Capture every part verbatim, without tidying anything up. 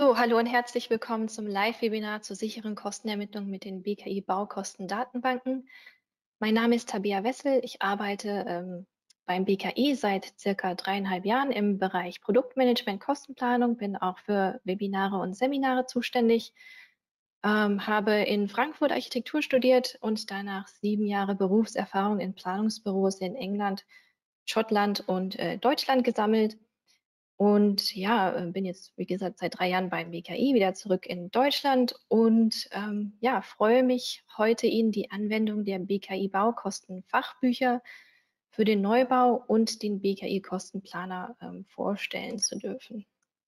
So, hallo und herzlich willkommen zum Live-Webinar zur sicheren Kostenermittlung mit den B K I-Baukostendatenbanken. Mein Name ist Tabea Wessel. Ich arbeite ähm, beim B K I seit circa dreieinhalb Jahren im Bereich Produktmanagement, Kostenplanung, bin auch für Webinare und Seminare zuständig, ähm, habe in Frankfurt Architektur studiert und danach sieben Jahre Berufserfahrung in Planungsbüros in England, Schottland und äh, Deutschland gesammelt. Und ja, äh, bin jetzt, wie gesagt, seit drei Jahren beim B K I, wieder zurück in Deutschland und, ähm, ja, freue mich, heute Ihnen die Anwendung der B K I-Baukostenfachbücher für den Neubau und den B K I-Kostenplaner, ähm, vorstellen zu dürfen.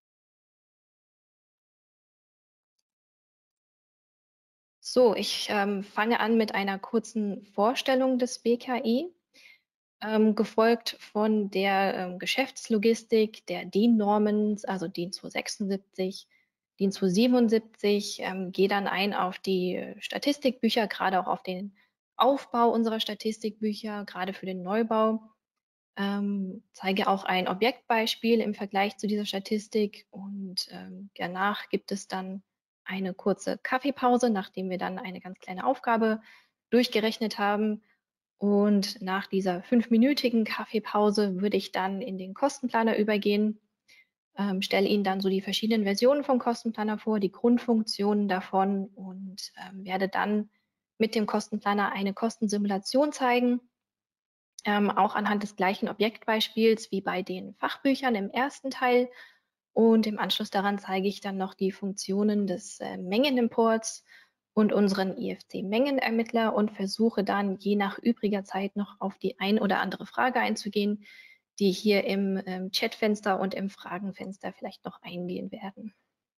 So, ich, ähm, fange an mit einer kurzen Vorstellung des B K I, ähm, gefolgt von der, ähm, Geschäftslogistik, der DIN-Normen, also DIN zweihundertsechsundsiebzig, DIN zweihundertsiebenundsiebzig, ähm, gehe dann ein auf die äh, Statistikbücher, gerade auch auf den Aufbau unserer Statistikbücher, gerade für den Neubau. Ähm, zeige auch ein Objektbeispiel im Vergleich zu dieser Statistik und ähm, danach gibt es dann eine kurze Kaffeepause, nachdem wir dann eine ganz kleine Aufgabe durchgerechnet haben. Und nach dieser fünfminütigen Kaffeepause würde ich dann in den Kostenplaner übergehen, ähm, stelle Ihnen dann so die verschiedenen Versionen vom Kostenplaner vor, die Grundfunktionen davon und ähm, werde dann mit dem Kostenplaner eine Kostensimulation zeigen, ähm, auch anhand des gleichen Objektbeispiels wie bei den Fachbüchern im ersten Teil. Und im Anschluss daran zeige ich dann noch die Funktionen des äh, Mengenimports und unseren I F C-Mengenermittler und versuche dann je nach übriger Zeit noch auf die ein oder andere Frage einzugehen, die hier im ähm, Chatfenster und im Fragenfenster vielleicht noch eingehen werden.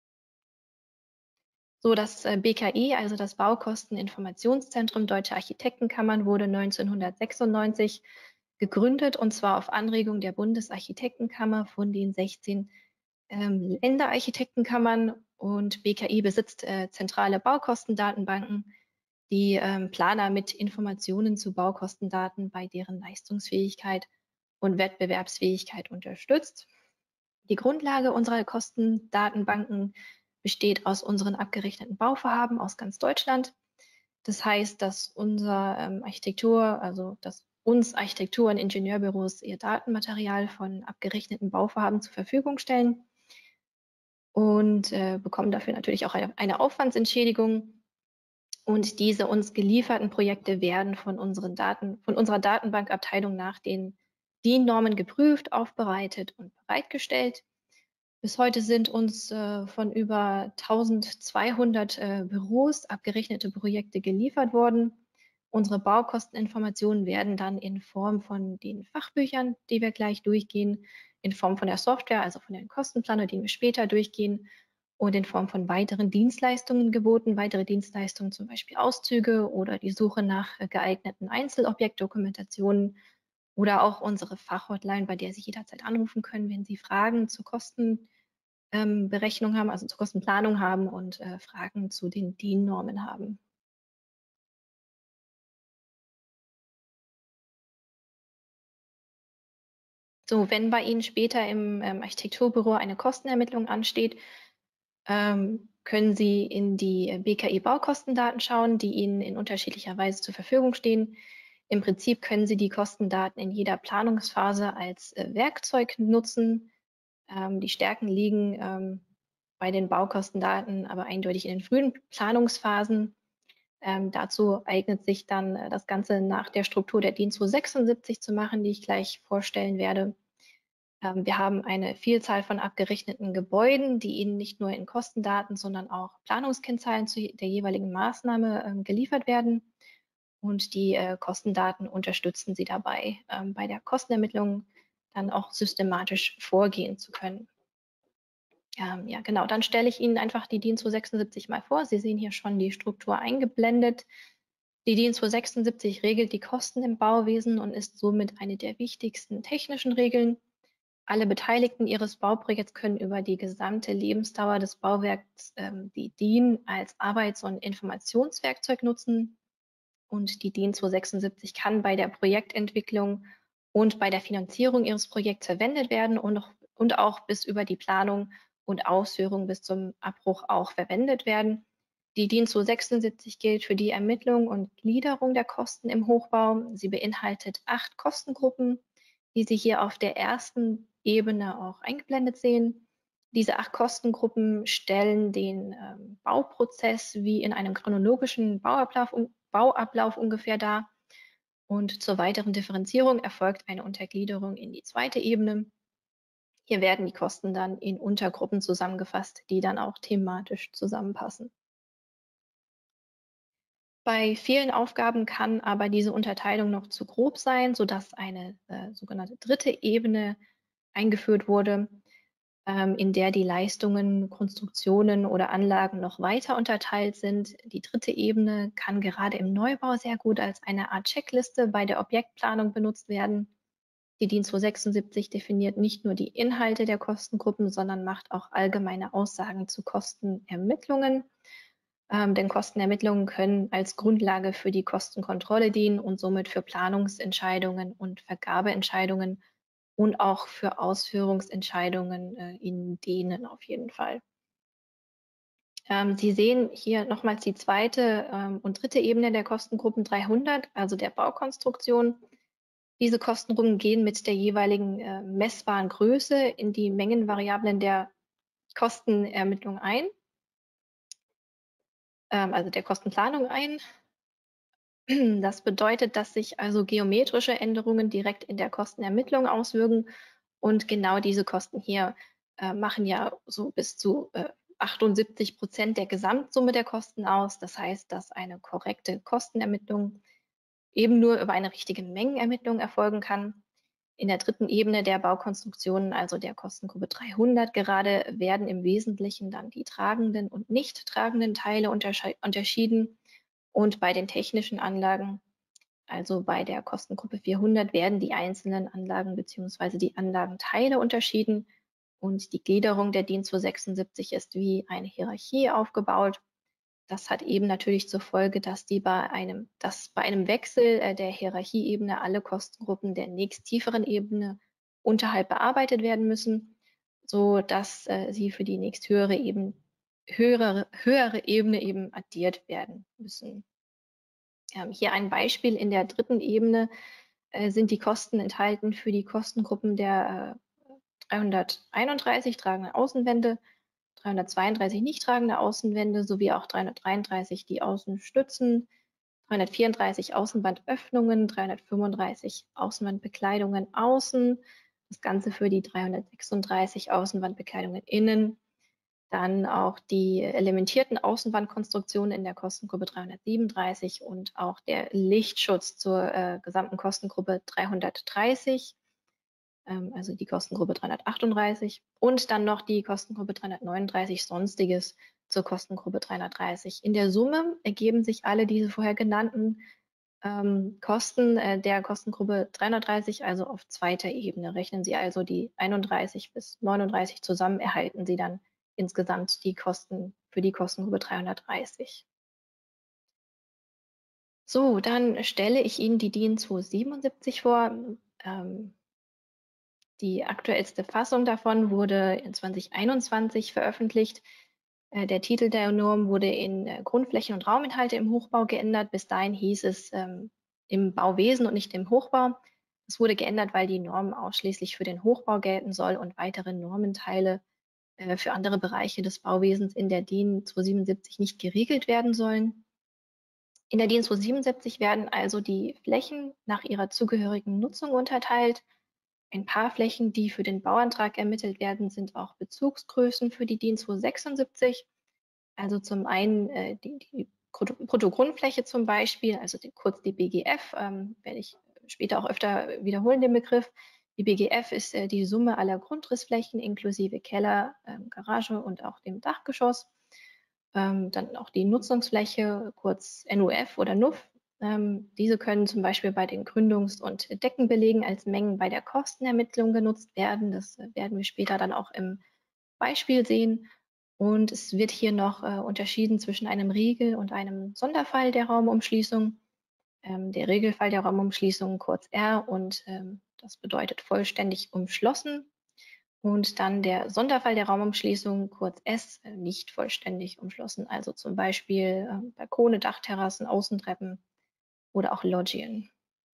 So, das äh, B K I, also das Baukosteninformationszentrum Deutsche Architektenkammern, wurde neunzehnhundertsechsundneunzig gegründet, und zwar auf Anregung der Bundesarchitektenkammer von den sechzehn ähm, Länderarchitektenkammern. Und B K I besitzt äh, zentrale Baukostendatenbanken, die ähm, Planer mit Informationen zu Baukostendaten bei deren Leistungsfähigkeit und Wettbewerbsfähigkeit unterstützt. Die Grundlage unserer Kostendatenbanken besteht aus unseren abgerechneten Bauvorhaben aus ganz Deutschland. Das heißt, dass unser ähm, Architektur, also dass uns Architektur- und Ingenieurbüros ihr Datenmaterial von abgerechneten Bauvorhaben zur Verfügung stellen und äh, bekommen dafür natürlich auch eine, eine Aufwandsentschädigung. Und diese uns gelieferten Projekte werden von unseren Daten, von unserer Datenbankabteilung nach den DIN-Normen geprüft, aufbereitet und bereitgestellt. Bis heute sind uns äh, von über eintausendzweihundert äh, Büros abgerechnete Projekte geliefert worden. Unsere Baukosteninformationen werden dann in Form von den Fachbüchern, die wir gleich durchgehen, in Form von der Software, also von den Kostenplaner, die wir später durchgehen, und in Form von weiteren Dienstleistungen geboten. Weitere Dienstleistungen, zum Beispiel Auszüge oder die Suche nach äh, geeigneten Einzelobjektdokumentationen oder auch unsere Fachhotline, bei der Sie jederzeit anrufen können, wenn Sie Fragen zur Kosten ähm, Berechnung haben, also zur Kostenplanung haben und äh, Fragen zu den DIN-Normen haben. So, wenn bei Ihnen später im ähm, Architekturbüro eine Kostenermittlung ansteht, ähm, können Sie in die äh, B K I-Baukostendaten schauen, die Ihnen in unterschiedlicher Weise zur Verfügung stehen. Im Prinzip können Sie die Kostendaten in jeder Planungsphase als äh, Werkzeug nutzen. Ähm, die Stärken liegen ähm, bei den Baukostendaten aber eindeutig in den frühen Planungsphasen. Ähm, dazu eignet sich dann äh, das Ganze nach der Struktur der DIN zweihundertsechsundsiebzig zu machen, die ich gleich vorstellen werde. Ähm, wir haben eine Vielzahl von abgerechneten Gebäuden, die Ihnen nicht nur in Kostendaten, sondern auch Planungskennzahlen zu der jeweiligen Maßnahme ähm, geliefert werden. Und die äh, Kostendaten unterstützen Sie dabei, ähm, bei der Kostenermittlung dann auch systematisch vorgehen zu können. Ähm, ja, genau, dann stelle ich Ihnen einfach die DIN zweihundertsechsundsiebzig mal vor. Sie sehen hier schon die Struktur eingeblendet. Die DIN zweihundertsechsundsiebzig regelt die Kosten im Bauwesen und ist somit eine der wichtigsten technischen Regeln. Alle Beteiligten Ihres Bauprojekts können über die gesamte Lebensdauer des Bauwerks ähm, die DIN als Arbeits- und Informationswerkzeug nutzen. Und die DIN zweihundertsechsundsiebzig kann bei der Projektentwicklung und bei der Finanzierung Ihres Projekts verwendet werden und, auch, und auch bis über die Planung und Ausführung bis zum Abbruch auch verwendet werden. Die DIN zweihundertsechsundsiebzig gilt für die Ermittlung und Gliederung der Kosten im Hochbau. Sie beinhaltet acht Kostengruppen, die Sie hier auf der ersten Ebene auch eingeblendet sehen. Diese acht Kostengruppen stellen den ähm, Bauprozess wie in einem chronologischen Bauablauf, um, Bauablauf ungefähr dar. Und zur weiteren Differenzierung erfolgt eine Untergliederung in die zweite Ebene. Hier werden die Kosten dann in Untergruppen zusammengefasst, die dann auch thematisch zusammenpassen. Bei vielen Aufgaben kann aber diese Unterteilung noch zu grob sein, sodass eine äh, sogenannte dritte Ebene eingeführt wurde, ähm, in der die Leistungen, Konstruktionen oder Anlagen noch weiter unterteilt sind. Die dritte Ebene kann gerade im Neubau sehr gut als eine Art Checkliste bei der Objektplanung benutzt werden. Die DIN zweihundertsechsundsiebzig definiert nicht nur die Inhalte der Kostengruppen, sondern macht auch allgemeine Aussagen zu Kostenermittlungen. Ähm, denn Kostenermittlungen können als Grundlage für die Kostenkontrolle dienen und somit für Planungsentscheidungen und Vergabeentscheidungen und auch für Ausführungsentscheidungen äh, Ihnen dienen auf jeden Fall. Ähm, Sie sehen hier nochmals die zweite ähm, und dritte Ebene der Kostengruppen dreihundert, also der Baukonstruktion. Diese Kostengruppen gehen mit der jeweiligen äh, messbaren Größe in die Mengenvariablen der Kostenermittlung ein, ähm, also der Kostenplanung ein. Das bedeutet, dass sich also geometrische Änderungen direkt in der Kostenermittlung auswirken. Und genau diese Kosten hier äh, machen ja so bis zu äh, achtundsiebzig Prozent der Gesamtsumme der Kosten aus. Das heißt, dass eine korrekte Kostenermittlung eben nur über eine richtige Mengenermittlung erfolgen kann. In der dritten Ebene der Baukonstruktionen, also der Kostengruppe dreihundert gerade, werden im Wesentlichen dann die tragenden und nicht tragenden Teile unterschieden. Und bei den technischen Anlagen, also bei der Kostengruppe vierhundert, werden die einzelnen Anlagen bzw. die Anlagenteile unterschieden. Und die Gliederung der DIN zweihundertsechsundsiebzig ist wie eine Hierarchie aufgebaut. Das hat eben natürlich zur Folge, dass, die bei, einem, dass bei einem Wechsel äh, der Hierarchieebene alle Kostengruppen der nächsttieferen Ebene unterhalb bearbeitet werden müssen, sodass äh, sie für die nächsthöhere eben, höhere, höhere Ebene eben addiert werden müssen. Ähm, hier ein Beispiel: In der dritten Ebene äh, sind die Kosten enthalten für die Kostengruppen der äh, dreihunderteinunddreißig tragende Außenwände, dreihundertzweiunddreißig nicht tragende Außenwände sowie auch dreihundertdreiunddreißig die Außenstützen, dreihundertvierunddreißig Außenwandöffnungen, dreihundertfünfunddreißig Außenwandbekleidungen außen, das Ganze für die dreihundertsechsunddreißig Außenwandbekleidungen innen. Dann auch die elementierten Außenwandkonstruktionen in der Kostengruppe dreihundertsiebenunddreißig und auch der Lichtschutz zur äh, gesamten Kostengruppe dreihundertdreißig, ähm, also die Kostengruppe dreihundertachtunddreißig, und dann noch die Kostengruppe dreihundertneununddreißig Sonstiges zur Kostengruppe dreihundertdreißig. In der Summe ergeben sich alle diese vorher genannten ähm, Kosten äh, der Kostengruppe dreihundertdreißig, also auf zweiter Ebene. Rechnen Sie also die einunddreißig bis neununddreißig zusammen, erhalten Sie dann insgesamt die Kosten für die Kostengruppe dreihundertdreißig. So, dann stelle ich Ihnen die DIN zweihundertsiebenundsiebzig vor. Ähm, die aktuellste Fassung davon wurde in zweitausendeinundzwanzig veröffentlicht. Äh, der Titel der Norm wurde in äh, Grundflächen und Rauminhalte im Hochbau geändert. Bis dahin hieß es ähm, im Bauwesen und nicht im Hochbau. Es wurde geändert, weil die Norm ausschließlich für den Hochbau gelten soll und weitere Normenteile äh, für andere Bereiche des Bauwesens in der DIN zweihundertsiebenundsiebzig nicht geregelt werden sollen. In der DIN zweihundertsiebenundsiebzig werden also die Flächen nach ihrer zugehörigen Nutzung unterteilt. Ein paar Flächen, die für den Bauantrag ermittelt werden, sind auch Bezugsgrößen für die DIN zweihundertsechsundsiebzig. Also zum einen äh, die, die Bruttogrundfläche zum Beispiel, also die, kurz die B G F, ähm, werde ich später auch öfter wiederholen, den Begriff. Die B G F ist äh, die Summe aller Grundrissflächen inklusive Keller, ähm, Garage und auch dem Dachgeschoss. Ähm, dann auch die Nutzungsfläche, kurz N U F oder N U F. Ähm, diese können zum Beispiel bei den Gründungs- und Deckenbelegen als Mengen bei der Kostenermittlung genutzt werden. Das äh, werden wir später dann auch im Beispiel sehen. Und es wird hier noch äh, unterschieden zwischen einem Regel- und einem Sonderfall der Raumumschließung. Ähm, der Regelfall der Raumumschließung, kurz R, und ähm, das bedeutet vollständig umschlossen. Und dann der Sonderfall der Raumumschließung, kurz S, äh, nicht vollständig umschlossen, also zum Beispiel äh, Balkone, Dachterrassen, Außentreppen oder auch Loggien.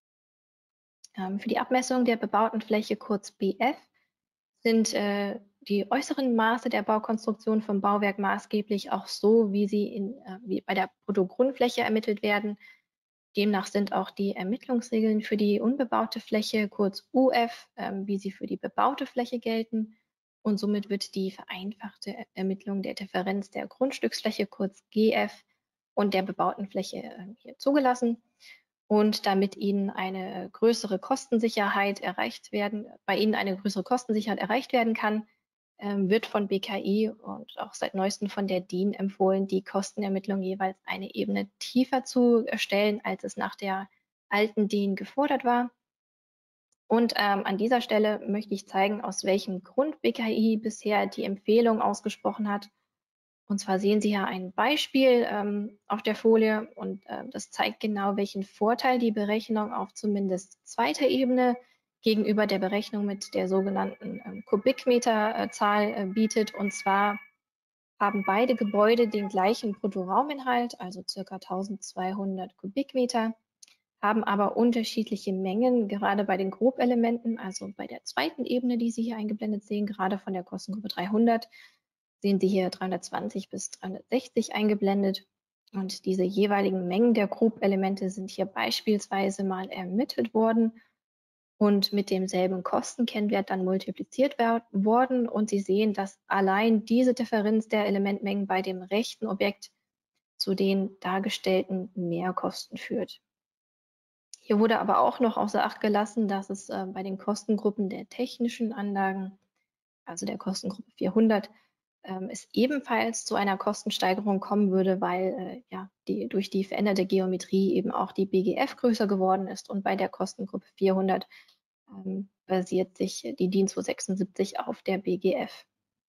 Ähm, für die Abmessung der bebauten Fläche, kurz B F, sind äh, die äußeren Maße der Baukonstruktion vom Bauwerk maßgeblich auch so, wie sie in, äh, wie bei der Bruttogrundfläche ermittelt werden. Demnach sind auch die Ermittlungsregeln für die unbebaute Fläche, kurz U F, ähm, wie sie für die bebaute Fläche gelten. Und somit wird die vereinfachte Er- Ermittlung der Differenz der Grundstücksfläche, kurz G F, und der bebauten Fläche äh, hier zugelassen. Und damit Ihnen eine größere Kostensicherheit erreicht werden, bei Ihnen eine größere Kostensicherheit erreicht werden kann, ähm, wird von B K I und auch seit neuestem von der D I N empfohlen, die Kostenermittlung jeweils eine Ebene tiefer zu erstellen, als es nach der alten D I N gefordert war. Und ähm, an dieser Stelle möchte ich zeigen, aus welchem Grund B K I bisher die Empfehlung ausgesprochen hat. Und zwar sehen Sie hier ein Beispiel ähm, auf der Folie und äh, das zeigt genau, welchen Vorteil die Berechnung auf zumindest zweiter Ebene gegenüber der Berechnung mit der sogenannten ähm, Kubikmeterzahl äh, bietet. Und zwar haben beide Gebäude den gleichen Bruttorauminhalt, also ca. eintausendzweihundert Kubikmeter, haben aber unterschiedliche Mengen, gerade bei den Grobelementen, also bei der zweiten Ebene, die Sie hier eingeblendet sehen, gerade von der Kostengruppe dreihundert, sehen Sie hier dreihundertzwanzig bis dreihundertsechzig eingeblendet. Und diese jeweiligen Mengen der Grobelemente sind hier beispielsweise mal ermittelt worden und mit demselben Kostenkennwert dann multipliziert worden. Und Sie sehen, dass allein diese Differenz der Elementmengen bei dem rechten Objekt zu den dargestellten Mehrkosten führt. Hier wurde aber auch noch außer Acht gelassen, dass es äh, bei den Kostengruppen der technischen Anlagen, also der Kostengruppe vierhundert, ähm, es ebenfalls zu einer Kostensteigerung kommen würde, weil äh, ja, die, durch die veränderte Geometrie eben auch die B G F größer geworden ist. Und bei der Kostengruppe vierhundert ähm, basiert sich die D I N zweihundertsechsundsiebzig auf der B G F.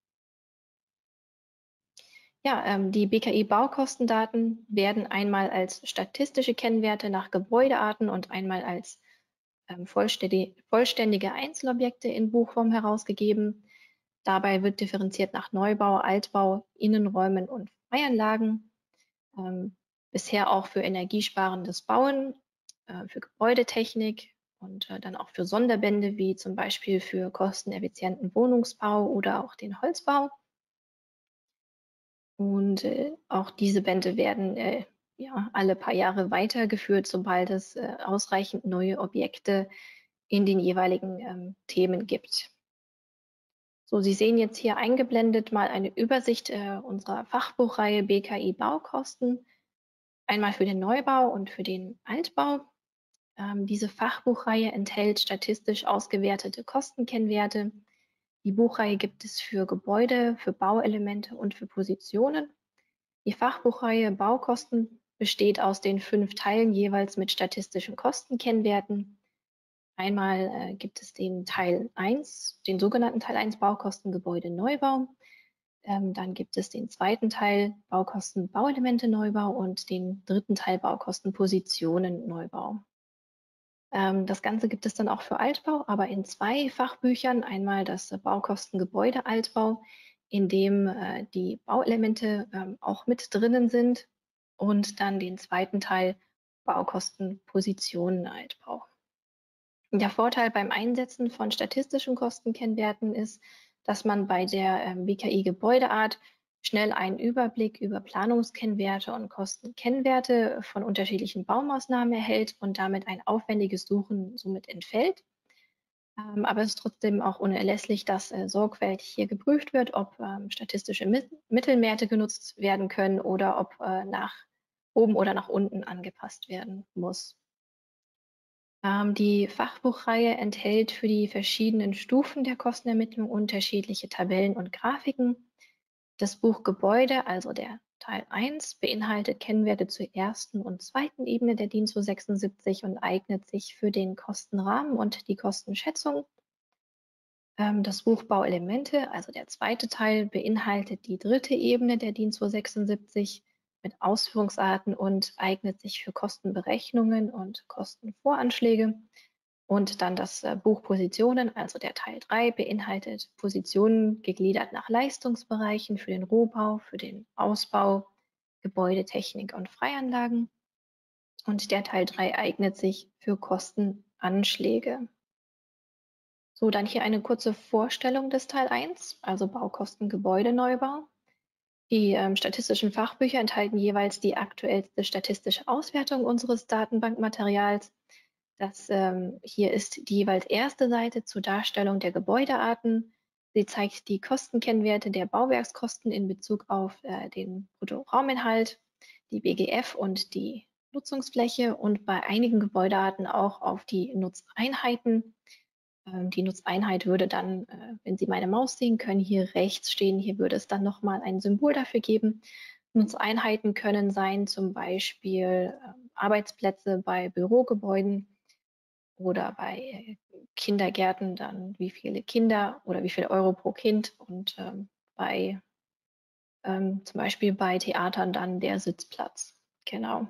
Ja, ähm, die B K I-Baukostendaten werden einmal als statistische Kennwerte nach Gebäudearten und einmal als ähm, vollständige, vollständige Einzelobjekte in Buchform herausgegeben. Dabei wird differenziert nach Neubau, Altbau, Innenräumen und Freianlagen. Ähm, bisher auch für energiesparendes Bauen, äh, für Gebäudetechnik und äh, dann auch für Sonderbände, wie zum Beispiel für kosteneffizienten Wohnungsbau oder auch den Holzbau. Und äh, auch diese Bände werden äh, ja, alle paar Jahre weitergeführt, sobald es äh, ausreichend neue Objekte in den jeweiligen ähm, Themen gibt. So, Sie sehen jetzt hier eingeblendet mal eine Übersicht äh, unserer Fachbuchreihe B K I Baukosten, einmal für den Neubau und für den Altbau. Ähm, diese Fachbuchreihe enthält statistisch ausgewertete Kostenkennwerte. Die Buchreihe gibt es für Gebäude, für Bauelemente und für Positionen. Die Fachbuchreihe Baukosten besteht aus den fünf Teilen jeweils mit statistischen Kostenkennwerten. Einmal äh, gibt es den Teil eins, den sogenannten Teil eins Baukosten Gebäude Neubau. Ähm, dann gibt es den zweiten Teil Baukosten Bauelemente Neubau und den dritten Teil Baukosten Positionen Neubau. Ähm, das Ganze gibt es dann auch für Altbau, aber in zwei Fachbüchern. Einmal das äh, Baukosten Gebäude Altbau, in dem äh, die Bauelemente ähm, auch mit drinnen sind. Und dann den zweiten Teil Baukosten Positionen Altbau. Der Vorteil beim Einsetzen von statistischen Kostenkennwerten ist, dass man bei der ähm, B K I-Gebäudeart schnell einen Überblick über Planungskennwerte und Kostenkennwerte von unterschiedlichen Baumaßnahmen erhält und damit ein aufwendiges Suchen somit entfällt. Ähm, aber es ist trotzdem auch unerlässlich, dass äh, sorgfältig hier geprüft wird, ob ähm, statistische Mit Mittelwerte genutzt werden können oder ob äh, nach oben oder nach unten angepasst werden muss. Ähm, die Fachbuchreihe enthält für die verschiedenen Stufen der Kostenermittlung unterschiedliche Tabellen und Grafiken. Das Buch Gebäude, also der Teil eins, beinhaltet Kennwerte zur ersten und zweiten Ebene der D I N zweihundertsechsundsiebzig und eignet sich für den Kostenrahmen und die Kostenschätzung. Ähm, das Buch Bauelemente, also der zweite Teil, beinhaltet die dritte Ebene der D I N zweihundertsechsundsiebzig mit Ausführungsarten und eignet sich für Kostenberechnungen und Kostenvoranschläge. Und dann das äh, Buch Positionen, also der Teil drei, beinhaltet Positionen gegliedert nach Leistungsbereichen für den Rohbau, für den Ausbau, Gebäudetechnik und Freianlagen. Und der Teil drei eignet sich für Kostenanschläge. So, dann hier eine kurze Vorstellung des Teil eins, also Baukosten Gebäudeneubau. Die ähm, statistischen Fachbücher enthalten jeweils die aktuellste statistische Auswertung unseres Datenbankmaterials. Das ähm, hier ist die jeweils erste Seite zur Darstellung der Gebäudearten. Sie zeigt die Kostenkennwerte der Bauwerkskosten in Bezug auf äh, den Bruttorauminhalt, die B G F und die Nutzungsfläche und bei einigen Gebäudearten auch auf die Nutzeinheiten. Ähm, die Nutzeinheit würde dann, äh, wenn Sie meine Maus sehen können, hier rechts stehen. Hier würde es dann nochmal ein Symbol dafür geben. Nutzeinheiten können sein zum Beispiel äh, Arbeitsplätze bei Bürogebäuden oder bei äh, Kindergärten dann wie viele Kinder oder wie viel Euro pro Kind und ähm, bei ähm, zum Beispiel bei Theatern dann der Sitzplatz. Genau.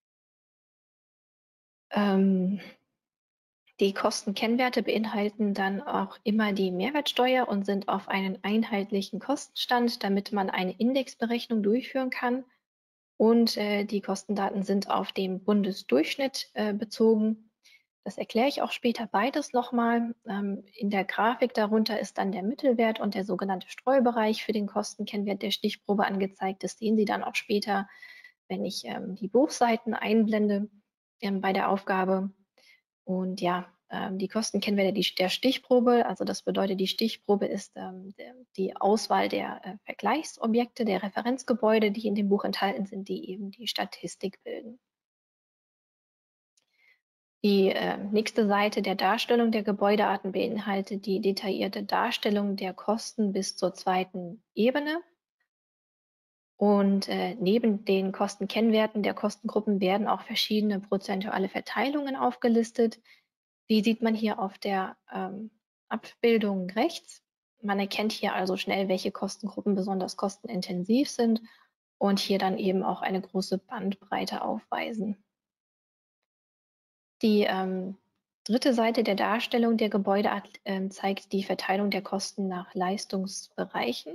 Ähm, Die Kostenkennwerte beinhalten dann auch immer die Mehrwertsteuer und sind auf einen einheitlichen Kostenstand, damit man eine Indexberechnung durchführen kann. Und äh, die Kostendaten sind auf den Bundesdurchschnitt äh, bezogen. Das erkläre ich auch später beides nochmal. Ähm, in der Grafik darunter ist dann der Mittelwert und der sogenannte Streubereich für den Kostenkennwert der Stichprobe angezeigt. Das sehen Sie dann auch später, wenn ich ähm, die Buchseiten einblende ähm, bei der Aufgabe. Und ja, ähm, die Kostenkennwerte die, der Stichprobe, also das bedeutet, die Stichprobe ist ähm, der, die Auswahl der äh, Vergleichsobjekte, der Referenzgebäude, die in dem Buch enthalten sind, die eben die Statistik bilden. Die äh, nächste Seite der Darstellung der Gebäudearten beinhaltet die detaillierte Darstellung der Kosten bis zur zweiten Ebene. Und äh, neben den Kostenkennwerten der Kostengruppen werden auch verschiedene prozentuale Verteilungen aufgelistet. Die sieht man hier auf der ähm, Abbildung rechts. Man erkennt hier also schnell, welche Kostengruppen besonders kostenintensiv sind und hier dann eben auch eine große Bandbreite aufweisen. Die ähm, dritte Seite der Darstellung der Gebäude äh, zeigt die Verteilung der Kosten nach Leistungsbereichen.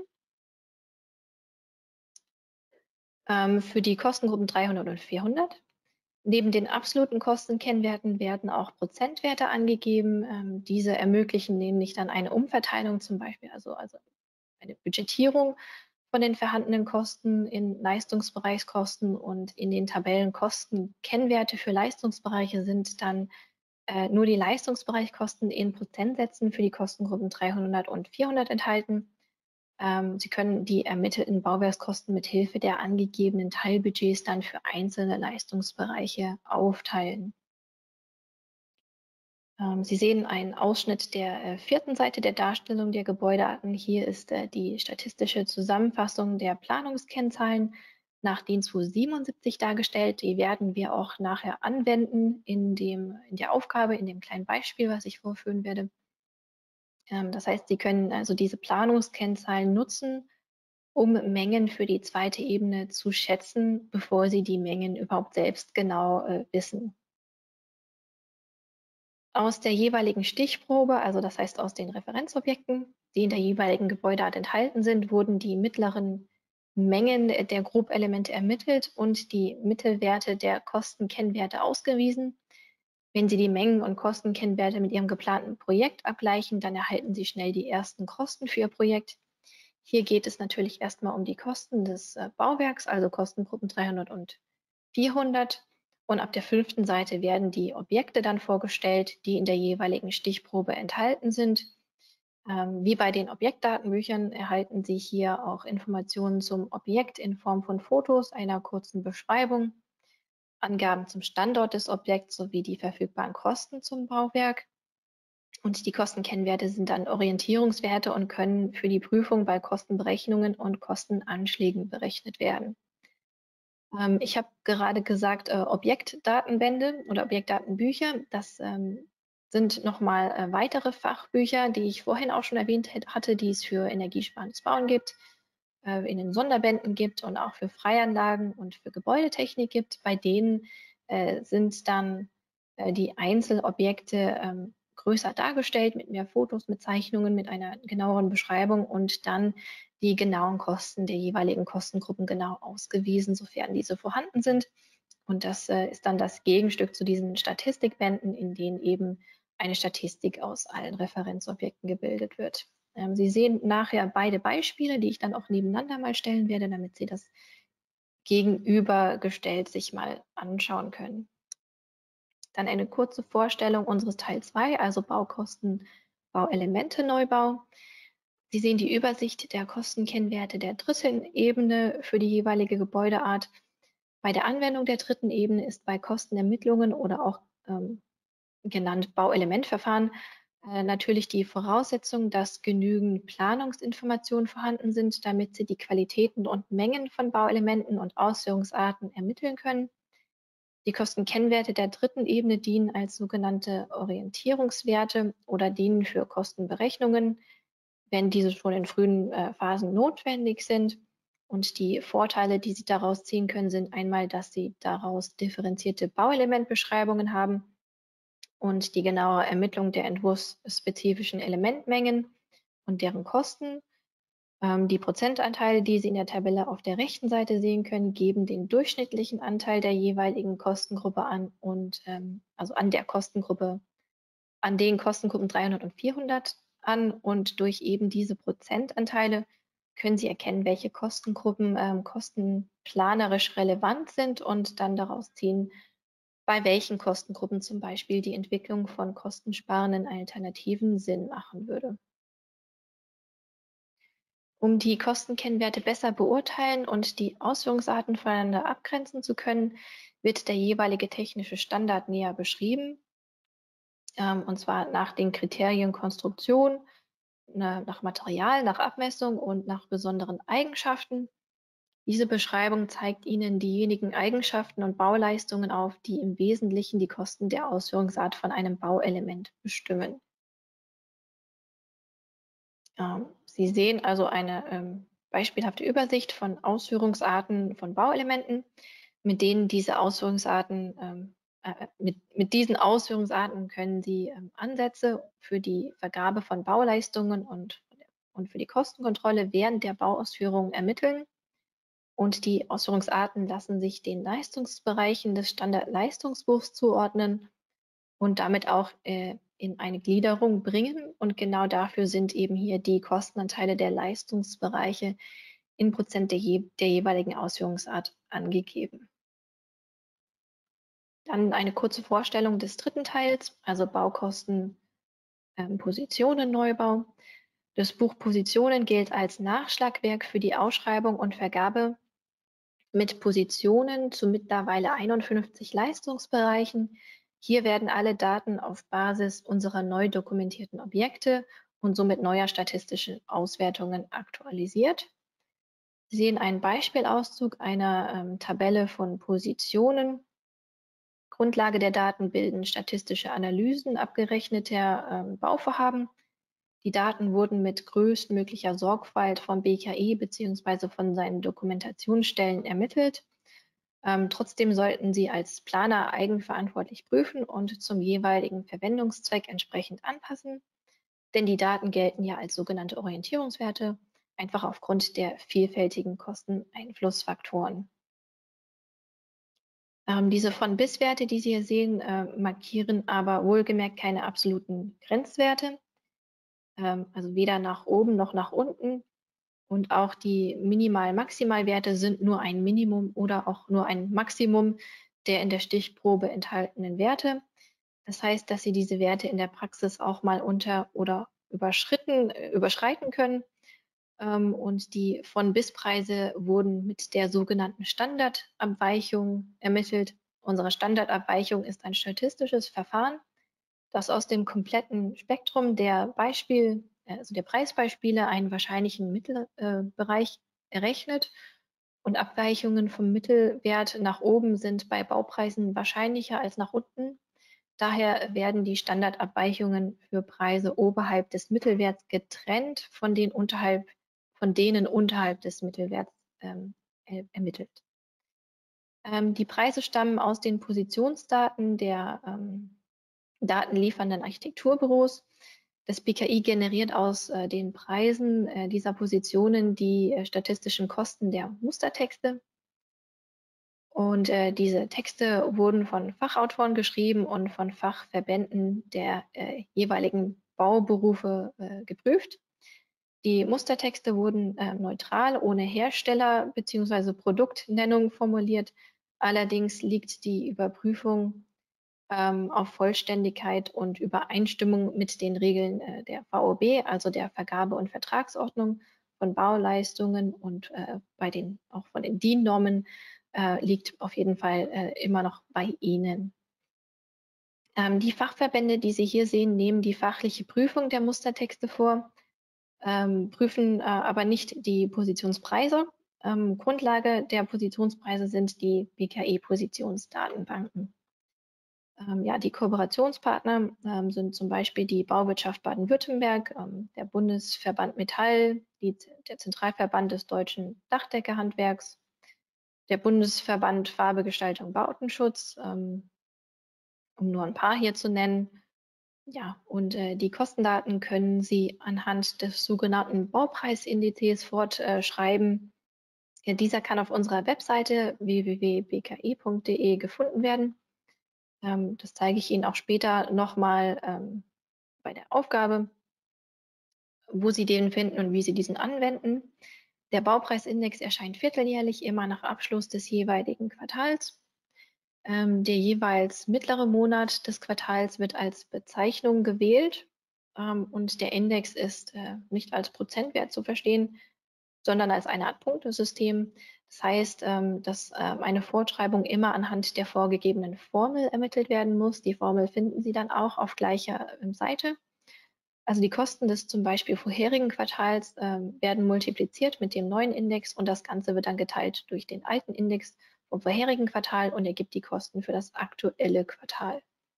Ähm, für die Kostengruppen dreihundert und vierhundert. Neben den absoluten Kostenkennwerten werden auch Prozentwerte angegeben. Ähm, diese ermöglichen nämlich dann eine Umverteilung zum Beispiel, also, also eine Budgetierung von den vorhandenen Kosten in Leistungsbereichskosten und in den Tabellen Kostenkennwerte für Leistungsbereiche sind dann äh, nur die Leistungsbereichkosten in Prozentsätzen für die Kostengruppen dreihundert und vierhundert enthalten. Ähm, Sie können die ermittelten Bauwerkskosten mit Hilfe der angegebenen Teilbudgets dann für einzelne Leistungsbereiche aufteilen. Ähm, Sie sehen einen Ausschnitt der äh, vierten Seite der Darstellung der Gebäudearten. Hier ist äh, die statistische Zusammenfassung der Planungskennzahlen nach D I N zweihundertsiebenundsiebzig dargestellt. Die werden wir auch nachher anwenden in, dem, in der Aufgabe, in dem kleinen Beispiel, was ich vorführen werde. Ähm, das heißt, Sie können also diese Planungskennzahlen nutzen, um Mengen für die zweite Ebene zu schätzen, bevor Sie die Mengen überhaupt selbst genau äh, wissen. Aus der jeweiligen Stichprobe, also das heißt aus den Referenzobjekten, die in der jeweiligen Gebäudeart enthalten sind, wurden die mittleren Mengen der Grobelemente ermittelt und die Mittelwerte der Kostenkennwerte ausgewiesen. Wenn Sie die Mengen- und Kostenkennwerte mit Ihrem geplanten Projekt abgleichen, dann erhalten Sie schnell die ersten Kosten für Ihr Projekt. Hier geht es natürlich erstmal um die Kosten des äh, Bauwerks, also Kostengruppen dreihundert und vierhundert. Und ab der fünften Seite werden die Objekte dann vorgestellt, die in der jeweiligen Stichprobe enthalten sind. Ähm, wie bei den Objektdatenbüchern erhalten Sie hier auch Informationen zum Objekt in Form von Fotos, einer kurzen Beschreibung, Angaben zum Standort des Objekts sowie die verfügbaren Kosten zum Bauwerk. Und die Kostenkennwerte sind dann Orientierungswerte und können für die Prüfung bei Kostenberechnungen und Kostenanschlägen berechnet werden. Ähm, ich habe gerade gesagt, äh, Objektdatenbände oder Objektdatenbücher. Das ähm, sind nochmal äh, weitere Fachbücher, die ich vorhin auch schon erwähnt hatte, die es für energiesparendes Bauen gibt, äh, in den Sonderbänden gibt und auch für Freianlagen und für Gebäudetechnik gibt. Bei denen äh, sind dann äh, die Einzelobjekte ähm, größer dargestellt, mit mehr Fotos, mit Zeichnungen, mit einer genaueren Beschreibung und dann die genauen Kosten der jeweiligen Kostengruppen genau ausgewiesen, sofern diese vorhanden sind. Und das äh, ist dann das Gegenstück zu diesen Statistikbänden, in denen eben eine Statistik aus allen Referenzobjekten gebildet wird. Ähm, Sie sehen nachher beide Beispiele, die ich dann auch nebeneinander mal stellen werde, damit Sie das gegenübergestellt sich mal anschauen können. Dann eine kurze Vorstellung unseres Teil zwei, also Baukosten, Bauelemente, Neubau. Sie sehen die Übersicht der Kostenkennwerte der dritten Ebene für die jeweilige Gebäudeart. Bei der Anwendung der dritten Ebene ist bei Kostenermittlungen oder auch ähm, genannt Bauelementverfahren äh, natürlich die Voraussetzung, dass genügend Planungsinformationen vorhanden sind, damit Sie die Qualitäten und Mengen von Bauelementen und Ausführungsarten ermitteln können. Die Kostenkennwerte der dritten Ebene dienen als sogenannte Orientierungswerte oder dienen für Kostenberechnungen, wenn diese schon in frühen äh, Phasen notwendig sind. Und die Vorteile, die Sie daraus ziehen können, sind einmal, dass Sie daraus differenzierte Bauelementbeschreibungen haben und die genaue Ermittlung der entwurfsspezifischen Elementmengen und deren Kosten. Ähm, die Prozentanteile, die Sie in der Tabelle auf der rechten Seite sehen können, geben den durchschnittlichen Anteil der jeweiligen Kostengruppe an und ähm, also an der Kostengruppe, an den Kostengruppen dreihundert und vierhundert an. Und durch eben diese Prozentanteile können Sie erkennen, welche Kostengruppen ähm, kostenplanerisch relevant sind und dann daraus ziehen, bei welchen Kostengruppen zum Beispiel die Entwicklung von kostensparenden Alternativen Sinn machen würde. Um die Kostenkennwerte besser beurteilen und die Ausführungsarten voneinander abgrenzen zu können, wird der jeweilige technische Standard näher beschrieben, ähm, und zwar nach den Kriterien Konstruktion, na, nach Material, nach Abmessung und nach besonderen Eigenschaften. Diese Beschreibung zeigt Ihnen diejenigen Eigenschaften und Bauleistungen auf, die im Wesentlichen die Kosten der Ausführungsart von einem Bauelement bestimmen. Ähm, Sie sehen also eine ähm, beispielhafte Übersicht von Ausführungsarten von Bauelementen, mit denen diese Ausführungsarten, ähm, äh, mit, mit diesen Ausführungsarten können Sie ähm, Ansätze für die Vergabe von Bauleistungen und, und für die Kostenkontrolle während der Bauausführung ermitteln. Und die Ausführungsarten lassen sich den Leistungsbereichen des Standardleistungsbuchs zuordnen und damit auch äh, in eine Gliederung bringen. Und genau dafür sind eben hier die Kostenanteile der Leistungsbereiche in Prozent der, je der jeweiligen Ausführungsart angegeben. Dann eine kurze Vorstellung des dritten Teils, also Baukosten, ähm, Positionen, Neubau. Das Buch Positionen gilt als Nachschlagwerk für die Ausschreibung und Vergabe mit Positionen zu mittlerweile einundfünfzig Leistungsbereichen. Hier werden alle Daten auf Basis unserer neu dokumentierten Objekte und somit neuer statistischen Auswertungen aktualisiert. Sie sehen einen Beispielauszug einer ähm, Tabelle von Positionen. Grundlage der Daten bilden statistische Analysen abgerechneter ähm, Bauvorhaben. Die Daten wurden mit größtmöglicher Sorgfalt vom B K I bzw. von seinen Dokumentationsstellen ermittelt. Ähm, trotzdem sollten Sie als Planer eigenverantwortlich prüfen und zum jeweiligen Verwendungszweck entsprechend anpassen, denn die Daten gelten ja als sogenannte Orientierungswerte, einfach aufgrund der vielfältigen Kosteneinflussfaktoren. Ähm, diese Von-Bis-Werte, die Sie hier sehen, äh, markieren aber wohlgemerkt keine absoluten Grenzwerte, ähm, also weder nach oben noch nach unten. Und auch die Minimal-Maximalwerte sind nur ein Minimum oder auch nur ein Maximum der in der Stichprobe enthaltenen Werte. Das heißt, dass Sie diese Werte in der Praxis auch mal unter oder überschritten, äh, überschreiten können. Ähm, und die Von-Bis-Preise wurden mit der sogenannten Standardabweichung ermittelt. Unsere Standardabweichung ist ein statistisches Verfahren, das aus dem kompletten Spektrum der Beispiel, äh, also der Preisbeispiele einen wahrscheinlichen Mittelbereich äh, errechnet. Und Abweichungen vom Mittelwert nach oben sind bei Baupreisen wahrscheinlicher als nach unten. Daher werden die Standardabweichungen für Preise oberhalb des Mittelwerts getrennt von, den unterhalb, von denen unterhalb des Mittelwerts ähm, er, ermittelt. Ähm, die Preise stammen aus den Positionsdaten der ähm, datenliefernden Architekturbüros. Das B K I generiert aus äh, den Preisen äh, dieser Positionen die äh, statistischen Kosten der Mustertexte. Und äh, diese Texte wurden von Fachautoren geschrieben und von Fachverbänden der äh, jeweiligen Bauberufe äh, geprüft. Die Mustertexte wurden äh, neutral, ohne Hersteller- bzw. Produktnennung formuliert. Allerdings liegt die Überprüfung ähm, auf Vollständigkeit und Übereinstimmung mit den Regeln äh, der V O B, also der Vergabe- und Vertragsordnung von Bauleistungen und äh, bei den, auch von den D I N-Normen äh, liegt auf jeden Fall äh, immer noch bei Ihnen. Ähm, die Fachverbände, die Sie hier sehen, nehmen die fachliche Prüfung der Mustertexte vor, ähm, prüfen äh, aber nicht die Positionspreise. Ähm, Grundlage der Positionspreise sind die B K I-Positionsdatenbanken. Ähm, ja, die Kooperationspartner ähm, sind zum Beispiel die Bauwirtschaft Baden-Württemberg, ähm, der Bundesverband Metall, die, der Zentralverband des deutschen Dachdeckerhandwerks, der Bundesverband Farbe, Gestaltung, Bautenschutz, ähm, um nur ein paar hier zu nennen. Ja, und äh, die Kostendaten können Sie anhand des sogenannten Baupreisindizes fortschreiben. Ja, dieser kann auf unserer Webseite w w w punkt b k i punkt d e gefunden werden. Ähm, das zeige ich Ihnen auch später nochmal ähm, bei der Aufgabe, wo Sie den finden und wie Sie diesen anwenden. Der Baupreisindex erscheint vierteljährlich immer nach Abschluss des jeweiligen Quartals. Ähm, der jeweils mittlere Monat des Quartals wird als Bezeichnung gewählt ähm, und der Index ist äh, nicht als Prozentwert zu verstehen, sondern als eine Art Punktesystem. Das heißt, ähm, dass ähm, eine Fortschreibung immer anhand der vorgegebenen Formel ermittelt werden muss. Die Formel finden Sie dann auch auf gleicher ähm, Seite. Also die Kosten des zum Beispiel vorherigen Quartals ähm, werden multipliziert mit dem neuen Index und das Ganze wird dann geteilt durch den alten Index vom vorherigen Quartal und ergibt die Kosten für das aktuelle Quartal.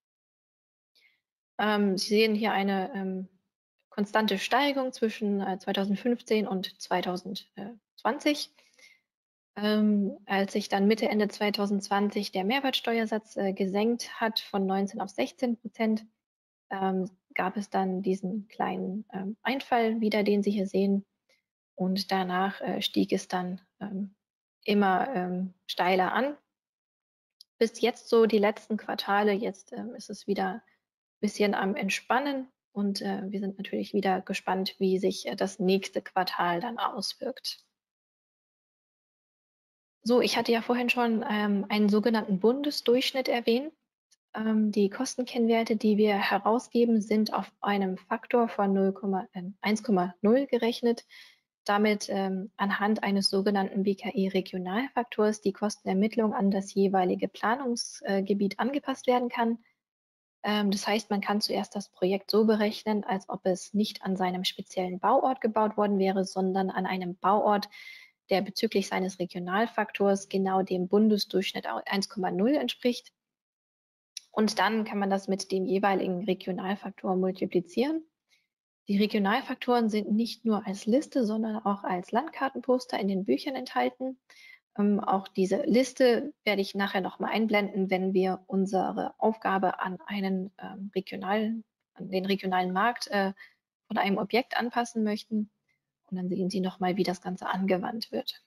Ähm, Sie sehen hier eine ähm, konstante Steigerung zwischen äh, zweitausendfünfzehn und zweitausendzwanzig. Ähm, als sich dann Mitte, Ende zweitausendzwanzig der Mehrwertsteuersatz äh, gesenkt hat von neunzehn auf sechzehn Prozent, ähm, gab es dann diesen kleinen ähm, Einfall wieder, den Sie hier sehen. Und danach äh, stieg es dann ähm, immer ähm, steiler an. Bis jetzt so die letzten Quartale, jetzt ähm, ist es wieder ein bisschen am Entspannen und äh, wir sind natürlich wieder gespannt, wie sich äh, das nächste Quartal dann auswirkt. So, ich hatte ja vorhin schon ähm, einen sogenannten Bundesdurchschnitt erwähnt. Ähm, die Kostenkennwerte, die wir herausgeben, sind auf einem Faktor von eins Komma null gerechnet, damit ähm, anhand eines sogenannten B K I-Regionalfaktors die Kostenermittlung an das jeweilige Planungsgebiet angepasst werden kann. Ähm, das heißt, man kann zuerst das Projekt so berechnen, als ob es nicht an seinem speziellen Bauort gebaut worden wäre, sondern an einem Bauort, der bezüglich seines Regionalfaktors genau dem Bundesdurchschnitt eins Komma null entspricht. Und dann kann man das mit dem jeweiligen Regionalfaktor multiplizieren. Die Regionalfaktoren sind nicht nur als Liste, sondern auch als Landkartenposter in den Büchern enthalten. Ähm, auch diese Liste werde ich nachher nochmal einblenden, wenn wir unsere Aufgabe an einen ähm, regionalen, an den regionalen Markt äh, von einem Objekt anpassen möchten. Und dann sehen Sie nochmal, wie das Ganze angewandt wird.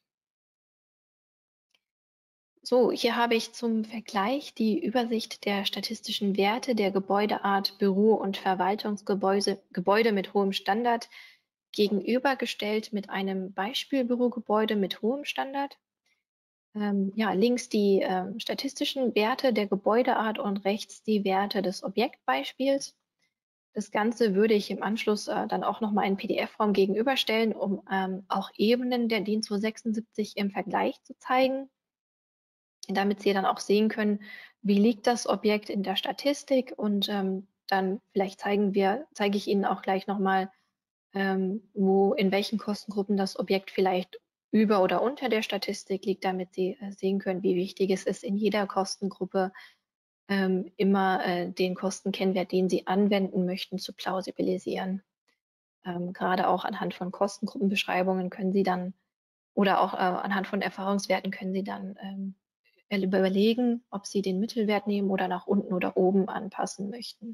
So, hier habe ich zum Vergleich die Übersicht der statistischen Werte der Gebäudeart Büro- und Verwaltungsgebäude Gebäude mit hohem Standard gegenübergestellt mit einem Beispielbürogebäude mit hohem Standard. Ähm, ja, links die ähm, statistischen Werte der Gebäudeart und rechts die Werte des Objektbeispiels. Das Ganze würde ich im Anschluss äh, dann auch nochmal in P D F-Form gegenüberstellen, um ähm, auch Ebenen der DIN zweihundertsechsundsiebzig im Vergleich zu zeigen, damit Sie dann auch sehen können, wie liegt das Objekt in der Statistik und ähm, dann vielleicht zeigen wir, zeige ich Ihnen auch gleich nochmal, ähm, wo in welchen Kostengruppen das Objekt vielleicht über oder unter der Statistik liegt, damit Sie äh, sehen können, wie wichtig es ist, in jeder Kostengruppe ähm, immer äh, den Kostenkennwert, den Sie anwenden möchten, zu plausibilisieren. Ähm, gerade auch anhand von Kostengruppenbeschreibungen können Sie dann oder auch äh, anhand von Erfahrungswerten können Sie dann ähm, überlegen, ob Sie den Mittelwert nehmen oder nach unten oder oben anpassen möchten.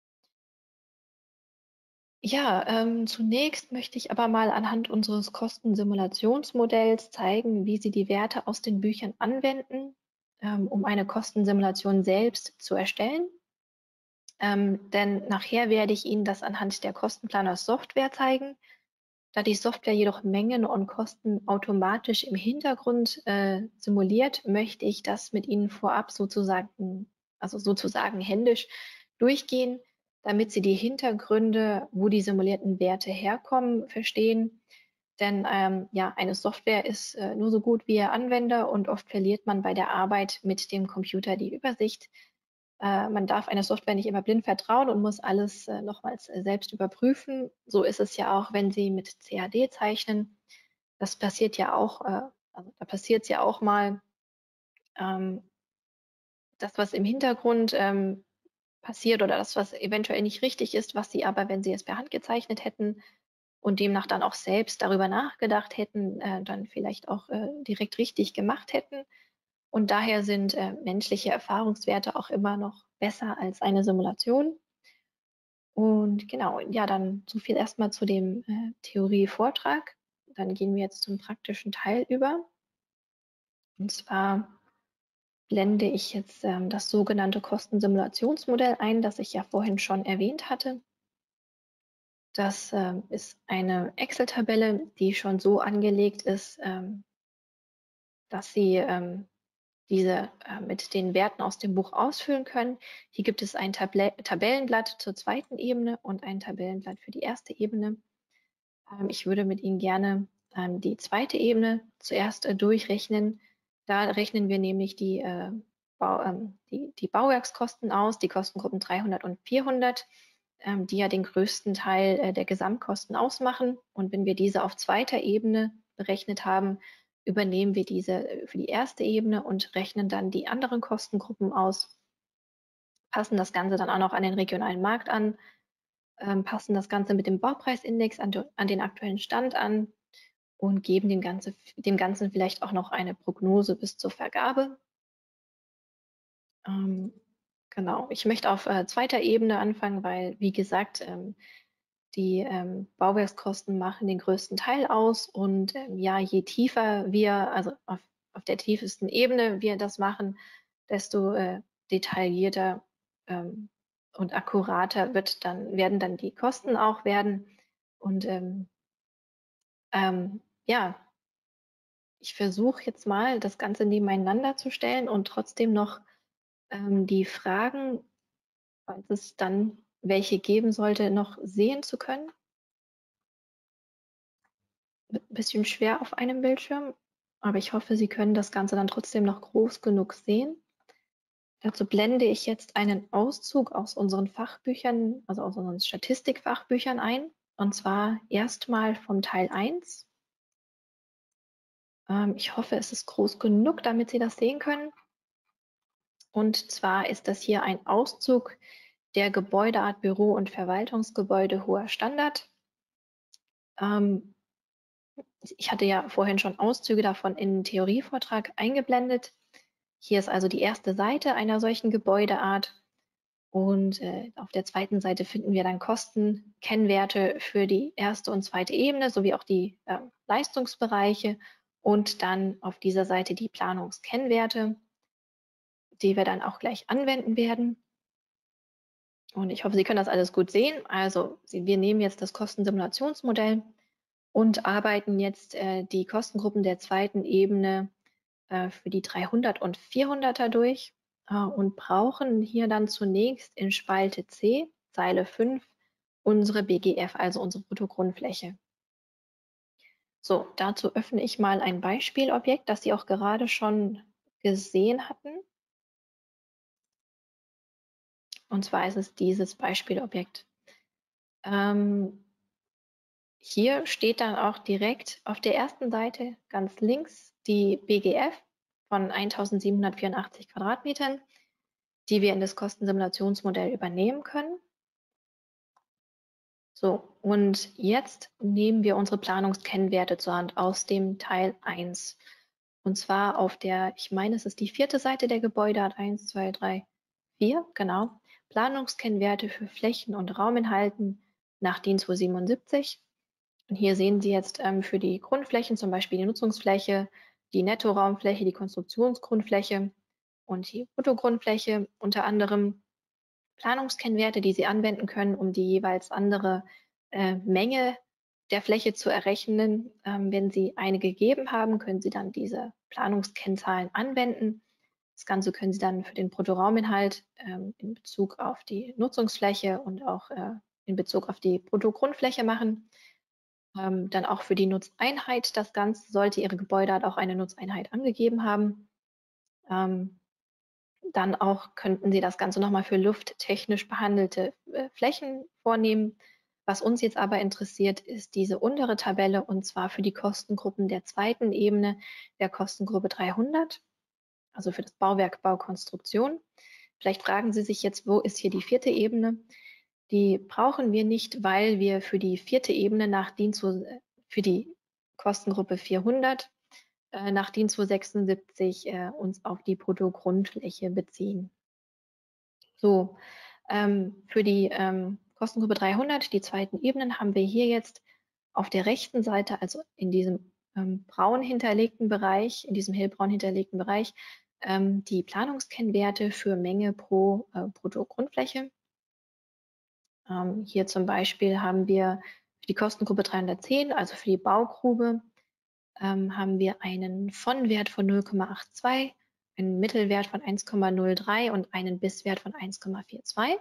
Ja, ähm, zunächst möchte ich aber mal anhand unseres Kostensimulationsmodells zeigen, wie Sie die Werte aus den Büchern anwenden, ähm, um eine Kostensimulation selbst zu erstellen. Ähm, denn nachher werde ich Ihnen das anhand der Kostenplaner-Software zeigen. Da die Software jedoch Mengen und Kosten automatisch im Hintergrund äh, simuliert, möchte ich das mit Ihnen vorab sozusagen, also sozusagen händisch durchgehen, damit Sie die Hintergründe, wo die simulierten Werte herkommen, verstehen. Denn ähm, ja, eine Software ist äh, nur so gut wie ihr Anwender und oft verliert man bei der Arbeit mit dem Computer die Übersicht. Äh, man darf einer Software nicht immer blind vertrauen und muss alles äh, nochmals äh, selbst überprüfen. So ist es ja auch, wenn Sie mit C A D zeichnen. Das passiert ja auch, äh, also da passiert es ja auch mal, ähm, das, was im Hintergrund ähm, passiert oder das, was eventuell nicht richtig ist, was Sie aber, wenn Sie es per Hand gezeichnet hätten und demnach dann auch selbst darüber nachgedacht hätten, äh, dann vielleicht auch äh, direkt richtig gemacht hätten. Und daher sind äh, menschliche Erfahrungswerte auch immer noch besser als eine Simulation. Und genau, ja, dann so viel erstmal zu dem äh, Theorievortrag. Dann gehen wir jetzt zum praktischen Teil über. Und zwar blende ich jetzt ähm, das sogenannte Kostensimulationsmodell ein, das ich ja vorhin schon erwähnt hatte. Das ähm, ist eine Excel-Tabelle, die schon so angelegt ist, ähm, dass Sie ähm, diese äh, mit den Werten aus dem Buch ausfüllen können. Hier gibt es ein Table Tabellenblatt zur zweiten Ebene und ein Tabellenblatt für die erste Ebene. Ähm, ich würde mit Ihnen gerne ähm, die zweite Ebene zuerst äh, durchrechnen. Da rechnen wir nämlich die, äh, Bau, ähm, die, die Bauwerkskosten aus, die Kostengruppen dreihundert und vierhundert, ähm, die ja den größten Teil äh, der Gesamtkosten ausmachen. Und wenn wir diese auf zweiter Ebene berechnet haben, übernehmen wir diese äh, für die erste Ebene und rechnen dann die anderen Kostengruppen aus, passen das Ganze dann auch noch an den regionalen Markt an, ähm, passen das Ganze mit dem Baupreisindex an, an den aktuellen Stand an und geben dem, Ganze, dem Ganzen vielleicht auch noch eine Prognose bis zur Vergabe. Ähm, genau, ich möchte auf äh, zweiter Ebene anfangen, weil, wie gesagt, ähm, die ähm, Bauwerkskosten machen den größten Teil aus und ähm, ja, je tiefer wir, also auf, auf der tiefsten Ebene wir das machen, desto äh, detaillierter ähm, und akkurater wird dann, werden dann die Kosten auch werden. Und ähm, ähm, ja, ich versuche jetzt mal, das Ganze nebeneinander zu stellen und trotzdem noch ähm, die Fragen, falls es dann welche geben sollte, noch sehen zu können. Ein bisschen schwer auf einem Bildschirm, aber ich hoffe, Sie können das Ganze dann trotzdem noch groß genug sehen. Dazu blende ich jetzt einen Auszug aus unseren Fachbüchern, also aus unseren Statistikfachbüchern ein, und zwar erstmal vom Teil eins. Ähm, ich hoffe, es ist groß genug, damit Sie das sehen können. Und zwar ist das hier ein Auszug der Gebäudeart Büro- und Verwaltungsgebäude hoher Standard. Ähm, ich hatte ja vorhin schon Auszüge davon in den Theorievortrag eingeblendet. Hier ist also die erste Seite einer solchen Gebäudeart. Und äh, auf der zweiten Seite finden wir dann Kosten, Kennwerte für die erste und zweite Ebene sowie auch die äh, Leistungsbereiche und dann auf dieser Seite die Planungskennwerte, die wir dann auch gleich anwenden werden. Und ich hoffe, Sie können das alles gut sehen. Also Sie, wir nehmen jetzt das Kostensimulationsmodell und arbeiten jetzt äh, die Kostengruppen der zweiten Ebene äh, für die dreihundert und vierhunderter durch äh, und brauchen hier dann zunächst in Spalte C, Zeile fünf, unsere B G F, also unsere Bruttogrundfläche. So, dazu öffne ich mal ein Beispielobjekt, das Sie auch gerade schon gesehen hatten. Und zwar ist es dieses Beispielobjekt. Ähm, Hier steht dann auch direkt auf der ersten Seite ganz links die B G F von eintausendsiebenhundertvierundachtzig Quadratmetern, die wir in das Kostensimulationsmodell übernehmen können. So, und jetzt nehmen wir unsere Planungskennwerte zur Hand aus dem Teil eins. Und zwar auf der, ich meine, es ist die vierte Seite der Gebäudeart, eins, zwei, drei, vier, genau. Planungskennwerte für Flächen und Rauminhalten nach DIN zweihundertsiebenundsiebzig. Und hier sehen Sie jetzt ähm, für die Grundflächen zum Beispiel die Nutzungsfläche, die Nettoraumfläche, die Konstruktionsgrundfläche und die Bruttogrundfläche, unter anderem Planungskennwerte, die Sie anwenden können, um die jeweils andere äh, Menge der Fläche zu errechnen. Ähm, wenn Sie eine gegeben haben, können Sie dann diese Planungskennzahlen anwenden. Das Ganze können Sie dann für den Bruttorauminhalt ähm, in Bezug auf die Nutzungsfläche und auch äh, in Bezug auf die Bruttogrundfläche machen. Ähm, dann auch für die Nutzeinheit. Das Ganze sollte Ihre Gebäudeart auch eine Nutzeinheit angegeben haben. Ähm, dann auch könnten Sie das Ganze nochmal für lufttechnisch behandelte äh, Flächen vornehmen. Was uns jetzt aber interessiert, ist diese untere Tabelle, und zwar für die Kostengruppen der zweiten Ebene der Kostengruppe dreihundert, also für das Bauwerk Baukonstruktion. Vielleicht fragen Sie sich jetzt, wo ist hier die vierte Ebene? Die brauchen wir nicht, weil wir für die vierte Ebene nach DIN zwei, für die Kostengruppe vierhundert äh, nach DIN zweihundertsechsundsiebzig äh, uns auf die Bruttogrundfläche beziehen. So, ähm, für die ähm, Kostengruppe dreihundert, die zweiten Ebenen, haben wir hier jetzt auf der rechten Seite, also in diesem ähm, braun hinterlegten Bereich, in diesem hellbraun hinterlegten Bereich, ähm, die Planungskennwerte für Menge pro äh, Bruttogrundfläche. Ähm, hier zum Beispiel haben wir für die Kostengruppe dreihundertzehn, also für die Baugrube, ähm, haben wir einen Von-Wert von null Komma zweiundachtzig, einen Mittelwert von eins Komma null drei und einen Bis-Wert von eins Komma zweiundvierzig.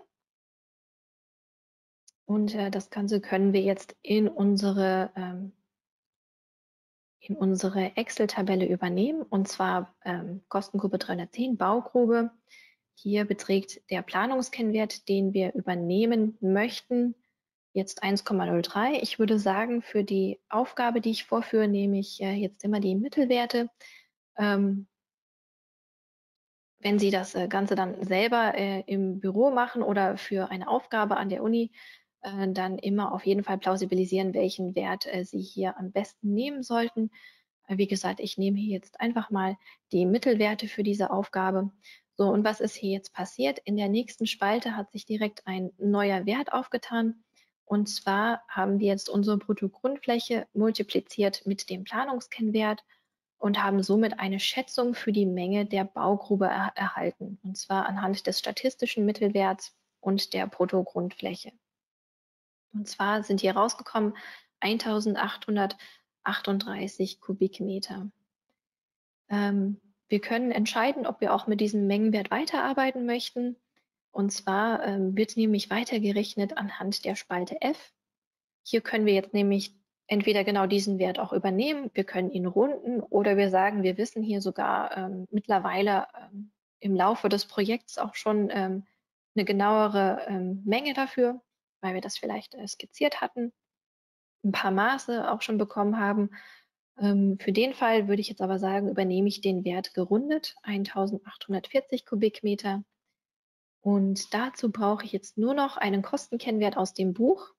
Und äh, das Ganze können wir jetzt in unsere, ähm, in unsere Excel-Tabelle übernehmen. Und zwar ähm, Kostengruppe dreihundertzehn, Baugrube. Hier beträgt der Planungskennwert, den wir übernehmen möchten, jetzt eins Komma null drei. Ich würde sagen, für die Aufgabe, die ich vorführe, nehme ich äh, jetzt immer die Mittelwerte. Ähm, wenn Sie das äh, Ganze dann selber äh, im Büro machen oder für eine Aufgabe an der Uni, äh, dann immer auf jeden Fall plausibilisieren, welchen Wert äh, Sie hier am besten nehmen sollten. Äh, wie gesagt, ich nehme hier jetzt einfach mal die Mittelwerte für diese Aufgabe. So, und was ist hier jetzt passiert? In der nächsten Spalte hat sich direkt ein neuer Wert aufgetan. Und zwar haben wir jetzt unsere Bruttogrundfläche multipliziert mit dem Planungskennwert und haben somit eine Schätzung für die Menge der Baugrube er erhalten, und zwar anhand des statistischen Mittelwerts und der Bruttogrundfläche. Und zwar sind hier rausgekommen eintausendachthundertachtunddreißig Kubikmeter. Ähm, wir können entscheiden, ob wir auch mit diesem Mengenwert weiterarbeiten möchten. Und zwar ähm, wird nämlich weitergerechnet anhand der Spalte F. Hier können wir jetzt nämlich entweder genau diesen Wert auch übernehmen, wir können ihn runden, oder wir sagen, wir wissen hier sogar ähm, mittlerweile ähm, im Laufe des Projekts auch schon ähm, eine genauere ähm, Menge dafür, weil wir das vielleicht äh, skizziert hatten, ein paar Maße auch schon bekommen haben. Ähm, für den Fall würde ich jetzt aber sagen, übernehme ich den Wert gerundet, eintausendachthundertvierzig Kubikmeter. Und dazu brauche ich jetzt nur noch einen Kostenkennwert aus dem Buch.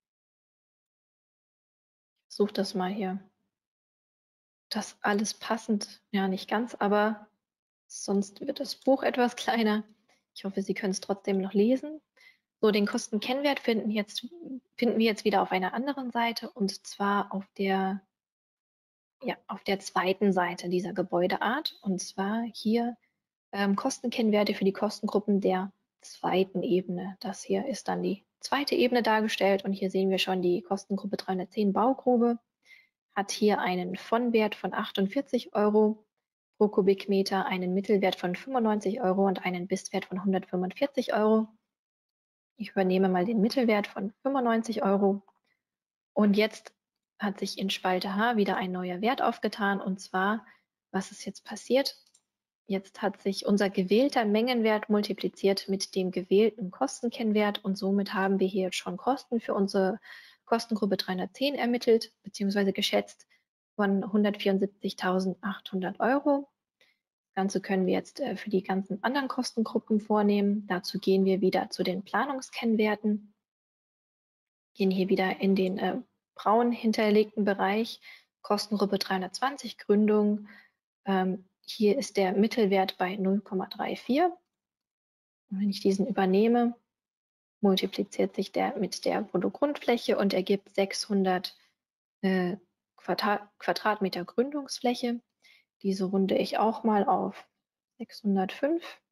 Ich suche das mal hier. Das alles passend, ja, nicht ganz, aber sonst wird das Buch etwas kleiner. Ich hoffe, Sie können es trotzdem noch lesen. So, den Kostenkennwert finden, jetzt, finden wir jetzt wieder auf einer anderen Seite, und zwar auf der, ja, auf der zweiten Seite dieser Gebäudeart. Und zwar hier ähm, Kostenkennwerte für die Kostengruppen der zweiten Ebene. Das hier ist dann die zweite Ebene dargestellt, und hier sehen wir schon die Kostengruppe dreihundertzehn Baugrube. Hat hier einen Von-Wert von achtundvierzig Euro pro Kubikmeter, einen Mittelwert von fünfundneunzig Euro und einen Bis-Wert von hundertfünfundvierzig Euro. Ich übernehme mal den Mittelwert von fünfundneunzig Euro. Und jetzt hat sich in Spalte H wieder ein neuer Wert aufgetan. Und zwar, was ist jetzt passiert? Jetzt hat sich unser gewählter Mengenwert multipliziert mit dem gewählten Kostenkennwert, und somit haben wir hier jetzt schon Kosten für unsere Kostengruppe dreihundertzehn ermittelt bzw. geschätzt von hundertvierundsiebzigtausendachthundert Euro. Das Ganze können wir jetzt äh, für die ganzen anderen Kostengruppen vornehmen. Dazu gehen wir wieder zu den Planungskennwerten, gehen hier wieder in den äh, braun hinterlegten Bereich, Kostengruppe dreihundertzwanzig, Gründung, ähm, Hier ist der Mittelwert bei null Komma vierunddreißig. Und wenn ich diesen übernehme, multipliziert sich der mit der Produktgrundfläche und ergibt sechshundert äh, Quadrat, Quadratmeter Gründungsfläche. Diese runde ich auch mal auf sechshundertfünf.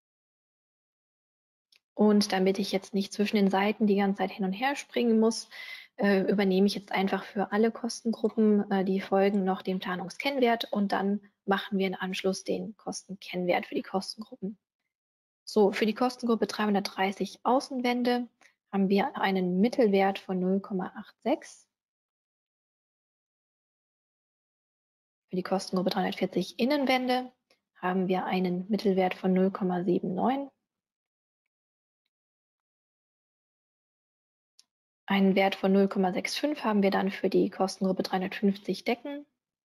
Und damit ich jetzt nicht zwischen den Seiten die ganze Zeit hin und her springen muss, äh, übernehme ich jetzt einfach für alle Kostengruppen, äh, die folgen, noch den Planungskennwert und dann machen wir im Anschluss den Kostenkennwert für die Kostengruppen. So, für die Kostengruppe dreihundertdreißig Außenwände haben wir einen Mittelwert von null Komma sechsundachtzig. Für die Kostengruppe dreihundertvierzig Innenwände haben wir einen Mittelwert von null Komma neunundsiebzig. Einen Wert von null Komma fünfundsechzig haben wir dann für die Kostengruppe dreihundertfünfzig Decken.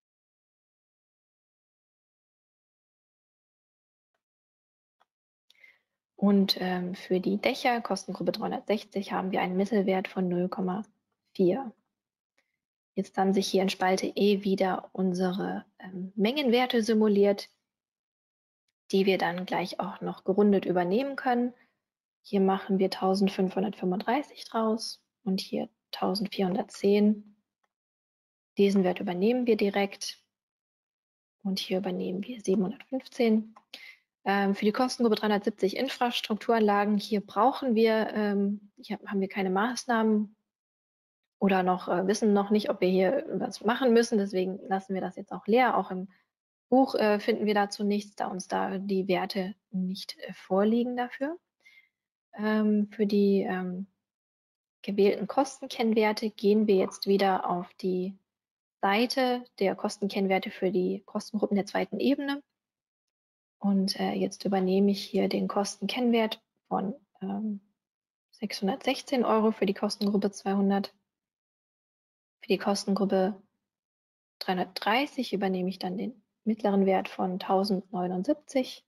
Und ähm, für die Dächer, Kostengruppe dreihundertsechzig, haben wir einen Mittelwert von null Komma vier. Jetzt haben sich hier in Spalte E wieder unsere ähm, Mengenwerte simuliert, die wir dann gleich auch noch gerundet übernehmen können. Hier machen wir eintausendfünfhundertfünfunddreißig draus und hier eintausendvierhundertzehn. Diesen Wert übernehmen wir direkt und hier übernehmen wir siebenhundertfünfzehn. Ähm, für die Kostengruppe dreihundertsiebzig Infrastrukturanlagen, hier brauchen wir, ähm, hier haben wir keine Maßnahmen oder noch äh, wissen noch nicht, ob wir hier was machen müssen. Deswegen lassen wir das jetzt auch leer. Auch im Buch äh, finden wir dazu nichts, da uns da die Werte nicht äh, vorliegen dafür. Ähm, für die ähm, gewählten Kostenkennwerte gehen wir jetzt wieder auf die Seite der Kostenkennwerte für die Kostengruppen der zweiten Ebene. Und äh, jetzt übernehme ich hier den Kostenkennwert von ähm, sechshundertsechzehn Euro für die Kostengruppe zweihundert. Für die Kostengruppe dreihundertdreißig übernehme ich dann den mittleren Wert von eintausendneunundsiebzig.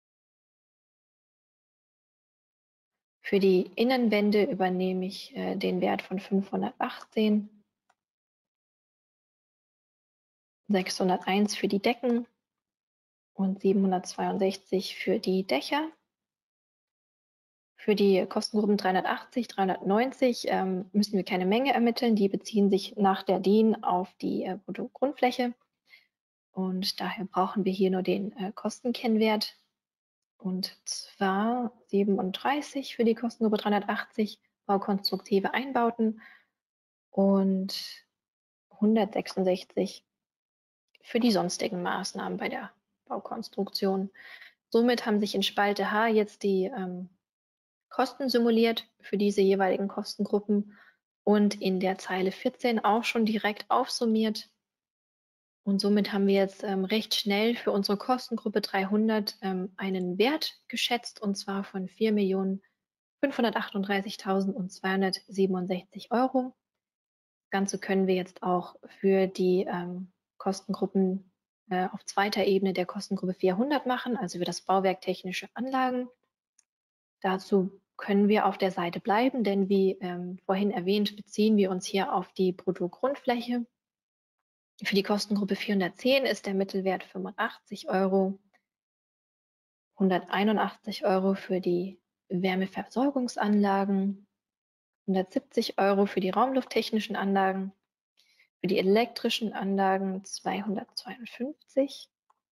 Für die Innenwände übernehme ich äh, den Wert von fünfhundertachtzehn. sechshunderteins für die Decken und siebenhundertzweiundsechzig für die Dächer. Für die Kostengruppen dreihundertachtzig, dreihundertneunzig ähm, müssen wir keine Menge ermitteln. Die beziehen sich nach der D I N auf die äh, Produktgrundfläche. Und daher brauchen wir hier nur den äh, Kostenkennwert. Und zwar siebenunddreißig für die Kostengruppe dreihundertachtzig, baukonstruktive Einbauten und hundertsechsundsechzig für die sonstigen Maßnahmen bei der Baukonstruktion. Somit haben sich in Spalte H jetzt die ähm, Kosten simuliert für diese jeweiligen Kostengruppen und in der Zeile vierzehn auch schon direkt aufsummiert. Und somit haben wir jetzt ähm, recht schnell für unsere Kostengruppe dreihundert ähm, einen Wert geschätzt, und zwar von vier Millionen fünfhundertachtunddreißigtausendzweihundertsiebenundsechzig Euro. Das Ganze können wir jetzt auch für die ähm, Kostengruppen äh, auf zweiter Ebene der Kostengruppe vierhundert machen, also für das Bauwerk technische Anlagen. Dazu können wir auf der Seite bleiben, denn wie ähm, vorhin erwähnt, beziehen wir uns hier auf die Bruttogrundfläche. Für die Kostengruppe vierhundertzehn ist der Mittelwert fünfundachtzig Euro, hunderteinundachtzig Euro für die Wärmeversorgungsanlagen, hundertsiebzig Euro für die raumlufttechnischen Anlagen, für die elektrischen Anlagen zweihundertzweiundfünfzig.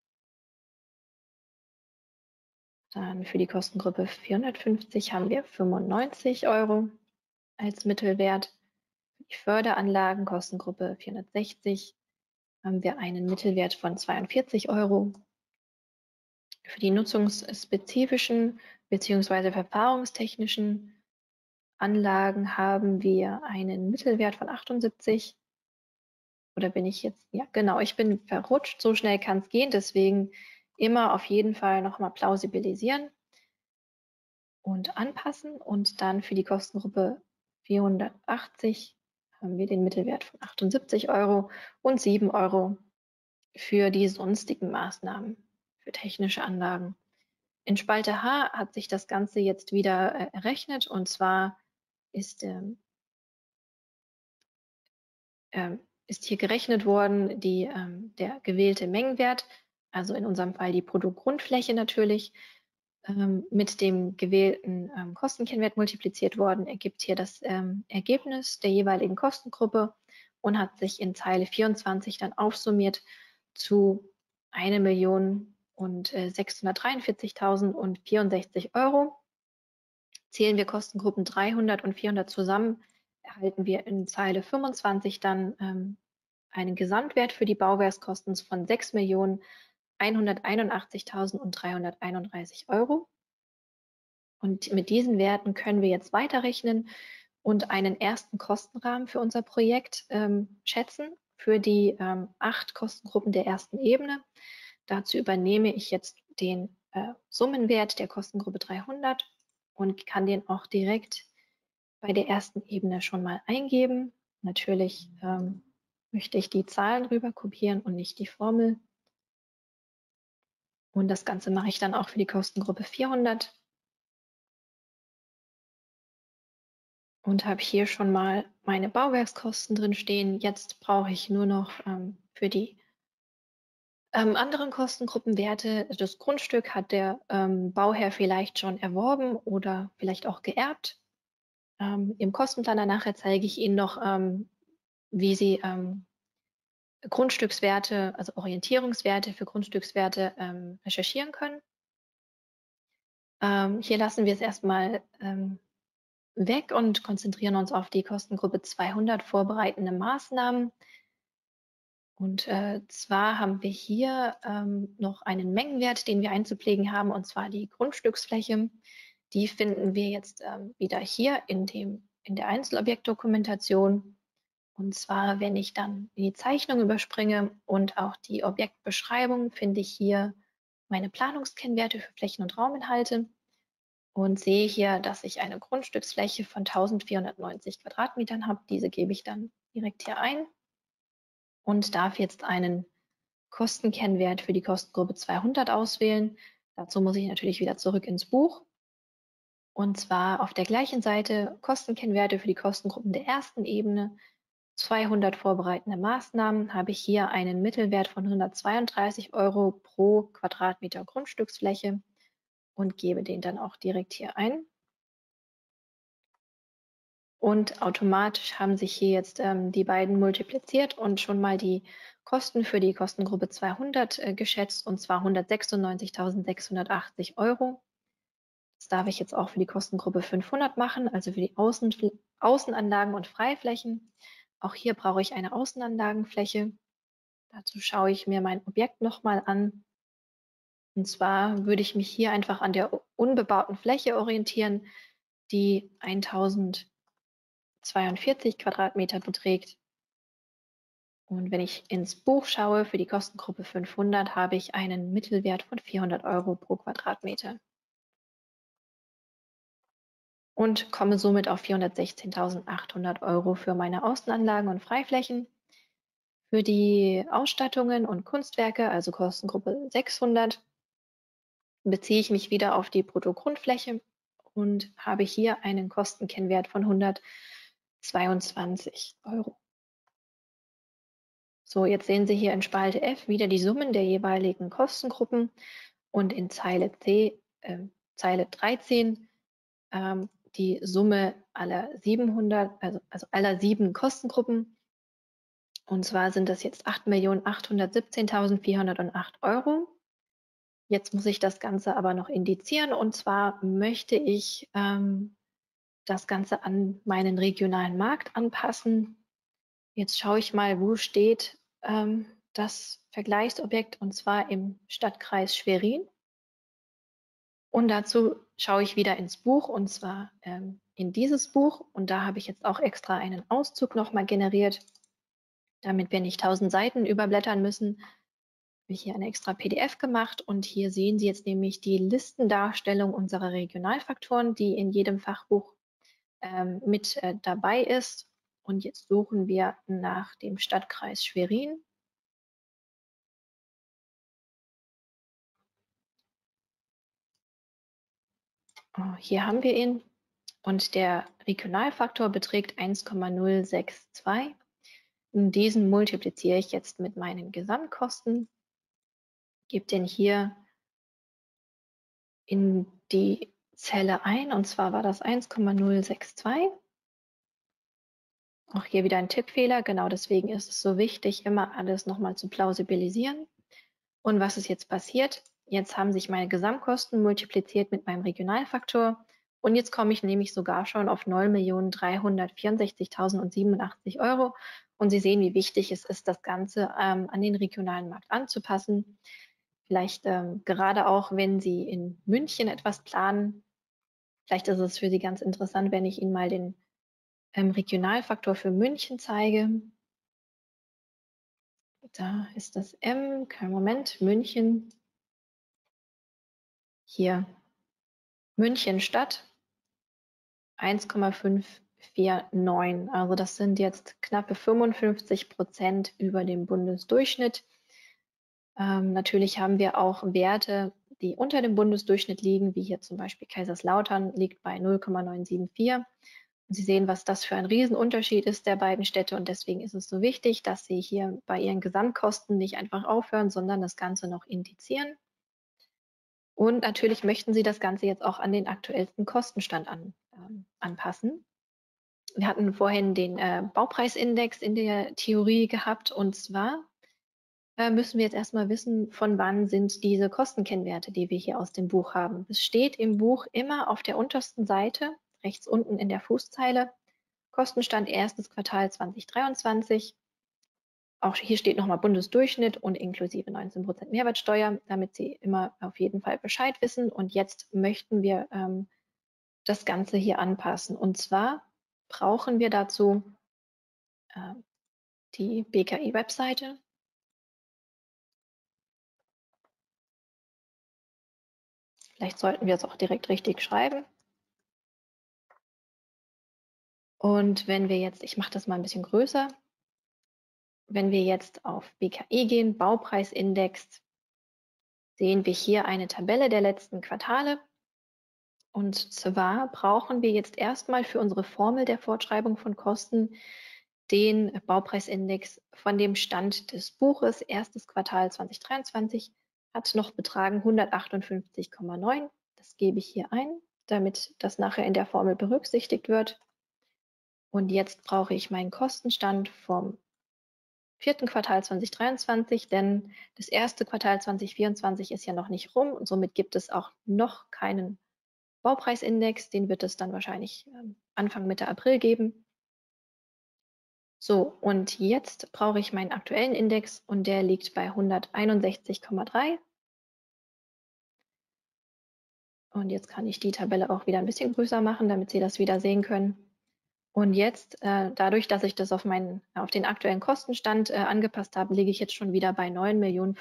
Dann für die Kostengruppe vierhundertfünfzig haben wir fünfundneunzig Euro als Mittelwert. Für die Förderanlagen Kostengruppe vierhundertsechzig haben wir einen Mittelwert von zweiundvierzig Euro. Für die nutzungsspezifischen bzw. verfahrungstechnischen Anlagen haben wir einen Mittelwert von achtundsiebzig. Oder bin ich jetzt, ja genau, ich bin verrutscht, so schnell kann es gehen, deswegen immer auf jeden Fall nochmal plausibilisieren und anpassen. Und dann für die Kostengruppe vierhundertachtzig haben wir den Mittelwert von achtundsiebzig Euro und sieben Euro für die sonstigen Maßnahmen für technische Anlagen. In Spalte H hat sich das Ganze jetzt wieder äh, errechnet, und zwar ist, ähm, ähm, ist hier gerechnet worden die, ähm, der gewählte Mengenwert also in unserem Fall die Produktgrundfläche natürlich, ähm, mit dem gewählten ähm, Kostenkennwert multipliziert worden, ergibt hier das ähm, Ergebnis der jeweiligen Kostengruppe und hat sich in Zeile vierundzwanzig dann aufsummiert zu eine Million und äh, sechshundertdreiundvierzigtausend vierundsechzig Euro. Zählen wir Kostengruppen dreihundert und vierhundert zusammen, erhalten wir in Zeile fünfundzwanzig dann ähm, einen Gesamtwert für die Bauwerkskosten von sechs Millionen hunderteinundachtzigtausenddreihunderteinunddreißig Euro. Und mit diesen Werten können wir jetzt weiterrechnen und einen ersten Kostenrahmen für unser Projekt ähm, schätzen für die ähm, acht Kostengruppen der ersten Ebene. Dazu übernehme ich jetzt den äh, Summenwert der Kostengruppe dreihundert und kann den auch direkt bei der ersten Ebene schon mal eingeben. Natürlich ähm, möchte ich die Zahlen rüber kopieren und nicht die Formel. Und das Ganze mache ich dann auch für die Kostengruppe vierhundert. Und habe hier schon mal meine Bauwerkskosten drin stehen. Jetzt brauche ich nur noch ähm, für die ähm, anderen Kostengruppenwerte. Das Grundstück hat der ähm, Bauherr vielleicht schon erworben oder vielleicht auch geerbt. Ähm, Im Kostenplaner nachher zeige ich Ihnen noch, ähm, wie Sie ähm, Grundstückswerte, also Orientierungswerte für Grundstückswerte ähm, recherchieren können. Ähm, hier lassen wir es erstmal ähm, weg und konzentrieren uns auf die Kostengruppe zweihundert vorbereitende Maßnahmen. Und äh, zwar haben wir hier ähm, noch einen Mengenwert, den wir einzupflegen haben, und zwar die Grundstücksfläche. Die finden wir jetzt ähm, wieder hier in, dem, in der Einzelobjektdokumentation. Und zwar, wenn ich dann die Zeichnung überspringe und auch die Objektbeschreibung, finde ich hier meine Planungskennwerte für Flächen- und Rauminhalte und sehe hier, dass ich eine Grundstücksfläche von eintausendvierhundertneunzig Quadratmetern habe. Diese gebe ich dann direkt hier ein und darf jetzt einen Kostenkennwert für die Kostengruppe zweihundert auswählen. Dazu muss ich natürlich wieder zurück ins Buch. Und zwar auf der gleichen Seite Kostenkennwerte für die Kostengruppen der ersten Ebene, zweihundert vorbereitende Maßnahmen, habe ich hier einen Mittelwert von hundertzweiunddreißig Euro pro Quadratmeter Grundstücksfläche und gebe den dann auch direkt hier ein. Und automatisch haben sich hier jetzt ähm, die beiden multipliziert und schon mal die Kosten für die Kostengruppe zweihundert äh, geschätzt, und zwar hundertsechsundneunzigtausendsechshundertachtzig Euro. Das darf ich jetzt auch für die Kostengruppe fünfhundert machen, also für die Außen Außenanlagen und Freiflächen. Auch hier brauche ich eine Außenanlagenfläche. Dazu schaue ich mir mein Objekt nochmal an. Und zwar würde ich mich hier einfach an der unbebauten Fläche orientieren, die eintausendzweiundvierzig Quadratmeter beträgt. Und wenn ich ins Buch schaue, für die Kostengruppe fünfhundert habe ich einen Mittelwert von vierhundert Euro pro Quadratmeter. Und komme somit auf vierhundertsechzehntausendachthundert Euro für meine Außenanlagen und Freiflächen. Für die Ausstattungen und Kunstwerke, also Kostengruppe sechshundert, beziehe ich mich wieder auf die Bruttogrundfläche und habe hier einen Kostenkennwert von hundertzweiundzwanzig Euro. So, jetzt sehen Sie hier in Spalte F wieder die Summen der jeweiligen Kostengruppen und in Zeile C, äh, Zeile dreizehn, ähm, die Summe aller siebenhundert, also, also aller sieben Kostengruppen. Und zwar sind das jetzt acht Millionen achthundertsiebzehntausendvierhundertacht Euro. Jetzt muss ich das Ganze aber noch indizieren, und zwar möchte ich ähm, das Ganze an meinen regionalen Markt anpassen. Jetzt schaue ich mal, wo steht ähm, das Vergleichsobjekt, und zwar im Stadtkreis Schwerin. Und dazu schaue ich wieder ins Buch, und zwar ähm, in dieses Buch. Und da habe ich jetzt auch extra einen Auszug nochmal generiert, damit wir nicht tausend Seiten überblättern müssen. Habe ich hier eine extra P D F gemacht, und hier sehen Sie jetzt nämlich die Listendarstellung unserer Regionalfaktoren, die in jedem Fachbuch ähm, mit äh, dabei ist. Und jetzt suchen wir nach dem Stadtkreis Schwerin. Oh, hier haben wir ihn. Und der Regionalfaktor beträgt eins Komma null sechs zwei. Diesen multipliziere ich jetzt mit meinen Gesamtkosten. gebe den hier in die Zelle ein, und zwar war das eins Komma null sechs zwei. Auch hier wieder ein Tippfehler, genau deswegen ist es so wichtig, immer alles nochmal zu plausibilisieren. Und was ist jetzt passiert? Jetzt haben sich meine Gesamtkosten multipliziert mit meinem Regionalfaktor und jetzt komme ich nämlich sogar schon auf neun Millionen dreihundertvierundsechzigtausendsiebenundachtzig Euro. Und Sie sehen, wie wichtig es ist, das Ganze ähm, an den regionalen Markt anzupassen. Vielleicht ähm, gerade auch, wenn Sie in München etwas planen, vielleicht ist es für Sie ganz interessant, wenn ich Ihnen mal den ähm, Regionalfaktor für München zeige. Da ist das M, kein Moment, München. Hier, München Stadt, eins Komma fünf vier neun. Also das sind jetzt knappe fünfundfünfzig Prozent über dem Bundesdurchschnitt. Ähm, natürlich haben wir auch Werte, die unter dem Bundesdurchschnitt liegen, wie hier zum Beispiel Kaiserslautern liegt bei null Komma neun sieben vier. Und Sie sehen, was das für ein Riesenunterschied ist der beiden Städte. Und deswegen ist es so wichtig, dass Sie hier bei Ihren Gesamtkosten nicht einfach aufhören, sondern das Ganze noch indizieren. Und natürlich möchten Sie das Ganze jetzt auch an den aktuellsten Kostenstand an, ähm, anpassen. Wir hatten vorhin den äh, Baupreisindex in der Theorie gehabt, und zwar äh, müssen wir jetzt erstmal wissen, von wann sind diese Kostenkennwerte, die wir hier aus dem Buch haben. Es steht im Buch immer auf der untersten Seite, rechts unten in der Fußzeile, Kostenstand erstes Quartal zweitausenddreiundzwanzig. Auch hier steht nochmal Bundesdurchschnitt und inklusive neunzehn Prozent Mehrwertsteuer, damit Sie immer auf jeden Fall Bescheid wissen. Und jetzt möchten wir ähm, das Ganze hier anpassen. Und zwar brauchen wir dazu äh, die B K I-Webseite. Vielleicht sollten wir es auch direkt richtig schreiben. Und wenn wir jetzt, ich mache das mal ein bisschen größer, wenn wir jetzt auf B K I gehen, Baupreisindex, sehen wir hier eine Tabelle der letzten Quartale. Und zwar brauchen wir jetzt erstmal für unsere Formel der Fortschreibung von Kosten den Baupreisindex von dem Stand des Buches, erstes Quartal zweitausenddreiundzwanzig, hat noch betragen hundertachtundfünfzig Komma neun. Das gebe ich hier ein, damit das nachher in der Formel berücksichtigt wird. Und jetzt brauche ich meinen Kostenstand vom vierten Quartal zweitausenddreiundzwanzig, denn das erste Quartal zweitausendvierundzwanzig ist ja noch nicht rum und somit gibt es auch noch keinen Baupreisindex. Den wird es dann wahrscheinlich Anfang Mitte April geben. So, und jetzt brauche ich meinen aktuellen Index und der liegt bei hunderteinundsechzig Komma drei. Und jetzt kann ich die Tabelle auch wieder ein bisschen größer machen, damit Sie das wieder sehen können. Und jetzt, äh, dadurch, dass ich das auf, meinen, auf den aktuellen Kostenstand äh, angepasst habe, liege ich jetzt schon wieder bei neun Millionen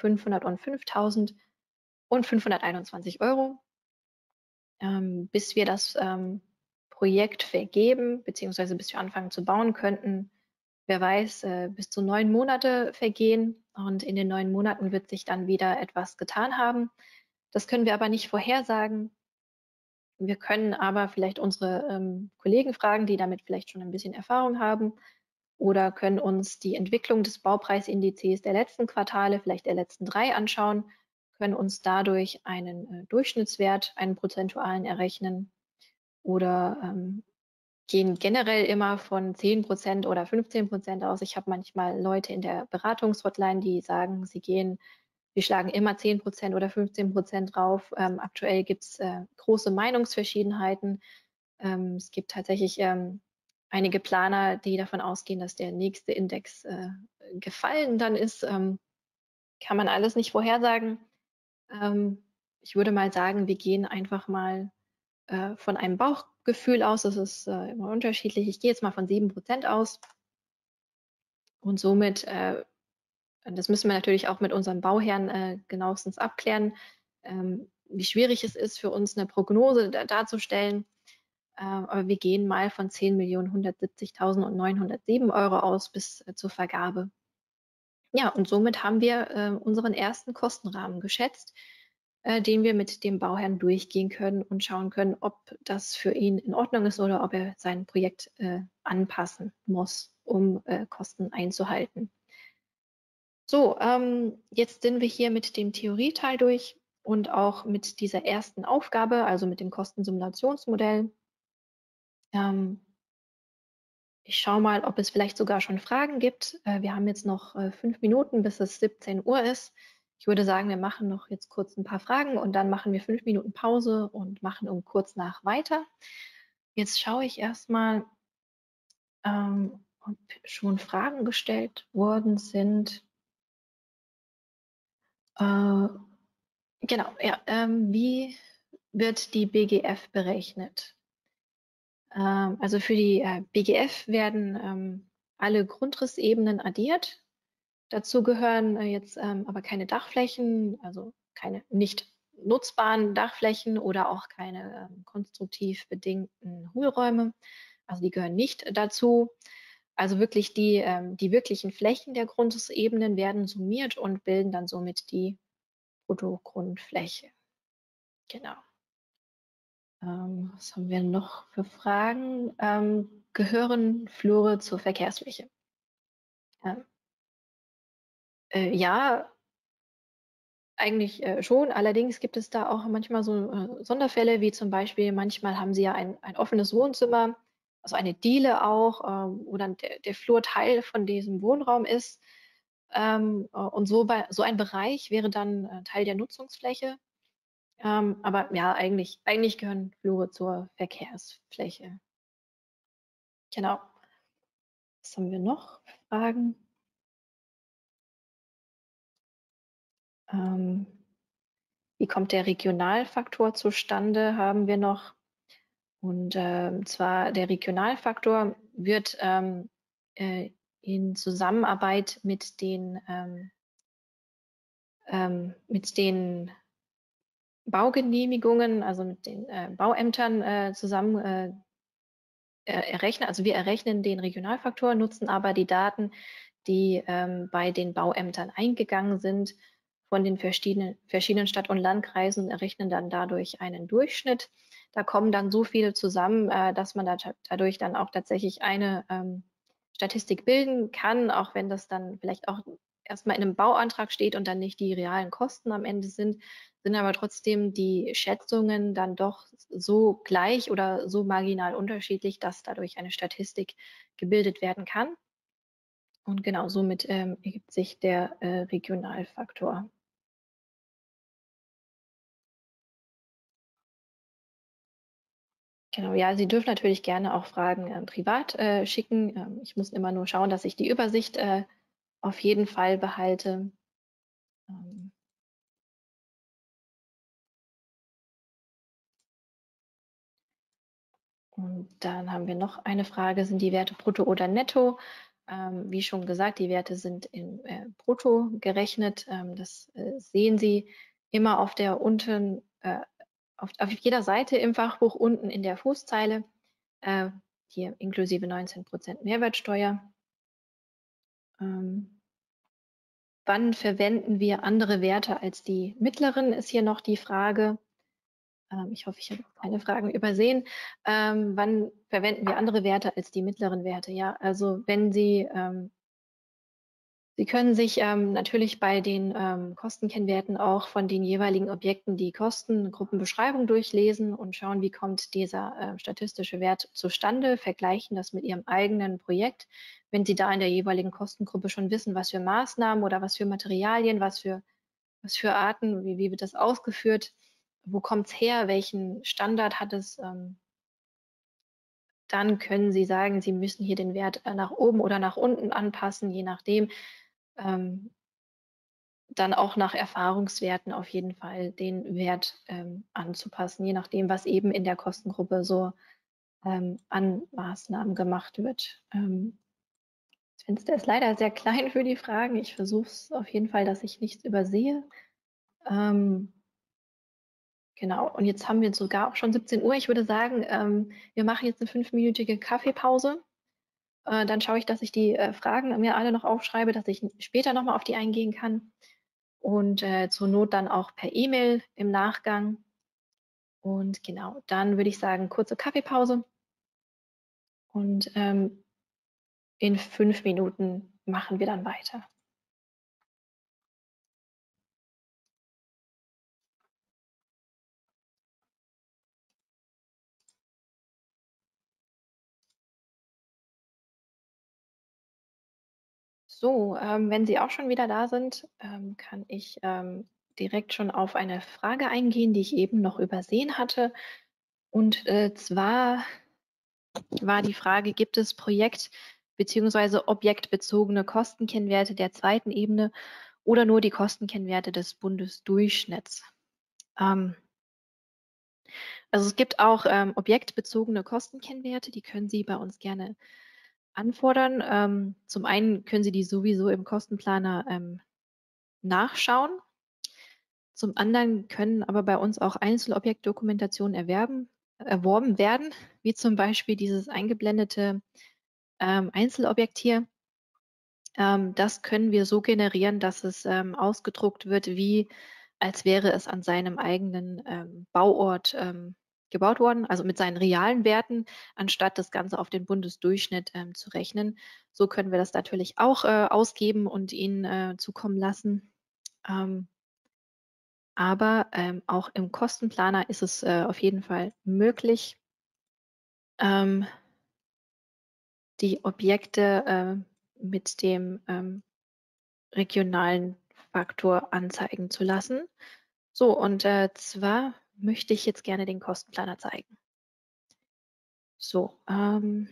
fünfhundertfünftausendfünfhunderteinundzwanzig Euro. Ähm, bis wir das ähm, Projekt vergeben, beziehungsweise bis wir anfangen zu bauen könnten, wer weiß, äh, bis zu neun Monate vergehen. Und in den neun Monaten wird sich dann wieder etwas getan haben. Das können wir aber nicht vorhersagen. Wir können aber vielleicht unsere ähm, Kollegen fragen, die damit vielleicht schon ein bisschen Erfahrung haben, oder können uns die Entwicklung des Baupreisindizes der letzten Quartale, vielleicht der letzten drei anschauen, können uns dadurch einen äh, Durchschnittswert, einen prozentualen errechnen oder ähm, gehen generell immer von zehn Prozent oder fünfzehn Prozent aus. Ich habe manchmal Leute in der Beratungshotline, die sagen, sie gehen, wir schlagen immer zehn Prozent oder fünfzehn Prozent drauf. Ähm, aktuell gibt es äh, große Meinungsverschiedenheiten. Ähm, es gibt tatsächlich ähm, einige Planer, die davon ausgehen, dass der nächste Index äh, gefallen dann ist. Ähm, kann man alles nicht vorhersagen. Ähm, ich würde mal sagen, wir gehen einfach mal äh, von einem Bauchgefühl aus. Das ist äh, immer unterschiedlich. Ich gehe jetzt mal von sieben Prozent aus. Und somit, äh, das müssen wir natürlich auch mit unserem Bauherrn äh, genauestens abklären, ähm, wie schwierig es ist für uns, eine Prognose da, darzustellen. Äh, aber wir gehen mal von zehn Millionen hundertsiebzigtausendneunhundertsieben Euro aus bis äh, zur Vergabe. Ja, und somit haben wir äh, unseren ersten Kostenrahmen geschätzt, äh, den wir mit dem Bauherrn durchgehen können und schauen können, ob das für ihn in Ordnung ist oder ob er sein Projekt äh, anpassen muss, um äh, Kosten einzuhalten. So, ähm, jetzt sind wir hier mit dem Theorieteil durch und auch mit dieser ersten Aufgabe, also mit dem Kostensimulationsmodell. Ähm, ich schaue mal, ob es vielleicht sogar schon Fragen gibt. Äh, wir haben jetzt noch äh, fünf Minuten, bis es siebzehn Uhr ist. Ich würde sagen, wir machen noch jetzt kurz ein paar Fragen und dann machen wir fünf Minuten Pause und machen um kurz nach weiter. Jetzt schaue ich erstmal, ähm, ob schon Fragen gestellt worden sind. Äh, genau, ja. Ähm, wie wird die B G F berechnet? Ähm, also für die äh, B G F werden ähm, alle Grundrissebenen addiert. Dazu gehören äh, jetzt ähm, aber keine Dachflächen, also keine nicht nutzbaren Dachflächen oder auch keine ähm, konstruktiv bedingten Hohlräume. Also die gehören nicht dazu. Also wirklich die, ähm, die wirklichen Flächen der Grundrissebenen werden summiert und bilden dann somit die Bruttogrundfläche. Genau. Ähm, was haben wir noch für Fragen? Ähm, gehören Flure zur Verkehrsfläche? Ähm, äh, ja, eigentlich äh, schon. Allerdings gibt es da auch manchmal so äh, Sonderfälle, wie zum Beispiel, manchmal haben sie ja ein, ein offenes Wohnzimmer, also eine Diele auch, ähm, wo dann der, der Flur Teil von diesem Wohnraum ist. Ähm, äh, und so, bei, so ein Bereich wäre dann äh, Teil der Nutzungsfläche. Ähm, aber ja, eigentlich, eigentlich gehören Flure zur Verkehrsfläche. Genau. Was haben wir noch für Fragen? Ähm, wie kommt der Regionalfaktor zustande, haben wir noch. Und ähm, zwar der Regionalfaktor wird ähm, äh, in Zusammenarbeit mit den, ähm, ähm, mit den Baugenehmigungen, also mit den äh, Bauämtern äh, zusammen äh, äh, errechnen. Also wir errechnen den Regionalfaktor, nutzen aber die Daten, die ähm, bei den Bauämtern eingegangen sind von den verschiedenen, verschiedenen Stadt- und Landkreisen, errechnen dann dadurch einen Durchschnitt. Da kommen dann so viele zusammen, äh, dass man da, dadurch dann auch tatsächlich eine ähm, Statistik bilden kann, auch wenn das dann vielleicht auch erstmal in einem Bauantrag steht und dann nicht die realen Kosten am Ende sind, sind aber trotzdem die Schätzungen dann doch so gleich oder so marginal unterschiedlich, dass dadurch eine Statistik gebildet werden kann. Und genau somit ähm, ergibt sich der äh, Regionalfaktor. Genau, ja, Sie dürfen natürlich gerne auch Fragen äh, privat äh, schicken. Ähm, ich muss immer nur schauen, dass ich die Übersicht äh, auf jeden Fall behalte. Ähm, Und dann haben wir noch eine Frage, sind die Werte brutto oder netto? Ähm, wie schon gesagt, die Werte sind in äh, brutto gerechnet. Ähm, das äh, sehen Sie immer auf der unten, äh, auf, auf jeder Seite im Fachbuch unten in der Fußzeile, äh, hier inklusive neunzehn Prozent Mehrwertsteuer. Ähm, wann verwenden wir andere Werte als die mittleren, ist hier noch die Frage. Ähm, ich hoffe, ich habe keine Fragen übersehen. Ähm, wann verwenden wir andere Werte als die mittleren Werte? Ja, also wenn Sie, ähm, Sie können sich ähm, natürlich bei den ähm, Kostenkennwerten auch von den jeweiligen Objekten die Kostengruppenbeschreibung durchlesen und schauen, wie kommt dieser äh, statistische Wert zustande, vergleichen das mit Ihrem eigenen Projekt. Wenn Sie da in der jeweiligen Kostengruppe schon wissen, was für Maßnahmen oder was für Materialien, was für was für Arten, wie, wie wird das ausgeführt, wo kommt es her, welchen Standard hat es, ähm, dann können Sie sagen, Sie müssen hier den Wert äh, nach oben oder nach unten anpassen, je nachdem. Ähm, dann auch nach Erfahrungswerten auf jeden Fall den Wert ähm, anzupassen, je nachdem, was eben in der Kostengruppe so ähm, an Maßnahmen gemacht wird. Ähm, das Fenster ist leider sehr klein für die Fragen. Ich versuche es auf jeden Fall, dass ich nichts übersehe. Ähm, Genau, und jetzt haben wir sogar auch schon siebzehn Uhr. Ich würde sagen, ähm, wir machen jetzt eine fünfminütige Kaffeepause. Äh, dann schaue ich, dass ich die äh, Fragen mir alle noch aufschreibe, dass ich später nochmal auf die eingehen kann. Und äh, zur Not dann auch per E-Mail im Nachgang. Und genau, dann würde ich sagen, kurze Kaffeepause. Und ähm, in fünf Minuten machen wir dann weiter. So, ähm, wenn Sie auch schon wieder da sind, ähm, kann ich ähm, direkt schon auf eine Frage eingehen, die ich eben noch übersehen hatte. Und äh, zwar war die Frage, gibt es Projekt- bzw. objektbezogene Kostenkennwerte der zweiten Ebene oder nur die Kostenkennwerte des Bundesdurchschnitts? Ähm, also es gibt auch ähm, objektbezogene Kostenkennwerte, die können Sie bei uns gerne anfordern. Ähm, zum einen können Sie die sowieso im Kostenplaner ähm, nachschauen. Zum anderen können aber bei uns auch Einzelobjektdokumentationen erwerben, erworben werden, wie zum Beispiel dieses eingeblendete ähm, Einzelobjekt hier. Ähm, das können wir so generieren, dass es ähm, ausgedruckt wird, wie als wäre es an seinem eigenen ähm, Bauort ähm, gebaut worden, also mit seinen realen Werten, anstatt das Ganze auf den Bundesdurchschnitt ähm, zu rechnen. So können wir das natürlich auch äh, ausgeben und Ihnen äh, zukommen lassen. Ähm, aber ähm, auch im Kostenplaner ist es äh, auf jeden Fall möglich, ähm, die Objekte äh, mit dem ähm, regionalen Faktor anzeigen zu lassen. So, und äh, zwar möchte ich jetzt gerne den Kostenplaner zeigen. So, ähm,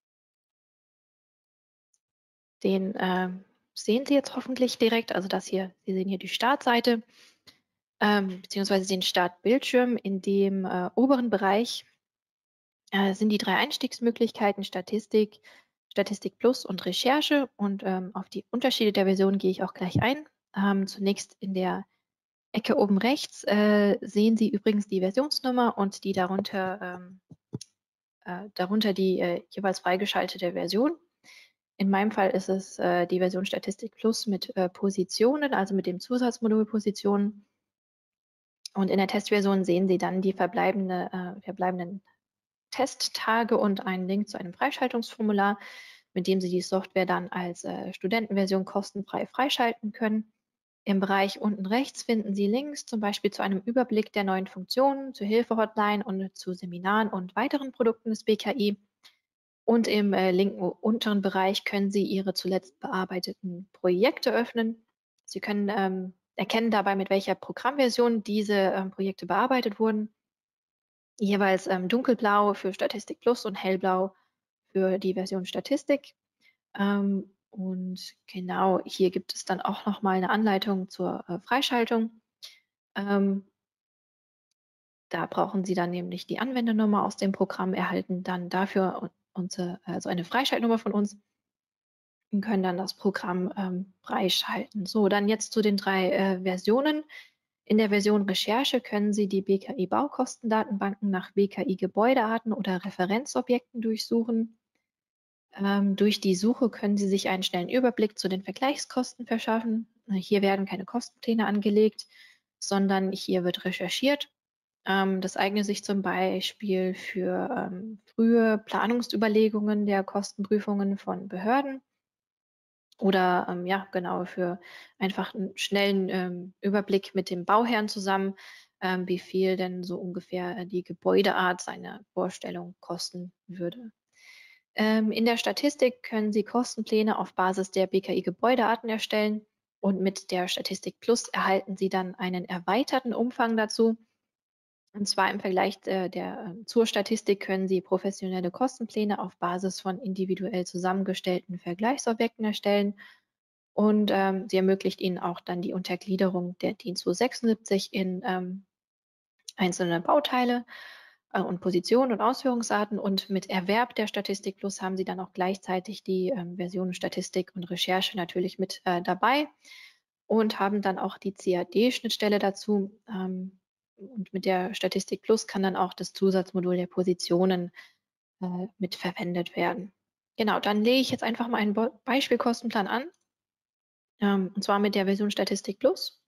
den ähm, sehen Sie jetzt hoffentlich direkt. Also das hier, Sie sehen hier die Startseite, ähm, beziehungsweise den Startbildschirm. In dem äh, oberen Bereich äh, sind die drei Einstiegsmöglichkeiten Statistik, Statistik Plus und Recherche. Und ähm, auf die Unterschiede der Version gehe ich auch gleich ein. Ähm, zunächst in der Ecke oben rechts äh, sehen Sie übrigens die Versionsnummer und die darunter, ähm, äh, darunter die äh, jeweils freigeschaltete Version. In meinem Fall ist es äh, die Version Statistik Plus mit äh, Positionen, also mit dem Zusatzmodul Positionen. Und in der Testversion sehen Sie dann die verbleibende, äh, verbleibenden Testtage und einen Link zu einem Freischaltungsformular, mit dem Sie die Software dann als äh, Studentenversion kostenfrei freischalten können. Im Bereich unten rechts finden Sie Links, zum Beispiel zu einem Überblick der neuen Funktionen, zur Hilfe-Hotline und zu Seminaren und weiteren Produkten des B K I. Und im äh, linken unteren Bereich können Sie Ihre zuletzt bearbeiteten Projekte öffnen. Sie können ähm, erkennen dabei, mit welcher Programmversion diese ähm, Projekte bearbeitet wurden. Jeweils ähm, dunkelblau für Statistik Plus und hellblau für die Version Statistik. Ähm, und genau hier gibt es dann auch noch mal eine Anleitung zur äh, Freischaltung. Ähm, da brauchen Sie dann nämlich die Anwendernummer aus dem Programm, erhalten dann dafür u- unsere, also eine Freischaltnummer von uns und können dann das Programm ähm, freischalten. So, dann jetzt zu den drei äh, Versionen. In der Version Recherche können Sie die B K I-Baukostendatenbanken nach B K I-Gebäudearten oder Referenzobjekten durchsuchen. Ähm, durch die Suche können Sie sich einen schnellen Überblick zu den Vergleichskosten verschaffen. Äh, Hier werden keine Kostenpläne angelegt, sondern hier wird recherchiert. Ähm, das eignet sich zum Beispiel für ähm, frühe Planungsüberlegungen der Kostenprüfungen von Behörden oder ähm, ja, genau, für einfach einen schnellen ähm, Überblick mit dem Bauherrn zusammen, ähm, wie viel denn so ungefähr äh, die Gebäudeart seiner Vorstellung kosten würde. Ähm, in der Statistik können Sie Kostenpläne auf Basis der B K I-Gebäudearten erstellen und mit der Statistik Plus erhalten Sie dann einen erweiterten Umfang dazu. Und zwar im Vergleich äh, der, äh, zur Statistik können Sie professionelle Kostenpläne auf Basis von individuell zusammengestellten Vergleichsobjekten erstellen und ähm, sie ermöglicht Ihnen auch dann die Untergliederung der D I N zweihundertsechsundsiebzig in ähm, einzelne Bauteile äh, und Positionen und Ausführungsarten. Und mit Erwerb der Statistik Plus haben Sie dann auch gleichzeitig die ähm, Versionen Statistik und Recherche natürlich mit äh, dabei und haben dann auch die C A D-Schnittstelle dazu. Ähm, und mit der Statistik Plus kann dann auch das Zusatzmodul der Positionen äh, mit verwendet werden. Genau, dann lege ich jetzt einfach mal einen Bo Beispielkostenplan an, ähm, und zwar mit der Version Statistik Plus.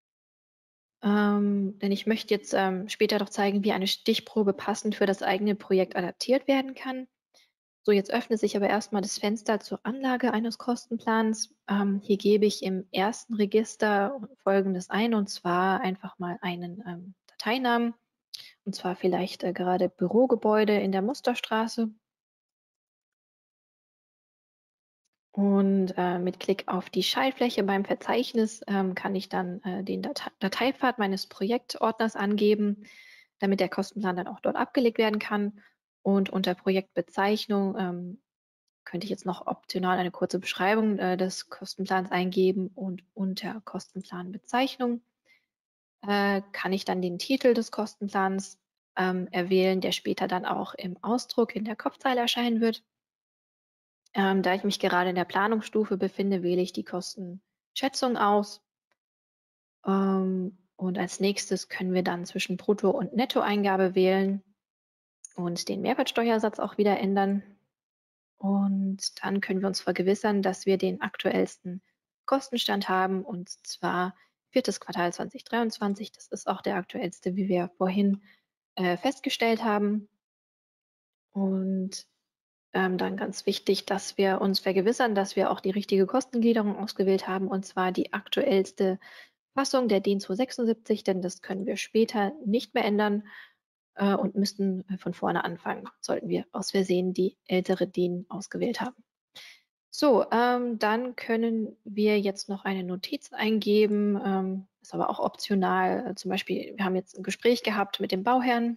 Ähm, denn ich möchte jetzt ähm, später noch zeigen, wie eine Stichprobe passend für das eigene Projekt adaptiert werden kann. So, jetzt öffnet sich aber erstmal das Fenster zur Anlage eines Kostenplans. Ähm, hier gebe ich im ersten Register Folgendes ein, und zwar einfach mal einen ähm, Dateinamen, und zwar vielleicht äh, gerade Bürogebäude in der Musterstraße. Und äh, mit Klick auf die Schaltfläche beim Verzeichnis ähm, kann ich dann äh, den Date Dateipfad meines Projektordners angeben, damit der Kostenplan dann auch dort abgelegt werden kann. Und unter Projektbezeichnung ähm, könnte ich jetzt noch optional eine kurze Beschreibung äh, des Kostenplans eingeben und unter Kostenplanbezeichnung äh, kann ich dann den Titel des Kostenplans ähm, erwählen, der später dann auch im Ausdruck in der Kopfzeile erscheinen wird. Ähm, da ich mich gerade in der Planungsstufe befinde, wähle ich die Kostenschätzung aus. Ähm, und als nächstes können wir dann zwischen Brutto- und Nettoeingabe wählen und den Mehrwertsteuersatz auch wieder ändern. Und dann können wir uns vergewissern, dass wir den aktuellsten Kostenstand haben, und zwar viertes Quartal zwanzig dreiundzwanzig. Das ist auch der aktuellste, wie wir vorhin äh, festgestellt haben. Und ähm, dann ganz wichtig, dass wir uns vergewissern, dass wir auch die richtige Kostengliederung ausgewählt haben, und zwar die aktuellste Fassung der D I N zweihundertsechsundsiebzig, denn das können wir später nicht mehr ändern äh, und müssten äh, von vorne anfangen, sollten wir aus Versehen die ältere D I N ausgewählt haben. So, ähm, dann können wir jetzt noch eine Notiz eingeben, ähm, ist aber auch optional. Äh, zum Beispiel, wir haben jetzt ein Gespräch gehabt mit dem Bauherrn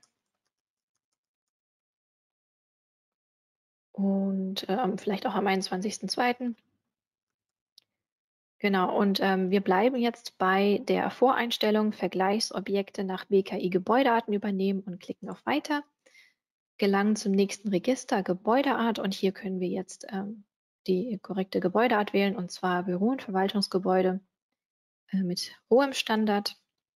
und ähm, vielleicht auch am einundzwanzigsten zweiten. Genau, und ähm, wir bleiben jetzt bei der Voreinstellung Vergleichsobjekte nach B K I Gebäudearten übernehmen und klicken auf Weiter, gelangen zum nächsten Register Gebäudeart, und hier können wir jetzt ähm, die korrekte Gebäudeart wählen, und zwar Büro- und Verwaltungsgebäude äh, mit hohem Standard.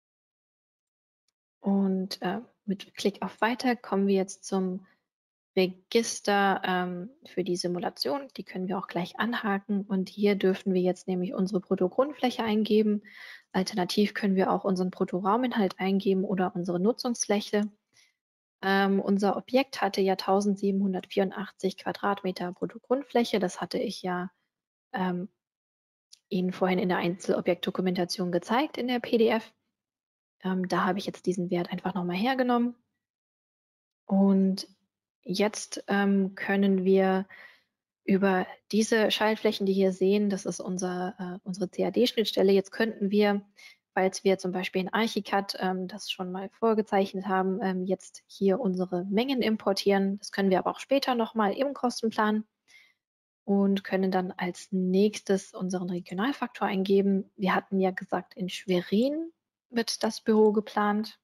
Und äh, mit Klick auf Weiter kommen wir jetzt zum Register ähm, für die Simulation. Die können wir auch gleich anhaken. Und hier dürfen wir jetzt nämlich unsere Bruttogrundfläche eingeben. Alternativ können wir auch unseren Bruttorauminhalt eingeben oder unsere Nutzungsfläche. Ähm, unser Objekt hatte ja eintausendsiebenhundertvierundachtzig Quadratmeter Bruttogrundfläche. Das hatte ich ja ähm, Ihnen vorhin in der Einzelobjektdokumentation gezeigt in der P D F. Ähm, da habe ich jetzt diesen Wert einfach nochmal hergenommen. Und jetzt ähm, können wir über diese Schaltflächen, die hier sehen, das ist unser, äh, unsere C A D-Schnittstelle. Jetzt könnten wir, falls wir zum Beispiel in Archicad ähm, das schon mal vorgezeichnet haben, ähm, jetzt hier unsere Mengen importieren. Das können wir aber auch später nochmal im Kostenplan und können dann als nächstes unseren Regionalfaktor eingeben. Wir hatten ja gesagt, in Schwerin wird das Büro geplant.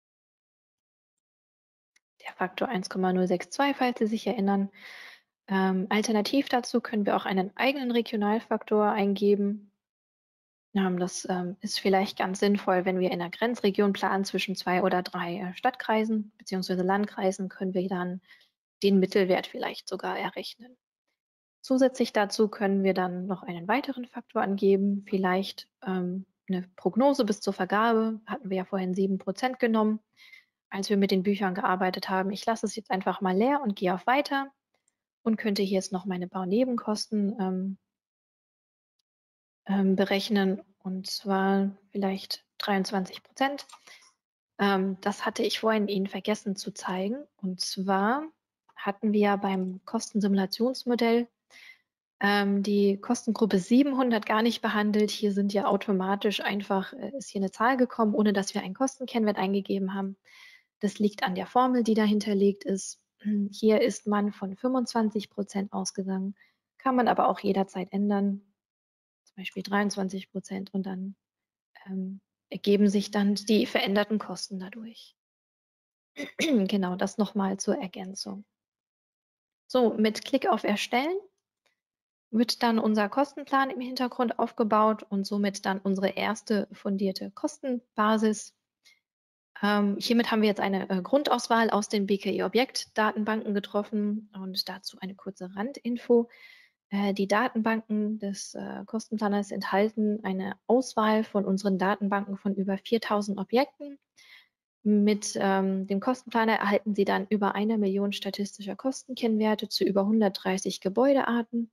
Der Faktor eins Komma null sechs zwei, falls Sie sich erinnern. Ähm, alternativ dazu können wir auch einen eigenen Regionalfaktor eingeben. Ähm, das ähm, ist vielleicht ganz sinnvoll, wenn wir in einer Grenzregion planen zwischen zwei oder drei äh, Stadtkreisen bzw. Landkreisen, können wir dann den Mittelwert vielleicht sogar errechnen. Zusätzlich dazu können wir dann noch einen weiteren Faktor angeben, vielleicht ähm, eine Prognose bis zur Vergabe. Hatten wir ja vorhin sieben Prozent genommen, als wir mit den Büchern gearbeitet haben. Ich lasse es jetzt einfach mal leer und gehe auf Weiter und könnte hier jetzt noch meine Baunebenkosten ähm, ähm, berechnen, und zwar vielleicht dreiundzwanzig Prozent. Ähm, das hatte ich vorhin Ihnen vergessen zu zeigen. Und zwar hatten wir ja beim Kostensimulationsmodell ähm, die Kostengruppe siebenhundert gar nicht behandelt. Hier sind ja automatisch einfach, äh, ist hier eine Zahl gekommen, ohne dass wir einen Kostenkennwert eingegeben haben. Das liegt an der Formel, die dahinterlegt ist. Hier ist man von fünfundzwanzig Prozent ausgegangen, kann man aber auch jederzeit ändern, zum Beispiel dreiundzwanzig Prozent, und dann ähm, ergeben sich dann die veränderten Kosten dadurch. Genau, das nochmal zur Ergänzung. So, mit Klick auf Erstellen wird dann unser Kostenplan im Hintergrund aufgebaut und somit dann unsere erste fundierte Kostenbasis. Ähm, hiermit haben wir jetzt eine äh, Grundauswahl aus den B K I-Objektdatenbanken getroffen, und dazu eine kurze Randinfo. Äh, die Datenbanken des äh, Kostenplanners enthalten eine Auswahl von unseren Datenbanken von über viertausend Objekten. Mit ähm, dem Kostenplaner erhalten Sie dann über eine Million statistischer Kostenkennwerte zu über hundertdreißig Gebäudearten.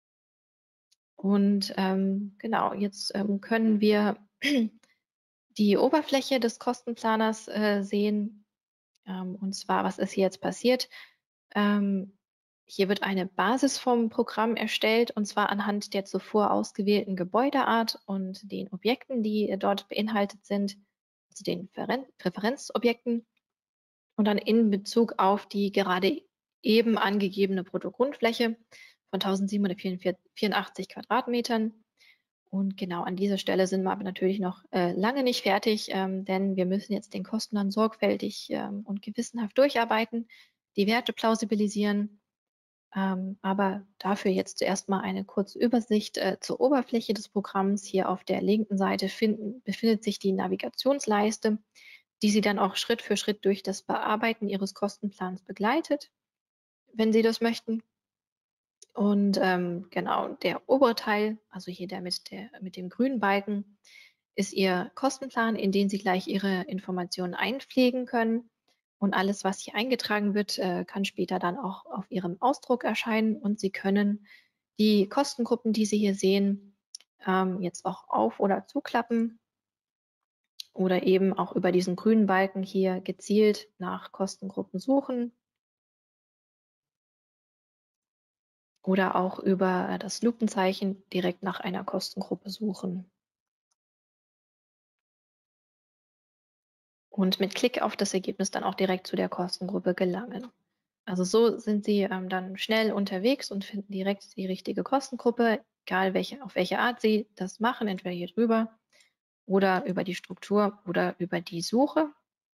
Und ähm, genau, jetzt ähm, können wir die Oberfläche des Kostenplaners äh, sehen. Ähm, und zwar, was ist hier jetzt passiert? Ähm, Hier wird eine Basis vom Programm erstellt, und zwar anhand der zuvor ausgewählten Gebäudeart und den Objekten, die äh, dort beinhaltet sind, also den Feren- Präferenzobjekten, und dann in Bezug auf die gerade eben angegebene Bruttogrundfläche von eintausendsiebenhundertvierundachtzig Quadratmetern. Und genau an dieser Stelle sind wir aber natürlich noch äh, lange nicht fertig, ähm, denn wir müssen jetzt den Kostenplan sorgfältig ähm, und gewissenhaft durcharbeiten, die Werte plausibilisieren. Ähm, aber dafür jetzt zuerst mal eine kurze Übersicht äh, zur Oberfläche des Programms. Hier auf der linken Seite finden, befindet sich die Navigationsleiste, die Sie dann auch Schritt für Schritt durch das Bearbeiten Ihres Kostenplans begleitet, wenn Sie das möchten. Und ähm, genau, der obere Teil, also hier der mit, der mit dem grünen Balken, ist Ihr Kostenplan, in den Sie gleich Ihre Informationen einpflegen können. Und alles, was hier eingetragen wird, äh, kann später dann auch auf Ihrem Ausdruck erscheinen. Und Sie können die Kostengruppen, die Sie hier sehen, ähm, jetzt auch auf- oder zuklappen oder eben auch über diesen grünen Balken hier gezielt nach Kostengruppen suchen oder auch über äh, das Lupenzeichen direkt nach einer Kostengruppe suchen. Und mit Klick auf das Ergebnis dann auch direkt zu der Kostengruppe gelangen. Also so sind Sie ähm, dann schnell unterwegs und finden direkt die richtige Kostengruppe, egal welche, auf welche Art Sie das machen, entweder hier drüber oder über die Struktur oder über die Suche.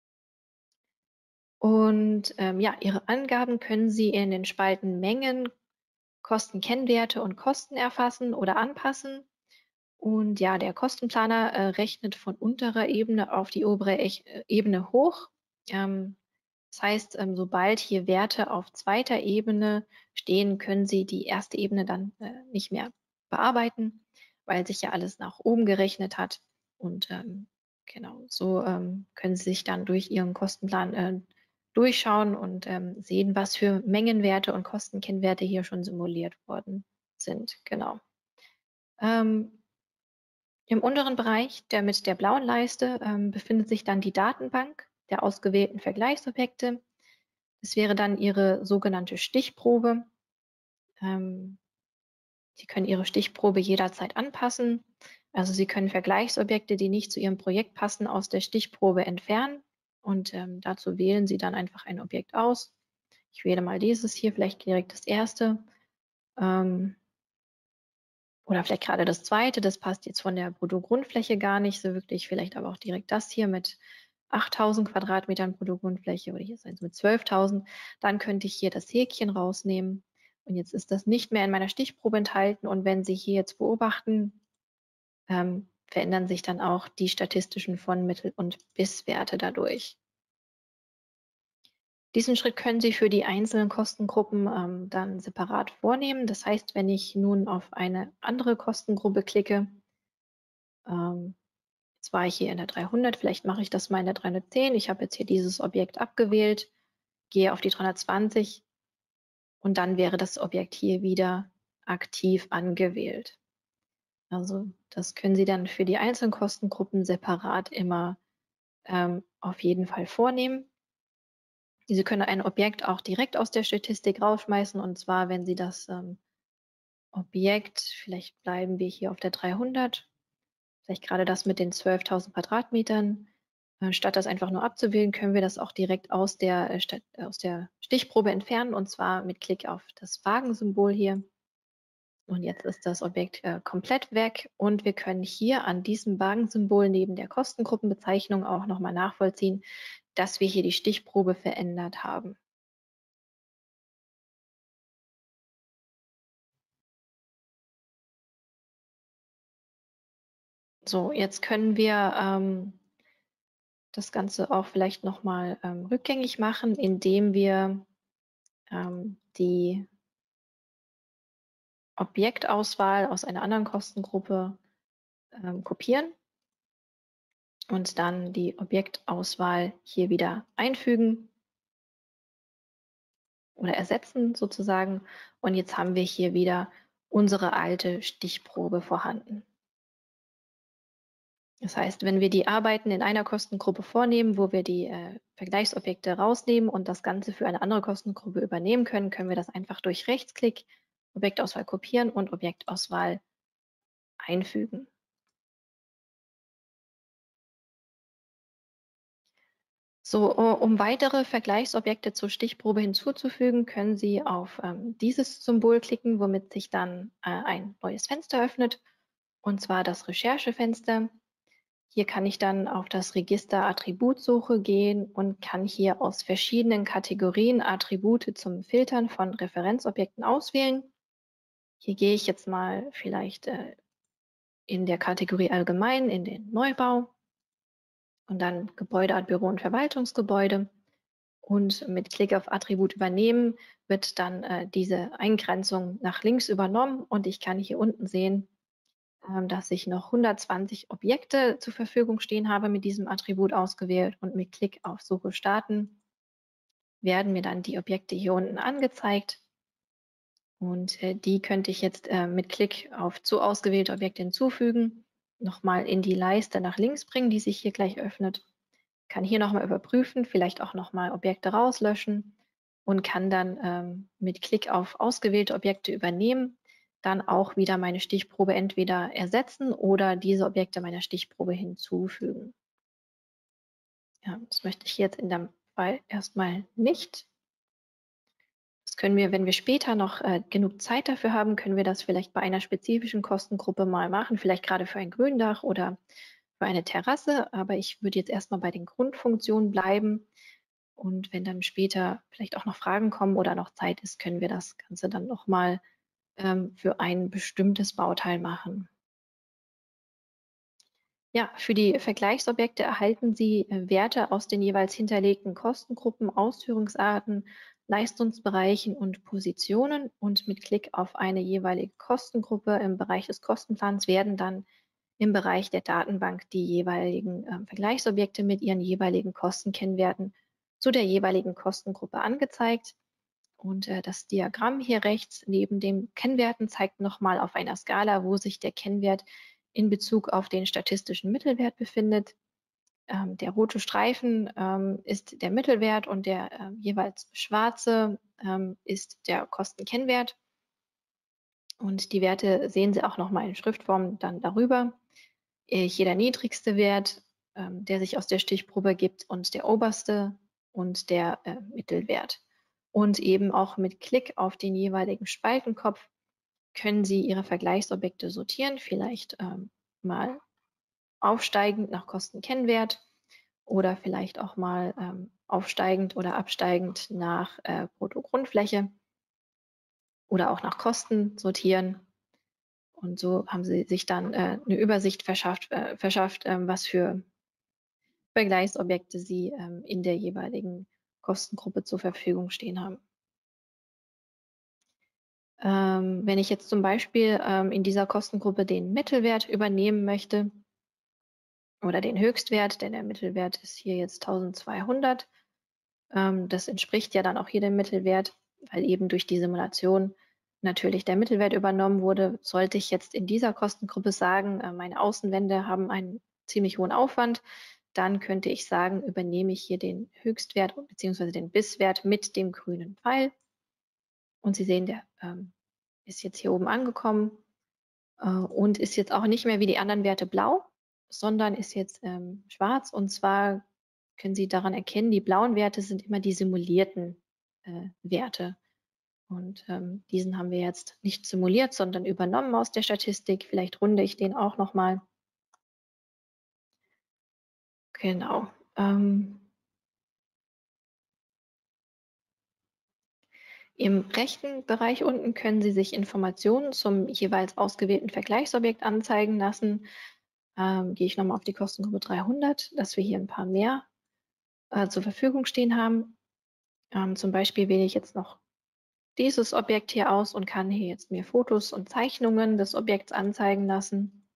Und ähm, ja, Ihre Angaben können Sie in den Spalten Mengen, Kostenkennwerte und Kosten erfassen oder anpassen. Und ja, der Kostenplaner äh, rechnet von unterer Ebene auf die obere Ech äh, Ebene hoch. Ähm, das heißt, ähm, sobald hier Werte auf zweiter Ebene stehen, können Sie die erste Ebene dann äh, nicht mehr bearbeiten, weil sich ja alles nach oben gerechnet hat. Und ähm, genau, so ähm, können Sie sich dann durch Ihren Kostenplan äh, durchschauen und ähm, sehen, was für Mengenwerte und Kostenkennwerte hier schon simuliert worden sind. Genau. Ähm, Im unteren Bereich, der mit der blauen Leiste, ähm, befindet sich dann die Datenbank der ausgewählten Vergleichsobjekte. Das wäre dann Ihre sogenannte Stichprobe. Ähm, Sie können Ihre Stichprobe jederzeit anpassen. Also Sie können Vergleichsobjekte, die nicht zu Ihrem Projekt passen, aus der Stichprobe entfernen. Und ähm, dazu wählen Sie dann einfach ein Objekt aus. Ich wähle mal dieses hier, vielleicht direkt das erste. Ähm, oder vielleicht gerade das zweite, das passt jetzt von der Bruttogrundfläche gar nicht so wirklich. Vielleicht aber auch direkt das hier mit achttausend Quadratmetern Bruttogrundfläche oder hier ist eins mit zwölftausend. Dann könnte ich hier das Häkchen rausnehmen. Und jetzt ist das nicht mehr in meiner Stichprobe enthalten. Und wenn Sie hier jetzt beobachten, ähm, verändern sich dann auch die statistischen von Mittel- und Bisswerte dadurch. Diesen Schritt können Sie für die einzelnen Kostengruppen ähm, dann separat vornehmen. Das heißt, wenn ich nun auf eine andere Kostengruppe klicke, ähm, jetzt war ich hier in der dreihundert, vielleicht mache ich das mal in der dreihundertzehn. Ich habe jetzt hier dieses Objekt abgewählt, gehe auf die dreihundertzwanzig und dann wäre das Objekt hier wieder aktiv angewählt. Also das können Sie dann für die einzelnen Kostengruppen separat immer ähm, auf jeden Fall vornehmen. Sie können ein Objekt auch direkt aus der Statistik rausschmeißen, und zwar, wenn Sie das ähm, Objekt, vielleicht bleiben wir hier auf der dreihundert, vielleicht gerade das mit den zwölftausend Quadratmetern, äh, statt das einfach nur abzuwählen, können wir das auch direkt aus der, äh, Sta- äh, aus der Stichprobe entfernen, und zwar mit Klick auf das Wagensymbol hier. Und jetzt ist das Objekt äh, komplett weg, und wir können hier an diesem Wagensymbol neben der Kostengruppenbezeichnung auch nochmal nachvollziehen, dass wir hier die Stichprobe verändert haben. So, jetzt können wir ähm, das Ganze auch vielleicht nochmal ähm, rückgängig machen, indem wir ähm, die Objektauswahl aus einer anderen Kostengruppe ähm, kopieren und dann die Objektauswahl hier wieder einfügen oder ersetzen sozusagen. Und jetzt haben wir hier wieder unsere alte Stichprobe vorhanden. Das heißt, wenn wir die Arbeiten in einer Kostengruppe vornehmen, wo wir die äh, Vergleichsobjekte rausnehmen und das Ganze für eine andere Kostengruppe übernehmen können, können wir das einfach durch Rechtsklick, Objektauswahl kopieren und Objektauswahl einfügen. So, u- um weitere Vergleichsobjekte zur Stichprobe hinzuzufügen, können Sie auf ähm, dieses Symbol klicken, womit sich dann äh, ein neues Fenster öffnet, und zwar das Recherchefenster. Hier kann ich dann auf das Register Attributsuche gehen und kann hier aus verschiedenen Kategorien Attribute zum Filtern von Referenzobjekten auswählen. Hier gehe ich jetzt mal vielleicht äh, in der Kategorie Allgemein in den Neubau und dann Gebäudeart Büro und Verwaltungsgebäude. Und mit Klick auf Attribut übernehmen wird dann äh, diese Eingrenzung nach links übernommen und ich kann hier unten sehen, ähm, dass ich noch hundertzwanzig Objekte zur Verfügung stehen habe mit diesem Attribut ausgewählt, und mit Klick auf Suche starten werden mir dann die Objekte hier unten angezeigt, und äh, die könnte ich jetzt äh, mit Klick auf zu ausgewählte Objekte hinzufügen, nochmal in die Leiste nach links bringen, die sich hier gleich öffnet, kann hier nochmal überprüfen, vielleicht auch nochmal Objekte rauslöschen und kann dann ähm, mit Klick auf ausgewählte Objekte übernehmen, dann auch wieder meine Stichprobe entweder ersetzen oder diese Objekte meiner Stichprobe hinzufügen. Ja, das möchte ich jetzt in dem Fall erstmal nicht. Das können wir, wenn wir später noch äh, genug Zeit dafür haben, können wir das vielleicht bei einer spezifischen Kostengruppe mal machen, vielleicht gerade für ein Gründach oder für eine Terrasse. Aber ich würde jetzt erstmal bei den Grundfunktionen bleiben. Und wenn dann später vielleicht auch noch Fragen kommen oder noch Zeit ist, können wir das Ganze dann nochmal ähm, für ein bestimmtes Bauteil machen. Ja, für die Vergleichsobjekte erhalten Sie äh, Werte aus den jeweils hinterlegten Kostengruppen, Ausführungsarten, Leistungsbereichen und Positionen, und mit Klick auf eine jeweilige Kostengruppe im Bereich des Kostenplans werden dann im Bereich der Datenbank die jeweiligen äh, Vergleichsobjekte mit ihren jeweiligen Kostenkennwerten zu der jeweiligen Kostengruppe angezeigt. Und äh, das Diagramm hier rechts neben den Kennwerten zeigt nochmal auf einer Skala, wo sich der Kennwert in Bezug auf den statistischen Mittelwert befindet. Ähm, der rote Streifen ähm, ist der Mittelwert und der äh, jeweils schwarze ähm, ist der Kostenkennwert. Und die Werte sehen Sie auch nochmal in Schriftform dann darüber. Äh, hier der niedrigste Wert, ähm, der sich aus der Stichprobe ergibt, und der oberste und der äh, Mittelwert. Und eben auch mit Klick auf den jeweiligen Spaltenkopf können Sie Ihre Vergleichsobjekte sortieren, vielleicht ähm, mal aufsteigend nach Kostenkennwert oder vielleicht auch mal ähm, aufsteigend oder absteigend nach äh, Bruttogrundfläche oder auch nach Kosten sortieren. Und so haben Sie sich dann äh, eine Übersicht verschafft, äh, verschafft ähm, was für Vergleichsobjekte Sie ähm, in der jeweiligen Kostengruppe zur Verfügung stehen haben. Ähm, wenn ich jetzt zum Beispiel ähm, in dieser Kostengruppe den Mittelwert übernehmen möchte oder den Höchstwert, denn der Mittelwert ist hier jetzt tausendzweihundert, ähm, das entspricht ja dann auch hier dem Mittelwert, weil eben durch die Simulation natürlich der Mittelwert übernommen wurde. Sollte ich jetzt in dieser Kostengruppe sagen, äh, meine Außenwände haben einen ziemlich hohen Aufwand, dann könnte ich sagen, übernehme ich hier den Höchstwert bzw. den Bisswert mit dem grünen Pfeil. Und Sie sehen, der ähm, ist jetzt hier oben angekommen äh, und ist jetzt auch nicht mehr wie die anderen Werte blau, sondern ist jetzt ähm, schwarz. Und zwar können Sie daran erkennen, die blauen Werte sind immer die simulierten äh, Werte. Und ähm, diesen haben wir jetzt nicht simuliert, sondern übernommen aus der Statistik. Vielleicht runde ich den auch nochmal. Genau. Ähm, Im rechten Bereich unten können Sie sich Informationen zum jeweils ausgewählten Vergleichsobjekt anzeigen lassen. Ähm, gehe ich nochmal auf die Kostengruppe dreihundert, dass wir hier ein paar mehr äh, zur Verfügung stehen haben. Ähm, zum Beispiel wähle ich jetzt noch dieses Objekt hier aus und kann hier jetzt mir Fotos und Zeichnungen des Objekts anzeigen lassen.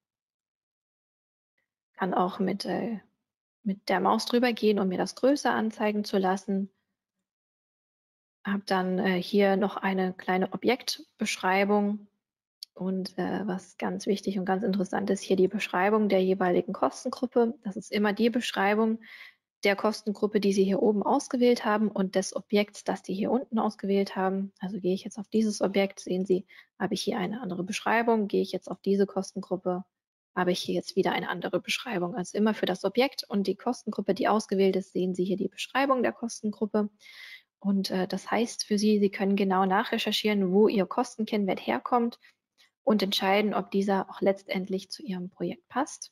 Kann auch mit, äh, mit der Maus drüber gehen, um mir das größer anzeigen zu lassen. Habe dann äh, hier noch eine kleine Objektbeschreibung Und äh, was ganz wichtig und ganz interessant ist, hier die Beschreibung der jeweiligen Kostengruppe. Das ist immer die Beschreibung der Kostengruppe, die Sie hier oben ausgewählt haben und des Objekts, das Sie hier unten ausgewählt haben. Also gehe ich jetzt auf dieses Objekt, sehen Sie, habe ich hier eine andere Beschreibung. Gehe ich jetzt auf diese Kostengruppe, habe ich hier jetzt wieder eine andere Beschreibung. Also immer für das Objekt und die Kostengruppe, die ausgewählt ist, sehen Sie hier die Beschreibung der Kostengruppe. Und äh, das heißt für Sie, Sie können genau nachrecherchieren, wo Ihr Kostenkennwert herkommt und entscheiden, ob dieser auch letztendlich zu Ihrem Projekt passt.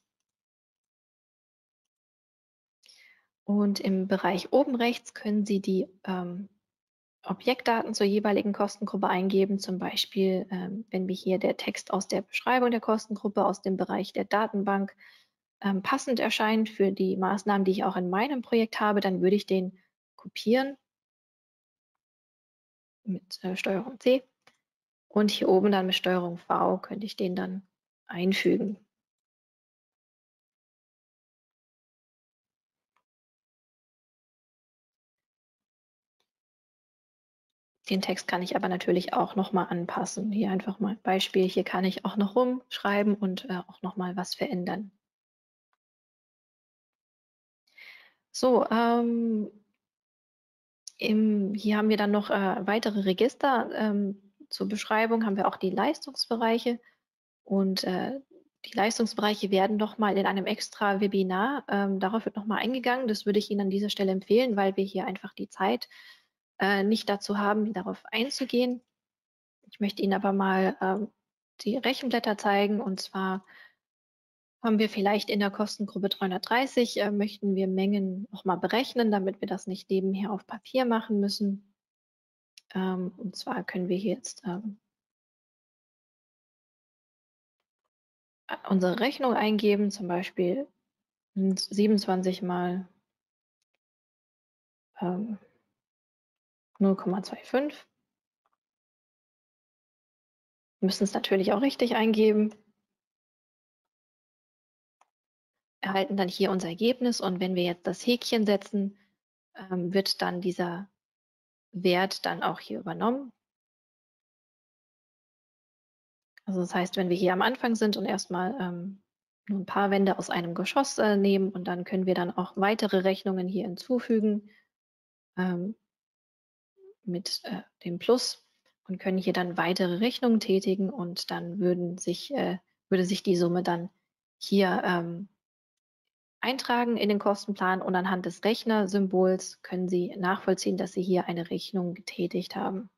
Und im Bereich oben rechts können Sie die ähm, Objektdaten zur jeweiligen Kostengruppe eingeben. Zum Beispiel, ähm, wenn mir hier der Text aus der Beschreibung der Kostengruppe aus dem Bereich der Datenbank ähm, passend erscheint für die Maßnahmen, die ich auch in meinem Projekt habe, dann würde ich den kopieren mit äh, Steuerung C. Und hier oben dann mit Steuerung V könnte ich den dann einfügen. Den Text kann ich aber natürlich auch noch mal anpassen. Hier einfach mal ein Beispiel. Hier kann ich auch noch rumschreiben und äh, auch noch mal was verändern. So, ähm, im, hier haben wir dann noch äh, weitere Register. Ähm, zur Beschreibung haben wir auch die Leistungsbereiche. Und äh, die Leistungsbereiche werden noch mal in einem extra Webinar, ähm, darauf wird noch mal eingegangen. Das würde ich Ihnen an dieser Stelle empfehlen, weil wir hier einfach die Zeit äh, nicht dazu haben, darauf einzugehen. Ich möchte Ihnen aber mal ähm, die Rechenblätter zeigen. Und zwar haben wir vielleicht in der Kostengruppe dreihundertdreißig, äh, möchten wir Mengen noch mal berechnen, damit wir das nicht nebenher auf Papier machen müssen. Ähm, und zwar können wir hier jetzt ähm, unsere Rechnung eingeben, zum Beispiel siebenundzwanzig mal ähm, null Komma fünfundzwanzig. Wir müssen es natürlich auch richtig eingeben. Erhalten dann hier unser Ergebnis und wenn wir jetzt das Häkchen setzen, ähm, wird dann dieser Wert dann auch hier übernommen. Also das heißt, wenn wir hier am Anfang sind und erstmal ähm, nur ein paar Wände aus einem Geschoss äh, nehmen und dann können wir dann auch weitere Rechnungen hier hinzufügen ähm, mit äh, dem Plus und können hier dann weitere Rechnungen tätigen und dann würden sich, äh, würde sich die Summe dann hier ähm, eintragen in den Kostenplan und anhand des Rechnersymbols können Sie nachvollziehen, dass Sie hier eine Rechnung getätigt haben.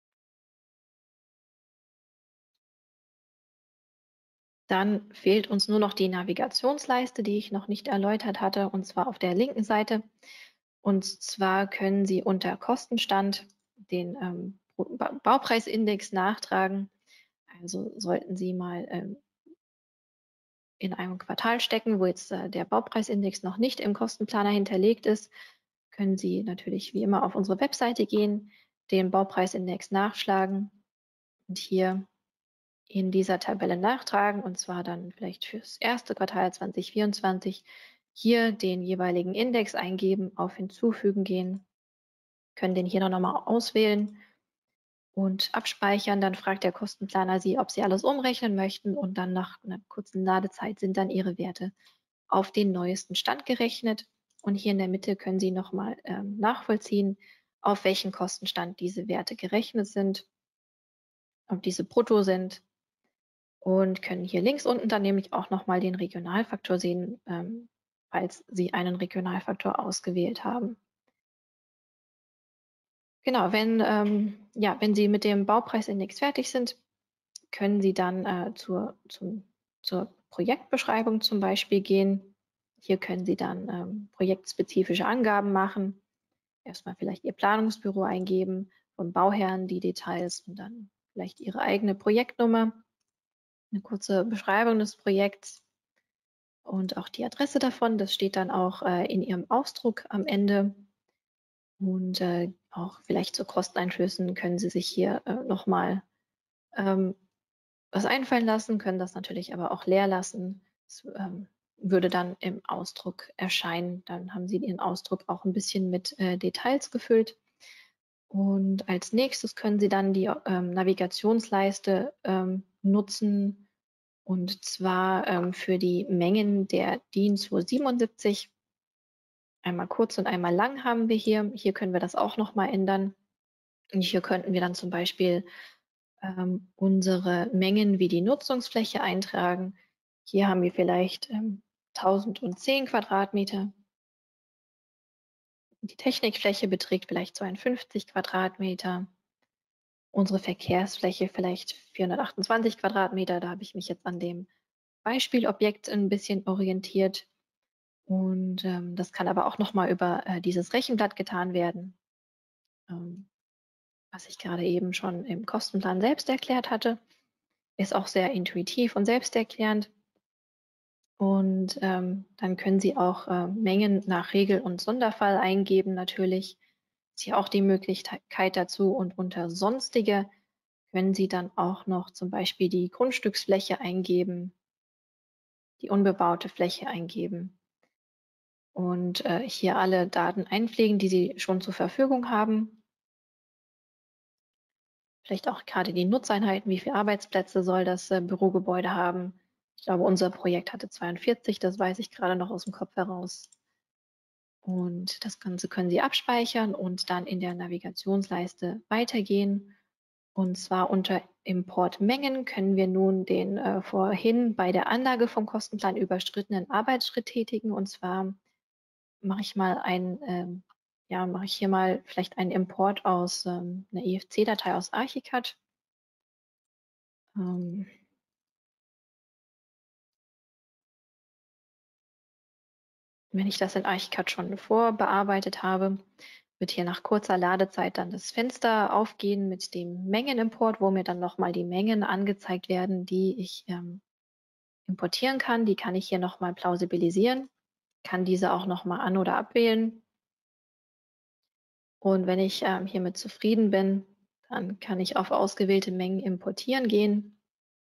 Dann fehlt uns nur noch die Navigationsleiste, die ich noch nicht erläutert hatte, und zwar auf der linken Seite. Und zwar können Sie unter Kostenstand den ähm, Ba- Baupreisindex nachtragen. Also sollten Sie mal ähm, in einem Quartal stecken, wo jetzt äh, der Baupreisindex noch nicht im Kostenplaner hinterlegt ist, können Sie natürlich wie immer auf unsere Webseite gehen, den Baupreisindex nachschlagen und hier in dieser Tabelle nachtragen, und zwar dann vielleicht fürs erste Quartal zwanzig vierundzwanzig hier den jeweiligen Index eingeben, auf Hinzufügen gehen, können den hier noch mal auswählen und abspeichern. Dann fragt der Kostenplaner Sie, ob Sie alles umrechnen möchten und dann nach einer kurzen Ladezeit sind dann Ihre Werte auf den neuesten Stand gerechnet. Und hier in der Mitte können Sie noch mal ähm, nachvollziehen, auf welchen Kostenstand diese Werte gerechnet sind, ob diese brutto sind und können hier links unten dann nämlich auch noch mal den Regionalfaktor sehen, ähm, falls Sie einen Regionalfaktor ausgewählt haben. Genau, wenn, ähm, ja, wenn Sie mit dem Baupreisindex fertig sind, können Sie dann äh, zur, zum, zur Projektbeschreibung zum Beispiel gehen. Hier können Sie dann ähm, projektspezifische Angaben machen. Erstmal vielleicht Ihr Planungsbüro eingeben, vom Bauherrn die Details und dann vielleicht Ihre eigene Projektnummer, eine kurze Beschreibung des Projekts und auch die Adresse davon. Das steht dann auch äh, in Ihrem Ausdruck am Ende. Und äh, auch vielleicht zu Kosteneinflüssen können Sie sich hier äh, nochmal ähm, was einfallen lassen, können das natürlich aber auch leer lassen. Es ähm, würde dann im Ausdruck erscheinen. Dann haben Sie Ihren Ausdruck auch ein bisschen mit äh, Details gefüllt. Und als nächstes können Sie dann die ähm, Navigationsleiste ähm, nutzen, und zwar ähm, für die Mengen der DIN zweihundertsiebenundsiebzig. Einmal kurz und einmal lang haben wir hier. Hier können wir das auch noch mal ändern. Und hier könnten wir dann zum Beispiel ähm, unsere Mengen wie die Nutzungsfläche eintragen. Hier haben wir vielleicht ähm, tausendzehn Quadratmeter. Die Technikfläche beträgt vielleicht zweiundfünfzig Quadratmeter. Unsere Verkehrsfläche vielleicht vierhundertachtundzwanzig Quadratmeter. Da habe ich mich jetzt an dem Beispielobjekt ein bisschen orientiert. Und ähm, das kann aber auch noch mal über äh, dieses Rechenblatt getan werden, ähm, was ich gerade eben schon im Kostenplan selbst erklärt hatte. Ist auch sehr intuitiv und selbsterklärend. Und ähm, dann können Sie auch äh, Mengen nach Regel und Sonderfall eingeben natürlich. Ist hier auch die Möglichkeit dazu. Und unter Sonstige können Sie dann auch noch zum Beispiel die Grundstücksfläche eingeben, die unbebaute Fläche eingeben und äh, hier alle Daten einpflegen, die Sie schon zur Verfügung haben. Vielleicht auch gerade die Nutzeinheiten, wie viele Arbeitsplätze soll das äh, Bürogebäude haben. Ich glaube, unser Projekt hatte zweiundvierzig, das weiß ich gerade noch aus dem Kopf heraus. Und das Ganze können Sie abspeichern und dann in der Navigationsleiste weitergehen. Und zwar unter Importmengen können wir nun den äh, vorhin bei der Anlage vom Kostenplan überschrittenen Arbeitsschritt tätigen. Und zwar mache ich mal ein, ähm, ja, mache ich hier mal vielleicht einen Import aus ähm, einer I F C-Datei aus Archicad. Ähm, Wenn ich das in Archicad schon vorbearbeitet habe, wird hier nach kurzer Ladezeit dann das Fenster aufgehen mit dem Mengenimport, wo mir dann nochmal die Mengen angezeigt werden, die ich ähm, importieren kann. Die kann ich hier nochmal plausibilisieren, kann diese auch nochmal an- oder abwählen. Und wenn ich ähm, hiermit zufrieden bin, dann kann ich auf ausgewählte Mengen importieren gehen.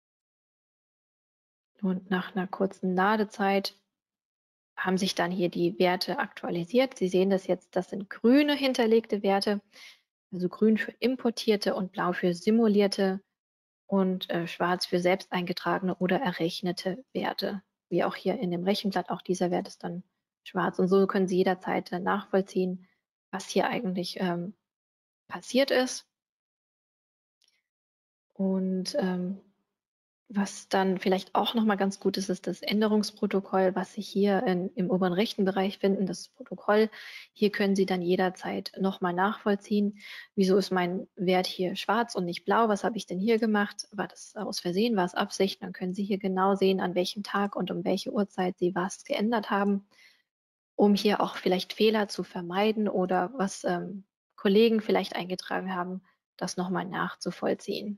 Und nach einer kurzen Ladezeit haben sich dann hier die Werte aktualisiert. Sie sehen das jetzt, das sind grüne hinterlegte Werte, also grün für importierte und blau für simulierte und äh, schwarz für selbst eingetragene oder errechnete Werte. Wie auch hier in dem Rechenblatt, auch dieser Wert ist dann schwarz. Und so können Sie jederzeit äh, nachvollziehen, was hier eigentlich ähm, passiert ist. Und ähm, was dann vielleicht auch noch mal ganz gut ist, ist das Änderungsprotokoll, was Sie hier in, im oberen rechten Bereich finden, das Protokoll. Hier können Sie dann jederzeit noch mal nachvollziehen, wieso ist mein Wert hier schwarz und nicht blau? Was habe ich denn hier gemacht? War das aus Versehen? War es Absicht? Dann können Sie hier genau sehen, an welchem Tag und um welche Uhrzeit Sie was geändert haben, um hier auch vielleicht Fehler zu vermeiden oder was ähm, Kollegen vielleicht eingetragen haben, das noch mal nachzuvollziehen.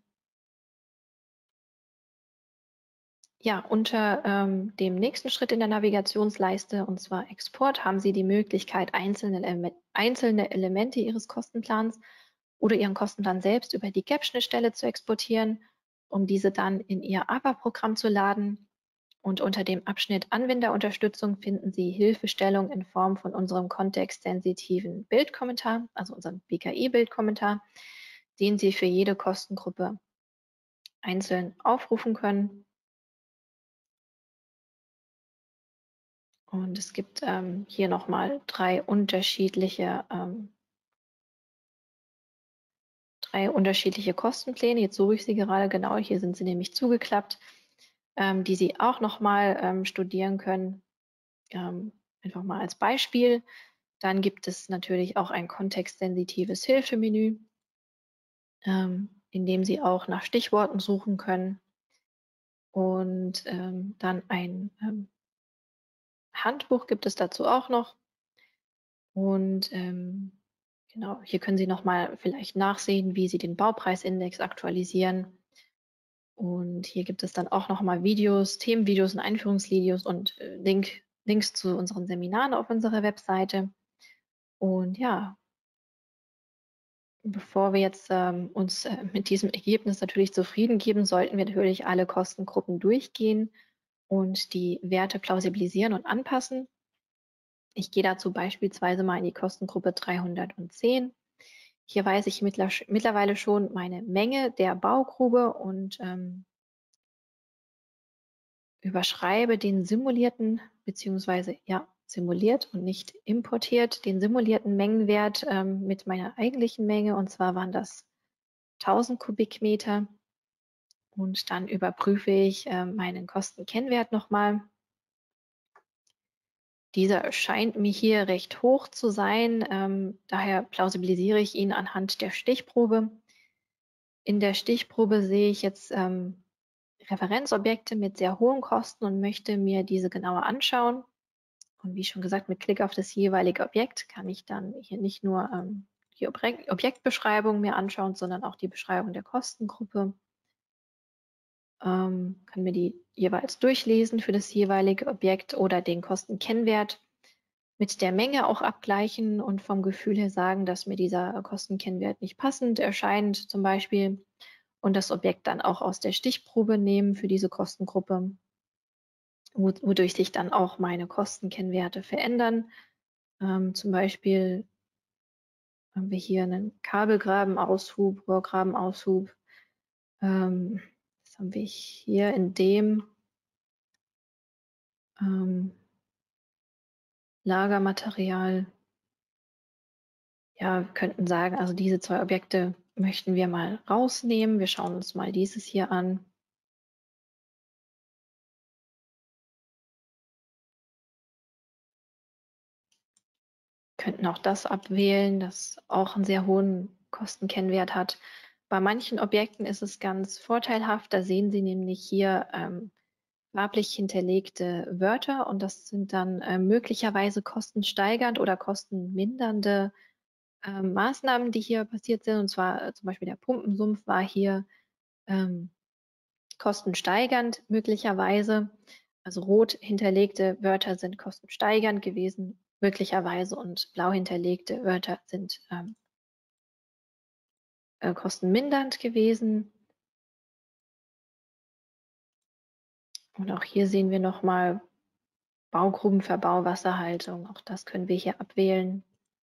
Ja, unter ähm, dem nächsten Schritt in der Navigationsleiste, und zwar Export, haben Sie die Möglichkeit, einzelne, Eleme einzelne Elemente Ihres Kostenplans oder Ihren Kostenplan selbst über die G A P-Schnittstelle zu exportieren, um diese dann in Ihr A B A-Programm zu laden. Und unter dem Abschnitt Anwenderunterstützung finden Sie Hilfestellung in Form von unserem kontextsensitiven Bildkommentar, also unserem B K I-Bildkommentar, den Sie für jede Kostengruppe einzeln aufrufen können. Und es gibt ähm, hier nochmal drei unterschiedliche, ähm, drei unterschiedliche Kostenpläne. Jetzt suche ich sie gerade genau. Hier sind sie nämlich zugeklappt, ähm, die Sie auch nochmal ähm, studieren können. Ähm, einfach mal als Beispiel. Dann gibt es natürlich auch ein kontextsensitives Hilfemenü, ähm, in dem Sie auch nach Stichworten suchen können. Und ähm, dann ein ähm, Handbuch gibt es dazu auch noch. Und ähm, genau, hier können Sie noch mal vielleicht nachsehen, wie Sie den Baupreisindex aktualisieren. Und hier gibt es dann auch noch mal Videos, Themenvideos und Einführungsvideos und äh, Link, Links zu unseren Seminaren auf unserer Webseite. Und ja, bevor wir jetzt ähm, uns äh, mit diesem Ergebnis natürlich zufrieden geben, sollten wir natürlich alle Kostengruppen durchgehen und die Werte plausibilisieren und anpassen. Ich gehe dazu beispielsweise mal in die Kostengruppe dreihundertzehn. Hier weiß ich mittler mittlerweile schon meine Menge der Baugrube und ähm, überschreibe den simulierten, beziehungsweise ja, simuliert und nicht importiert, den simulierten Mengenwert ähm, mit meiner eigentlichen Menge. Und zwar waren das tausend Kubikmeter. Und dann überprüfe ich äh, meinen Kostenkennwert nochmal. Dieser scheint mir hier recht hoch zu sein. Ähm, daher plausibilisiere ich ihn anhand der Stichprobe. In der Stichprobe sehe ich jetzt ähm, Referenzobjekte mit sehr hohen Kosten und möchte mir diese genauer anschauen. Und wie schon gesagt, mit Klick auf das jeweilige Objekt kann ich dann hier nicht nur ähm, die Objek Objektbeschreibung mir anschauen, sondern auch die Beschreibung der Kostengruppe. Ähm, kann mir die jeweils durchlesen für das jeweilige Objekt oder den Kostenkennwert mit der Menge auch abgleichen und vom Gefühl her sagen, dass mir dieser Kostenkennwert nicht passend erscheint zum Beispiel und das Objekt dann auch aus der Stichprobe nehmen für diese Kostengruppe, wodurch sich dann auch meine Kostenkennwerte verändern. Ähm, zum Beispiel haben wir hier einen Kabelgrabenaushub, Rohrgrabenaushub. Ähm, das haben wir hier in dem ähm, Lagermaterial. Ja, wir könnten sagen, also diese zwei Objekte möchten wir mal rausnehmen. Wir schauen uns mal dieses hier an. Könnten auch das abwählen, das auch einen sehr hohen Kostenkennwert hat. Bei manchen Objekten ist es ganz vorteilhaft. Da sehen Sie nämlich hier ähm, farblich hinterlegte Wörter und das sind dann äh, möglicherweise kostensteigernd oder kostenmindernde äh, Maßnahmen, die hier passiert sind. Und zwar äh, zum Beispiel der Pumpensumpf war hier ähm, kostensteigernd möglicherweise. Also rot hinterlegte Wörter sind kostensteigernd gewesen, möglicherweise, und blau hinterlegte Wörter sind ähm, äh, kostenmindernd gewesen. Und auch hier sehen wir nochmal Baugrubenverbau, Wasserhaltung. Auch das können wir hier abwählen.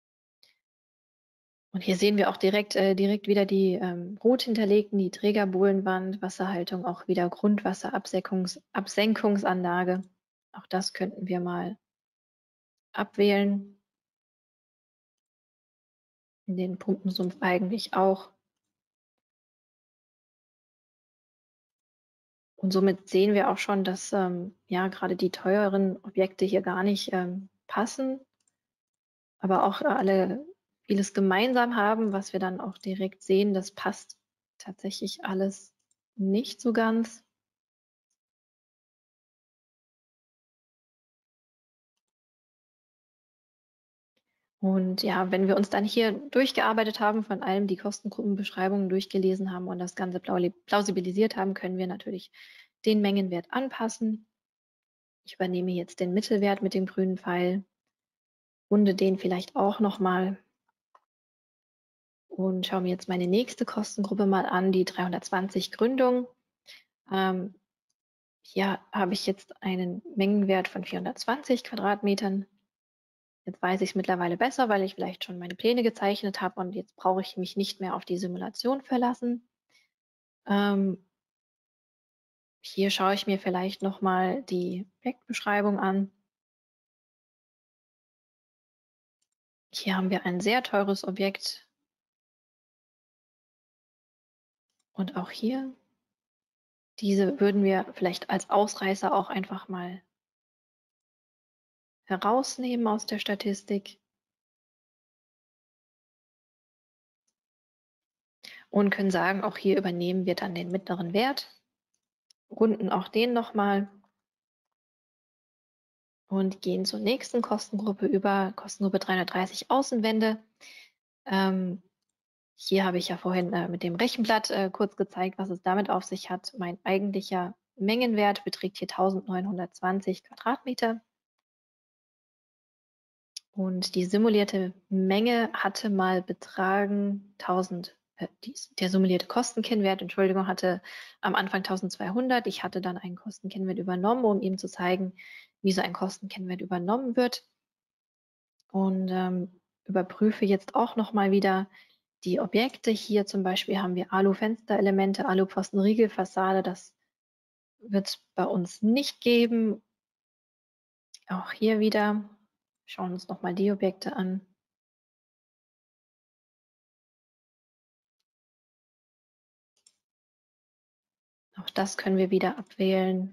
Und hier sehen wir auch direkt, äh, direkt wieder die ähm, rot hinterlegten, die Trägerbohlenwand, Wasserhaltung, auch wieder Grundwasserabsenkungsanlage. Auch das könnten wir mal abwählen. In den Pumpensumpf eigentlich auch. Und somit sehen wir auch schon, dass ähm, ja gerade die teuren Objekte hier gar nicht ähm, passen, aber auch alle vieles gemeinsam haben, was wir dann auch direkt sehen, das passt tatsächlich alles nicht so ganz. Und ja, wenn wir uns dann hier durchgearbeitet haben, von allem die Kostengruppenbeschreibungen durchgelesen haben und das Ganze plausibilisiert haben, können wir natürlich den Mengenwert anpassen. Ich übernehme jetzt den Mittelwert mit dem grünen Pfeil, runde den vielleicht auch nochmal und schaue mir jetzt meine nächste Kostengruppe mal an, die dreihundertzwanzig Gründung. Ähm, hier habe ich jetzt einen Mengenwert von vierhundertzwanzig Quadratmetern. Jetzt weiß ich es mittlerweile besser, weil ich vielleicht schon meine Pläne gezeichnet habe und jetzt brauche ich mich nicht mehr auf die Simulation verlassen. Ähm, hier schaue ich mir vielleicht nochmal die Objektbeschreibung an. Hier haben wir ein sehr teures Objekt. Und auch hier, diese würden wir vielleicht als Ausreißer auch einfach mal herausnehmen aus der Statistik und können sagen, auch hier übernehmen wir dann den mittleren Wert, runden auch den nochmal und gehen zur nächsten Kostengruppe über, Kostengruppe dreihundertdreißig Außenwände. Ähm, hier habe ich ja vorhin äh, mit dem Rechenblatt äh, kurz gezeigt, was es damit auf sich hat. Mein eigentlicher Mengenwert beträgt hier eintausendneunhundertzwanzig Quadratmeter. Und die simulierte Menge hatte mal betragen tausend, äh, die, der simulierte Kostenkennwert, Entschuldigung, hatte am Anfang eintausendzweihundert. Ich hatte dann einen Kostenkennwert übernommen, um ihm zu zeigen, wie so ein Kostenkennwert übernommen wird. Und ähm, überprüfe jetzt auch nochmal wieder die Objekte. Hier zum Beispiel haben wir Alu-Fensterelemente, Alu-Pfostenriegelfassade. Das wird es bei uns nicht geben. Auch hier wieder schauen uns noch mal die Objekte an. Auch das können wir wieder abwählen.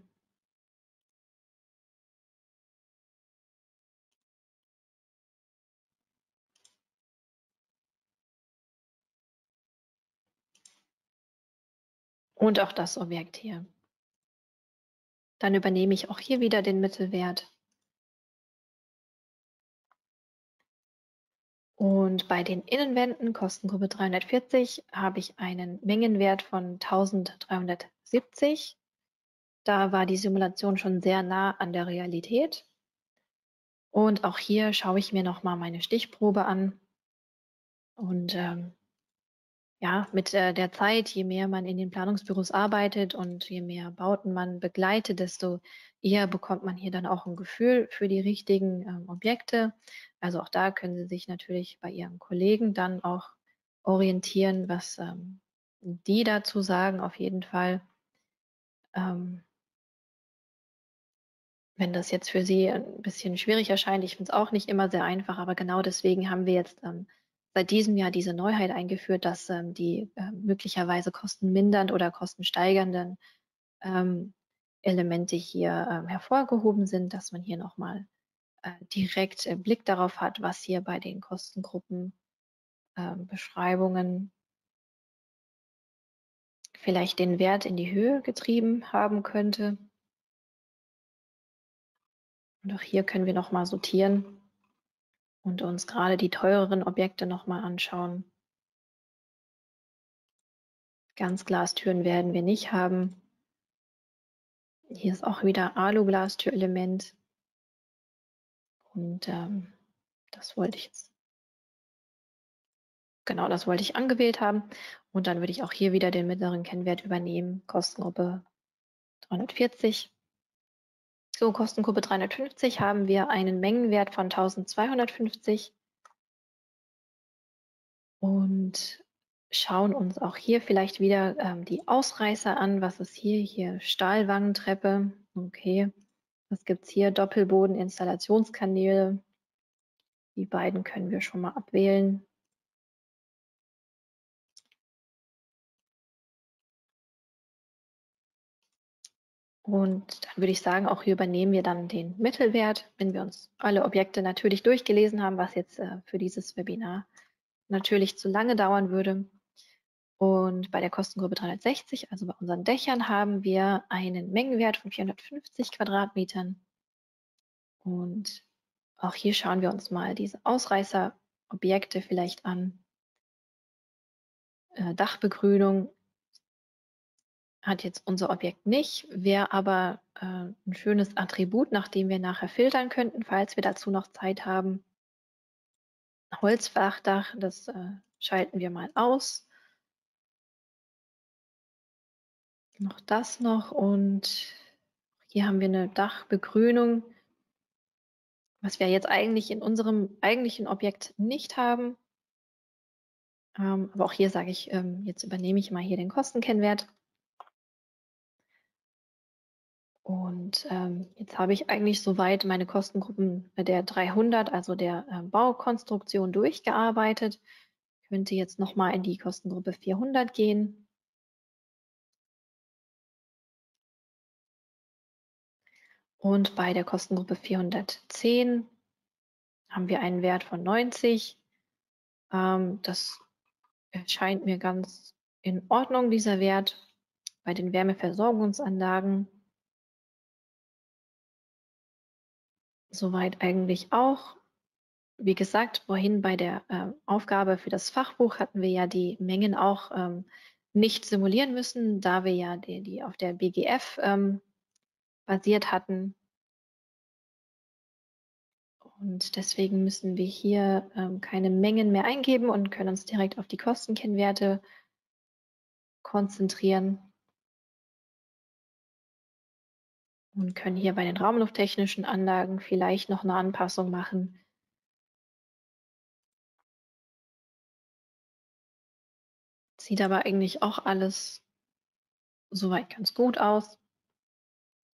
Und auch das Objekt hier. Dann übernehme ich auch hier wieder den Mittelwert. Und bei den Innenwänden, Kostengruppe dreihundertvierzig, habe ich einen Mengenwert von eintausenddreihundertsiebzig. Da war die Simulation schon sehr nah an der Realität. Und auch hier schaue ich mir noch mal meine Stichprobe an. Und ähm, ja, mit äh, der Zeit, je mehr man in den Planungsbüros arbeitet und je mehr Bauten man begleitet, desto eher bekommt man hier dann auch ein Gefühl für die richtigen ähm, Objekte. Also auch da können Sie sich natürlich bei Ihren Kollegen dann auch orientieren, was ähm, die dazu sagen, auf jeden Fall. Ähm, Wenn das jetzt für Sie ein bisschen schwierig erscheint, ich finde es auch nicht immer sehr einfach, aber genau deswegen haben wir jetzt ähm, seit diesem Jahr diese Neuheit eingeführt, dass ähm, die äh, möglicherweise kostenmindernd oder kostensteigernden ähm, Elemente hier ähm, hervorgehoben sind, dass man hier nochmal äh, direkt äh, Blick darauf hat, was hier bei den Kostengruppen ähm, Beschreibungen vielleicht den Wert in die Höhe getrieben haben könnte. Und auch hier können wir nochmal sortieren und uns gerade die teureren Objekte nochmal anschauen. Ganzglastüren werden wir nicht haben. Hier ist auch wieder Aluglastürelement. Und ähm, das wollte ich jetzt, genau, das wollte ich angewählt haben. Und dann würde ich auch hier wieder den mittleren Kennwert übernehmen. Kostengruppe dreihundertvierzig. So, Kostengruppe dreihundertfünfzig haben wir einen Mengenwert von eintausendzweihundertfünfzig. Und schauen uns auch hier vielleicht wieder ähm, die Ausreißer an. Was ist hier? Hier Stahlwangentreppe. Okay. Was gibt es hier? Doppelboden, Installationskanäle. Die beiden können wir schon mal abwählen. Und dann würde ich sagen, auch hier übernehmen wir dann den Mittelwert, wenn wir uns alle Objekte natürlich durchgelesen haben, was jetzt äh, für dieses Webinar natürlich zu lange dauern würde. Und bei der Kostengruppe dreihundertsechzig, also bei unseren Dächern, haben wir einen Mengenwert von vierhundertfünfzig Quadratmetern. Und auch hier schauen wir uns mal diese Ausreißerobjekte vielleicht an. Äh, Dachbegrünung hat jetzt unser Objekt nicht, wäre aber äh, ein schönes Attribut, nach dem wir nachher filtern könnten, falls wir dazu noch Zeit haben. Holzflachdach, das äh, schalten wir mal aus. Noch das noch und hier haben wir eine Dachbegrünung, was wir jetzt eigentlich in unserem eigentlichen Objekt nicht haben. Ähm, aber auch hier sage ich, ähm, jetzt übernehme ich mal hier den Kostenkennwert. Und ähm, jetzt habe ich eigentlich soweit meine Kostengruppen der dreihundert, also der äh, Baukonstruktion, durchgearbeitet. Ich könnte jetzt nochmal in die Kostengruppe vierhundert gehen. Und bei der Kostengruppe vierhundertzehn haben wir einen Wert von neunzig. Ähm, das erscheint mir ganz in Ordnung, dieser Wert. Bei den Wärmeversorgungsanlagen soweit eigentlich auch. Wie gesagt, vorhin bei der äh, Aufgabe für das Fachbuch hatten wir ja die Mengen auch ähm, nicht simulieren müssen, da wir ja die, die auf der B G F ähm, basiert hatten. Und deswegen müssen wir hier ähm, keine Mengen mehr eingeben und können uns direkt auf die Kostenkennwerte konzentrieren und können hier bei den raumlufttechnischen Anlagen vielleicht noch eine Anpassung machen. Sieht aber eigentlich auch alles soweit ganz gut aus.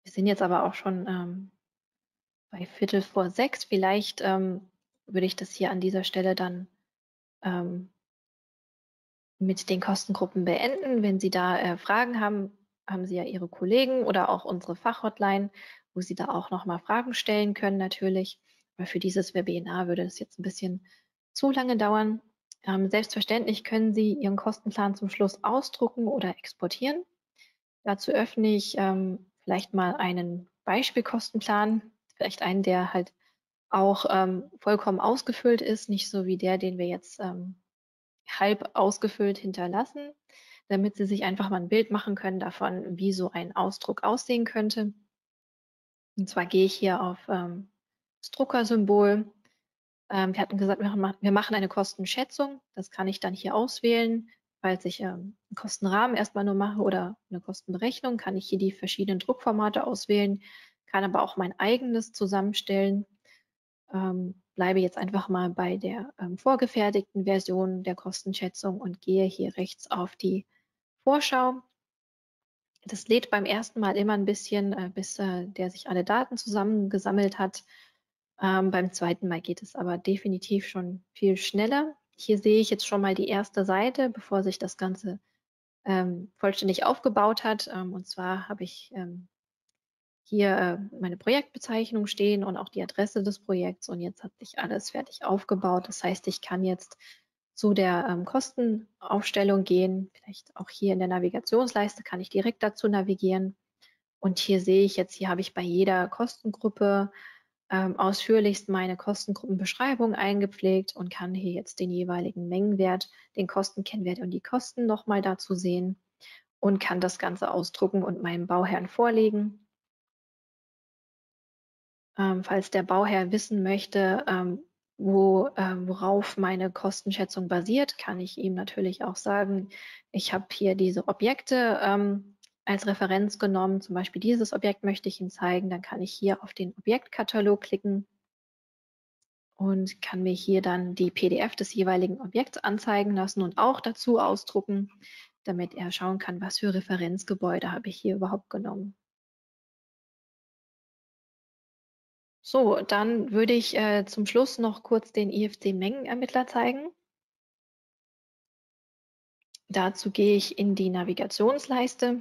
Wir sind jetzt aber auch schon ähm, bei Viertel vor sechs. Vielleicht ähm, würde ich das hier an dieser Stelle dann ähm, mit den Kostengruppen beenden. Wenn Sie da äh, Fragen haben, haben Sie ja Ihre Kollegen oder auch unsere Fachhotline, wo Sie da auch noch mal Fragen stellen können natürlich. Aber für dieses Webinar würde das jetzt ein bisschen zu lange dauern. Ähm, selbstverständlich können Sie Ihren Kostenplan zum Schluss ausdrucken oder exportieren. Dazu öffne ich ähm, vielleicht mal einen Beispielkostenplan, vielleicht einen, der halt auch ähm, vollkommen ausgefüllt ist, nicht so wie der, den wir jetzt ähm, halb ausgefüllt hinterlassen, damit Sie sich einfach mal ein Bild machen können davon, wie so ein Ausdruck aussehen könnte. Und zwar gehe ich hier auf ähm, das Druckersymbol. Ähm, wir hatten gesagt, wir machen wir machen eine Kostenschätzung. Das kann ich dann hier auswählen. Falls ich ähm, 'n Kostenrahmen erst mal nur mache oder eine Kostenberechnung, kann ich hier die verschiedenen Druckformate auswählen, kann aber auch mein eigenes zusammenstellen. Ähm, bleibe jetzt einfach mal bei der ähm, vorgefertigten Version der Kostenschätzung und gehe hier rechts auf die Vorschau. Das lädt beim ersten Mal immer ein bisschen, äh, bis äh, der sich alle Daten zusammengesammelt hat. Ähm, beim zweiten Mal geht es aber definitiv schon viel schneller. Hier sehe ich jetzt schon mal die erste Seite, bevor sich das Ganze ähm, vollständig aufgebaut hat. Ähm, und zwar habe ich ähm, hier äh, meine Projektbezeichnung stehen und auch die Adresse des Projekts. Und jetzt hat sich alles fertig aufgebaut. Das heißt, ich kann jetzt zu der ähm, Kostenaufstellung gehen. Vielleicht auch hier in der Navigationsleiste kann ich direkt dazu navigieren. Und hier sehe ich jetzt, hier habe ich bei jeder Kostengruppe ähm, ausführlichst meine Kostengruppenbeschreibung eingepflegt und kann hier jetzt den jeweiligen Mengenwert, den Kostenkennwert und die Kosten nochmal dazu sehen und kann das Ganze ausdrucken und meinem Bauherrn vorlegen. Ähm, falls der Bauherr wissen möchte, ähm, wo, äh, worauf meine Kostenschätzung basiert, kann ich ihm natürlich auch sagen, ich habe hier diese Objekte ähm, als Referenz genommen. Zum Beispiel dieses Objekt möchte ich ihm zeigen. Dann kann ich hier auf den Objektkatalog klicken und kann mir hier dann die P D F des jeweiligen Objekts anzeigen lassen und auch dazu ausdrucken, damit er schauen kann, was für Referenzgebäude habe ich hier überhaupt genommen. So, dann würde ich äh, zum Schluss noch kurz den I F C-Mengenermittler zeigen. Dazu gehe ich in die Navigationsleiste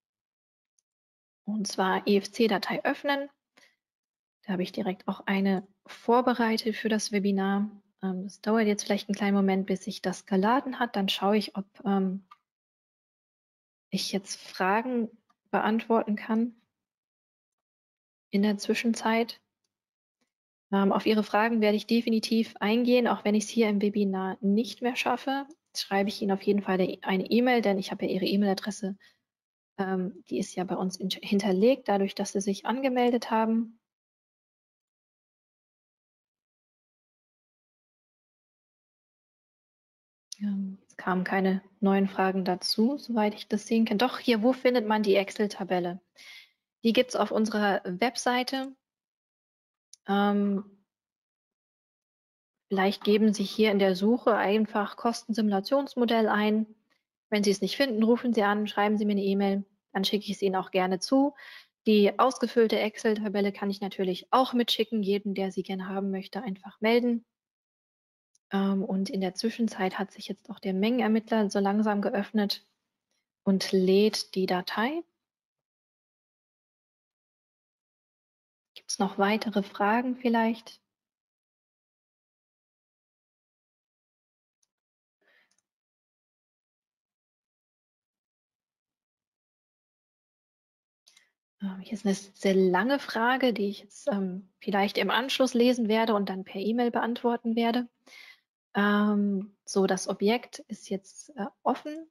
und zwar I F C-Datei öffnen. Da habe ich direkt auch eine vorbereitet für das Webinar. Ähm, das dauert jetzt vielleicht einen kleinen Moment, bis sich das geladen hat. Dann schaue ich, ob ähm, ich jetzt Fragen beantworten kann in der Zwischenzeit. Ähm, auf Ihre Fragen werde ich definitiv eingehen, auch wenn ich es hier im Webinar nicht mehr schaffe. Schreibe ich Ihnen auf jeden Fall eine E-Mail, denn ich habe ja Ihre E-Mail-Adresse, ähm, die ist ja bei uns hinterlegt, dadurch, dass Sie sich angemeldet haben. Ähm, es kamen keine neuen Fragen dazu, soweit ich das sehen kann. Doch, hier, wo findet man die Excel-Tabelle? Die gibt es auf unserer Webseite. Ähm, Vielleicht geben Sie hier in der Suche einfach Kostensimulationsmodell ein. Wenn Sie es nicht finden, rufen Sie an, schreiben Sie mir eine E-Mail, dann schicke ich es Ihnen auch gerne zu. Die ausgefüllte Excel-Tabelle kann ich natürlich auch mitschicken. Jeden, der sie gerne haben möchte, einfach melden. Ähm, und in der Zwischenzeit hat sich jetzt auch der Mengenermittler so langsam geöffnet und lädt die Datei. Gibt es noch weitere Fragen vielleicht? Ähm, hier ist eine sehr lange Frage, die ich jetzt ähm, vielleicht im Anschluss lesen werde und dann per E-Mail beantworten werde. Ähm, so, das Objekt ist jetzt äh, offen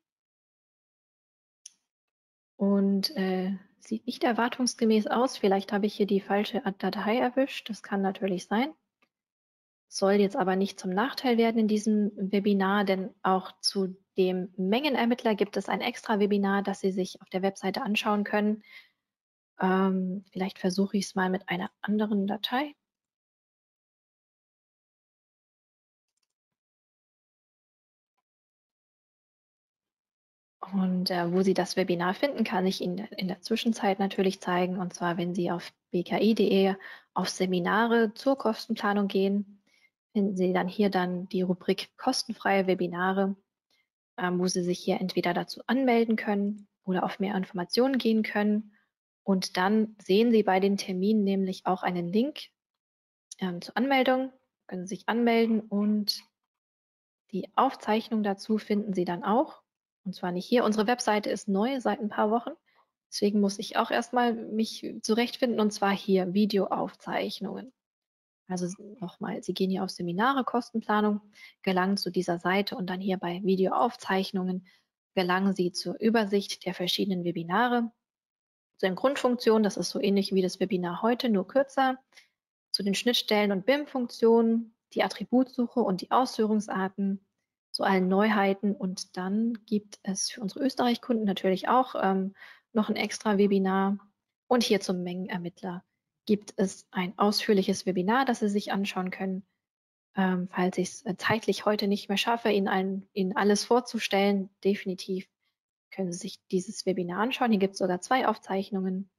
und äh, sieht nicht erwartungsgemäß aus. Vielleicht habe ich hier die falsche Datei erwischt. Das kann natürlich sein. Soll jetzt aber nicht zum Nachteil werden in diesem Webinar, denn auch zu dem Mengenermittler gibt es ein extra Webinar, das Sie sich auf der Webseite anschauen können. Ähm, vielleicht versuche ich es mal mit einer anderen Datei. Und äh, wo Sie das Webinar finden, kann ich Ihnen in der Zwischenzeit natürlich zeigen. Und zwar, wenn Sie auf b k i punkt de auf Seminare zur Kostenplanung gehen, finden Sie dann hier dann die Rubrik kostenfreie Webinare, ähm, wo Sie sich hier entweder dazu anmelden können oder auf mehr Informationen gehen können. Und dann sehen Sie bei den Terminen nämlich auch einen Link ähm, zur Anmeldung, können Sie sich anmelden und die Aufzeichnung dazu finden Sie dann auch. Und zwar nicht hier. Unsere Webseite ist neu seit ein paar Wochen. Deswegen muss ich auch erstmal mich zurechtfinden und zwar hier Videoaufzeichnungen. Also nochmal, Sie gehen hier auf Seminare, Kostenplanung, gelangen zu dieser Seite und dann hier bei Videoaufzeichnungen gelangen Sie zur Übersicht der verschiedenen Webinare, zu den Grundfunktionen, das ist so ähnlich wie das Webinar heute, nur kürzer, zu den Schnittstellen und B I M-Funktionen, die Attributsuche und die Ausführungsarten, zu allen Neuheiten. Und dann gibt es für unsere Österreich-Kunden natürlich auch ähm, noch ein extra Webinar. Und hier zum Mengenermittler gibt es ein ausführliches Webinar, das Sie sich anschauen können. Ähm, falls ich es äh, zeitlich heute nicht mehr schaffe, Ihnen, allen, Ihnen alles vorzustellen, definitiv können Sie sich dieses Webinar anschauen. Hier gibt es sogar zwei Aufzeichnungen.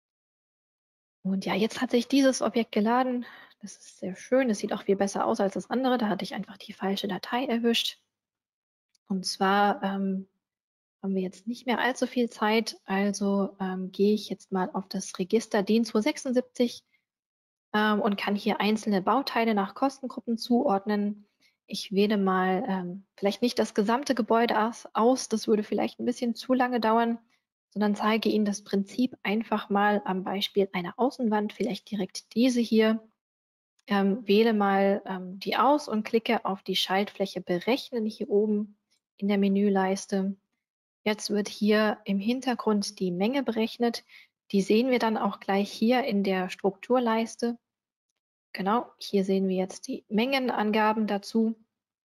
Und ja, jetzt hat sich dieses Objekt geladen. Das ist sehr schön. Es sieht auch viel besser aus als das andere. Da hatte ich einfach die falsche Datei erwischt. Und zwar ähm, haben wir jetzt nicht mehr allzu viel Zeit. Also ähm, gehe ich jetzt mal auf das Register D I N zweihundertsechsundsiebzig ähm, und kann hier einzelne Bauteile nach Kostengruppen zuordnen. Ich wähle mal ähm, vielleicht nicht das gesamte Gebäude aus, aus, das würde vielleicht ein bisschen zu lange dauern, sondern zeige Ihnen das Prinzip einfach mal am Beispiel einer Außenwand, vielleicht direkt diese hier. Ähm, wähle mal ähm, die aus und klicke auf die Schaltfläche Berechnen hier oben in der Menüleiste. Jetzt wird hier im Hintergrund die Menge berechnet. Die sehen wir dann auch gleich hier in der Strukturleiste. Genau, hier sehen wir jetzt die Mengenangaben dazu.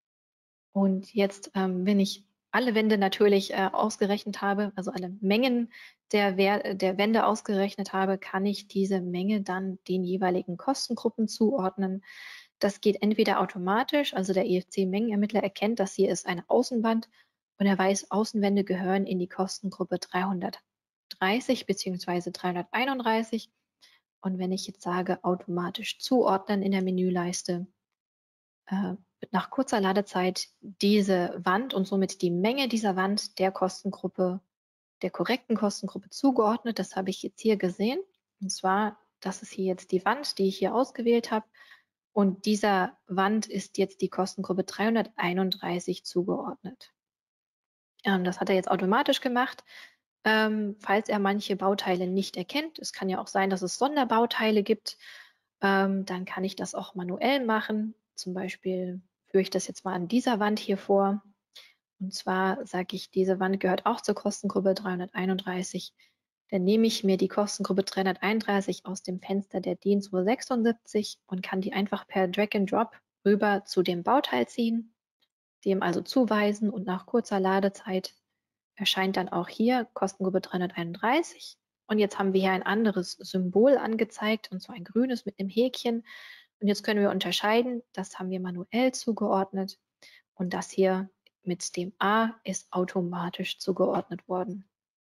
Und jetzt, ähm, wenn ich alle Wände natürlich äh, ausgerechnet habe, also alle Mengen der, Wer der Wände ausgerechnet habe, kann ich diese Menge dann den jeweiligen Kostengruppen zuordnen. Das geht entweder automatisch, also der E F C-Mengenermittler erkennt, das hier ist eine Außenwand und er weiß, Außenwände gehören in die Kostengruppe dreihundertdreißig bzw. dreihunderteinunddreißig. Und wenn ich jetzt sage, automatisch zuordnen in der Menüleiste, äh, wird nach kurzer Ladezeit diese Wand und somit die Menge dieser Wand der Kostengruppe, der korrekten Kostengruppe zugeordnet. Das habe ich jetzt hier gesehen. Und zwar, das ist hier jetzt die Wand, die ich hier ausgewählt habe. Und dieser Wand ist jetzt die Kostengruppe dreihunderteinunddreißig zugeordnet. Ähm, das hat er jetzt automatisch gemacht. Ähm, falls er manche Bauteile nicht erkennt, es kann ja auch sein, dass es Sonderbauteile gibt, ähm, dann kann ich das auch manuell machen. Zum Beispiel führe ich das jetzt mal an dieser Wand hier vor. Und zwar sage ich, diese Wand gehört auch zur Kostengruppe dreihunderteinunddreißig. Dann nehme ich mir die Kostengruppe dreihunderteinunddreißig aus dem Fenster der D I N zweihundertsechsundsiebzig und kann die einfach per Drag and Drop rüber zu dem Bauteil ziehen, dem also zuweisen und nach kurzer Ladezeit erscheint dann auch hier Kostengruppe dreihunderteinunddreißig. Und jetzt haben wir hier ein anderes Symbol angezeigt, und zwar ein grünes mit einem Häkchen. Und jetzt können wir unterscheiden, das haben wir manuell zugeordnet und das hier mit dem A ist automatisch zugeordnet worden.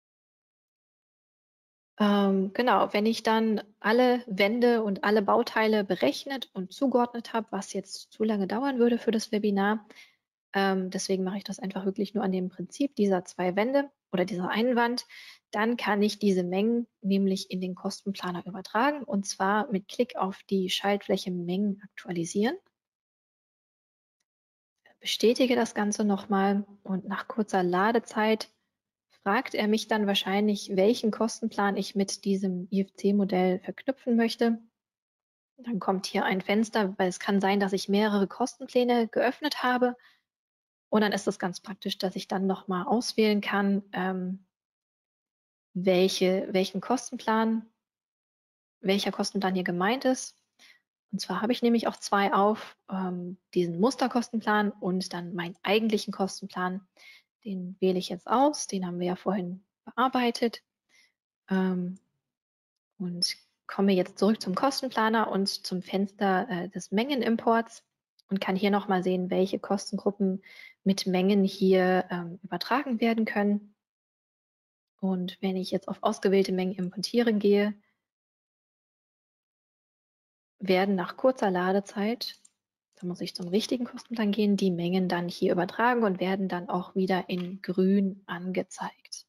Ähm, genau, wenn ich dann alle Wände und alle Bauteile berechnet und zugeordnet habe, was jetzt zu lange dauern würde für das Webinar, ähm, deswegen mache ich das einfach wirklich nur an dem Prinzip dieser zwei Wände oder dieser einen Wand. Dann kann ich diese Mengen nämlich in den Kostenplaner übertragen und zwar mit Klick auf die Schaltfläche Mengen aktualisieren. Bestätige das Ganze nochmal und nach kurzer Ladezeit fragt er mich dann wahrscheinlich, welchen Kostenplan ich mit diesem I F C-Modell verknüpfen möchte. Dann kommt hier ein Fenster, weil es kann sein, dass ich mehrere Kostenpläne geöffnet habe. Und dann ist es ganz praktisch, dass ich dann nochmal auswählen kann, ähm, welche, welchen Kostenplan, welcher Kostenplan hier gemeint ist. Und zwar habe ich nämlich auch zwei auf, ähm, diesen Musterkostenplan und dann meinen eigentlichen Kostenplan. Den wähle ich jetzt aus, den haben wir ja vorhin bearbeitet. Ähm, und komme jetzt zurück zum Kostenplaner und zum Fenster äh, des Mengenimports und kann hier nochmal sehen, welche Kostengruppen mit Mengen hier ähm, übertragen werden können. Und wenn ich jetzt auf ausgewählte Mengen importieren gehe, werden nach kurzer Ladezeit, da muss ich zum richtigen Kostenplan gehen, die Mengen dann hier übertragen und werden dann auch wieder in grün angezeigt.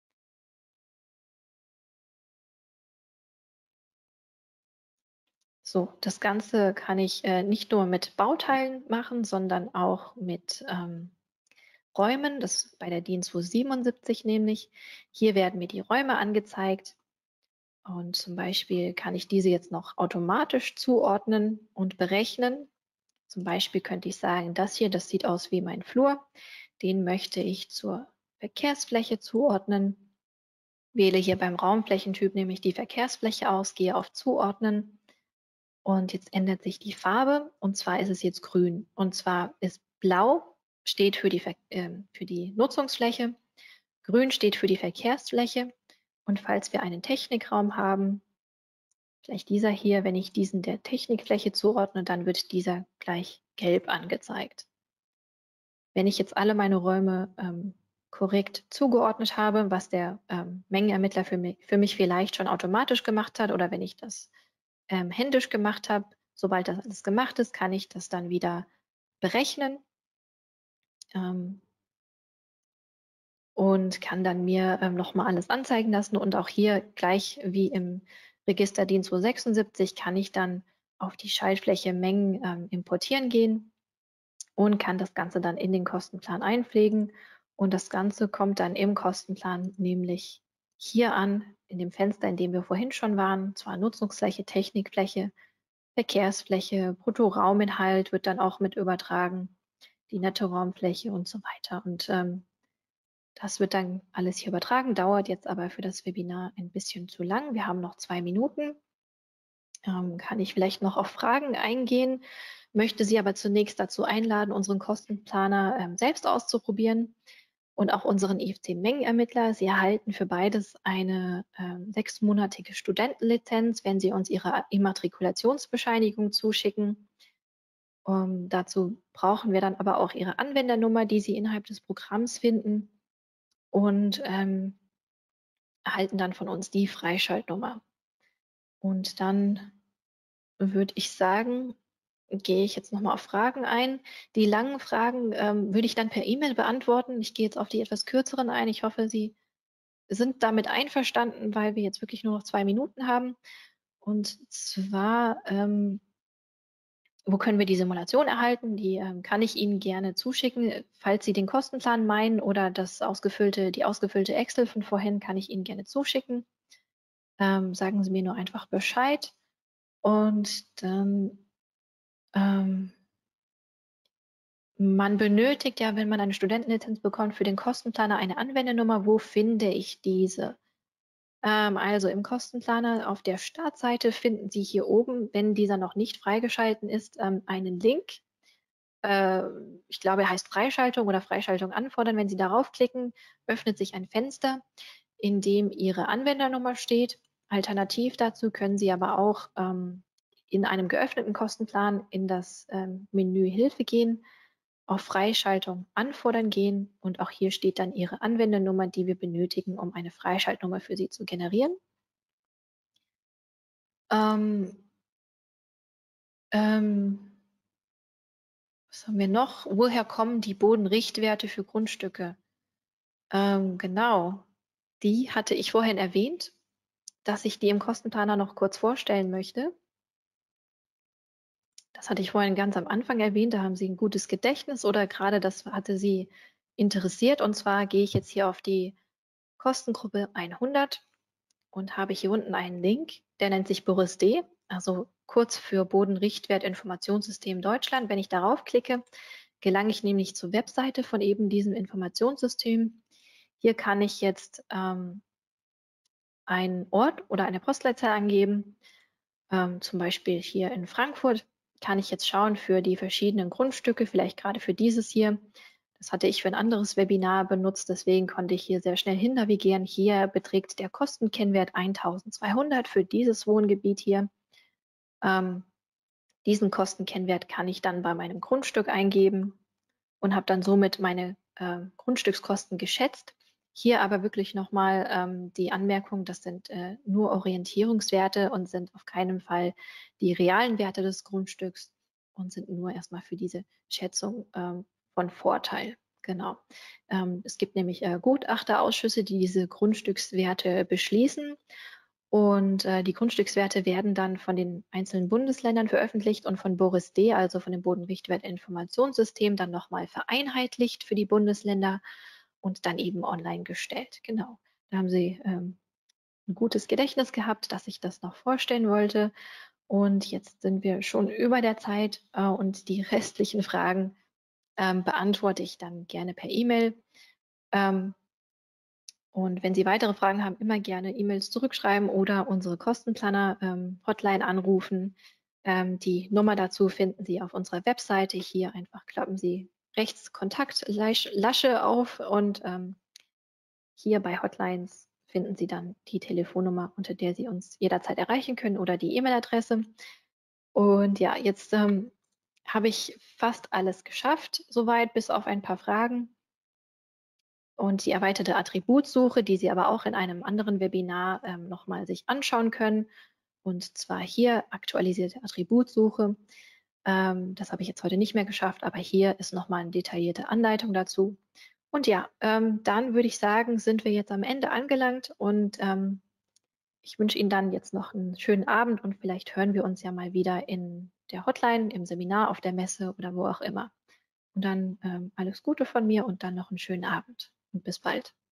So, das Ganze kann ich äh, nicht nur mit Bauteilen machen, sondern auch mit ähm, Räumen. Das ist bei der DIN zweihundertsiebenundsiebzig nämlich. Hier werden mir die Räume angezeigt. Und zum Beispiel kann ich diese jetzt noch automatisch zuordnen und berechnen. Zum Beispiel könnte ich sagen, das hier, das sieht aus wie mein Flur. Den möchte ich zur Verkehrsfläche zuordnen. Wähle hier beim Raumflächentyp nämlich die Verkehrsfläche aus, gehe auf Zuordnen. Und jetzt ändert sich die Farbe, und zwar ist es jetzt grün. Und zwar ist blau steht für die, Ver äh, für die Nutzungsfläche, grün steht für die Verkehrsfläche. Und falls wir einen Technikraum haben, vielleicht dieser hier, wenn ich diesen der Technikfläche zuordne, dann wird dieser gleich gelb angezeigt. Wenn ich jetzt alle meine Räume ähm, korrekt zugeordnet habe, was der ähm, Mengenermittler für mich, für mich vielleicht schon automatisch gemacht hat, oder wenn ich das ähm, händisch gemacht habe, sobald das alles gemacht ist, kann ich das dann wieder berechnen ähm, und kann dann mir ähm, nochmal alles anzeigen lassen. Und auch hier, gleich wie im Register DIN zweihundertsechsundsiebzig, kann ich dann auf die Schaltfläche Mengen ähm, importieren gehen und kann das Ganze dann in den Kostenplan einpflegen. Und das Ganze kommt dann im Kostenplan nämlich hier an, in dem Fenster, in dem wir vorhin schon waren, zwar Nutzungsfläche, Technikfläche, Verkehrsfläche, Bruttorauminhalt wird dann auch mit übertragen, die Nettoraumfläche und so weiter. Und ähm, das wird dann alles hier übertragen, dauert jetzt aber für das Webinar ein bisschen zu lang. Wir haben noch zwei Minuten. Ähm, kann ich vielleicht noch auf Fragen eingehen, möchte Sie aber zunächst dazu einladen, unseren Kostenplaner ähm, selbst auszuprobieren und auch unseren I F C-Mengenermittler. Sie erhalten für beides eine ähm, sechsmonatige Studentenlizenz, wenn Sie uns Ihre Immatrikulationsbescheinigung zuschicken. Um, dazu brauchen wir dann aber auch Ihre Anwendernummer, die Sie innerhalb des Programms finden, und ähm, erhalten dann von uns die Freischaltnummer. Und dann würde ich sagen, gehe ich jetzt nochmal auf Fragen ein. Die langen Fragen ähm, würde ich dann per E-Mail beantworten. Ich gehe jetzt auf die etwas kürzeren ein. Ich hoffe, Sie sind damit einverstanden, weil wir jetzt wirklich nur noch zwei Minuten haben. Und zwar, ähm, wo können wir die Simulation erhalten? Die ähm, kann ich Ihnen gerne zuschicken. Falls Sie den Kostenplan meinen oder das ausgefüllte, die ausgefüllte Excel von vorhin, kann ich Ihnen gerne zuschicken. Ähm, sagen Sie mir nur einfach Bescheid. Und dann ähm, man benötigt ja, wenn man eine Studentenlizenz bekommt, für den Kostenplaner eine Anwendernummer. Wo finde ich diese? Ähm, also im Kostenplaner auf der Startseite finden Sie hier oben, wenn dieser noch nicht freigeschalten ist, ähm, einen Link. Äh, ich glaube, er heißt Freischaltung oder Freischaltung anfordern. Wenn Sie darauf klicken, öffnet sich ein Fenster, in dem Ihre Anwendernummer steht. Alternativ dazu können Sie aber auch ähm, in einem geöffneten Kostenplan in das ähm, Menü Hilfe gehen, auf Freischaltung anfordern gehen, und auch hier steht dann Ihre Anwendernummer, die wir benötigen, um eine Freischaltnummer für Sie zu generieren. Ähm, ähm, was haben wir noch? Woher kommen die Bodenrichtwerte für Grundstücke? Ähm, genau, die hatte ich vorhin erwähnt, dass ich die im Kostenplaner noch kurz vorstellen möchte. Das hatte ich vorhin ganz am Anfang erwähnt, da haben Sie ein gutes Gedächtnis oder gerade das hatte Sie interessiert. Und zwar gehe ich jetzt hier auf die Kostengruppe hundert und habe hier unten einen Link, der nennt sich BorisD, also kurz für Bodenrichtwert-Informationssystem Deutschland. Wenn ich darauf klicke, gelange ich nämlich zur Webseite von eben diesem Informationssystem. Hier kann ich jetzt ähm, einen Ort oder eine Postleitzahl angeben, ähm, zum Beispiel hier in Frankfurt. Kann ich jetzt schauen für die verschiedenen Grundstücke, vielleicht gerade für dieses hier. Das hatte ich für ein anderes Webinar benutzt, deswegen konnte ich hier sehr schnell hin navigieren. Hier beträgt der Kostenkennwert eintausendzweihundert für dieses Wohngebiet hier. Ähm, diesen Kostenkennwert kann ich dann bei meinem Grundstück eingeben und habe dann somit meine äh, Grundstückskosten geschätzt. Hier aber wirklich nochmal ähm, die Anmerkung, das sind äh, nur Orientierungswerte und sind auf keinen Fall die realen Werte des Grundstücks und sind nur erstmal für diese Schätzung ähm, von Vorteil. Genau. Ähm, es gibt nämlich äh, Gutachterausschüsse, die diese Grundstückswerte beschließen. Und äh, die Grundstückswerte werden dann von den einzelnen Bundesländern veröffentlicht und von Boris D., also von dem Bodenrichtwertinformationssystem, dann nochmal vereinheitlicht für die Bundesländer und dann eben online gestellt. Genau. Da haben Sie ähm, ein gutes Gedächtnis gehabt, dass ich das noch vorstellen wollte. Und jetzt sind wir schon über der Zeit äh, und die restlichen Fragen ähm, beantworte ich dann gerne per E-Mail. Ähm, und wenn Sie weitere Fragen haben, immer gerne E-Mails zurückschreiben oder unsere Kostenplaner-Hotline anrufen. Ähm, die Nummer dazu finden Sie auf unserer Webseite. Hier einfach klappen Sie rechts Kontaktlasche auf und ähm, hier bei Hotlines finden Sie dann die Telefonnummer, unter der Sie uns jederzeit erreichen können oder die E-Mail-Adresse. Und ja, jetzt ähm, habe ich fast alles geschafft, soweit, bis auf ein paar Fragen. Und die erweiterte Attributsuche, die Sie aber auch in einem anderen Webinar ähm, nochmal sich anschauen können. Und zwar hier aktualisierte Attributsuche. Ähm, das habe ich jetzt heute nicht mehr geschafft, aber hier ist nochmal eine detaillierte Anleitung dazu. Und ja, ähm, dann würde ich sagen, sind wir jetzt am Ende angelangt und ähm, ich wünsche Ihnen dann jetzt noch einen schönen Abend und vielleicht hören wir uns ja mal wieder in der Hotline, im Seminar, auf der Messe oder wo auch immer. Und dann ähm, alles Gute von mir und dann noch einen schönen Abend und bis bald.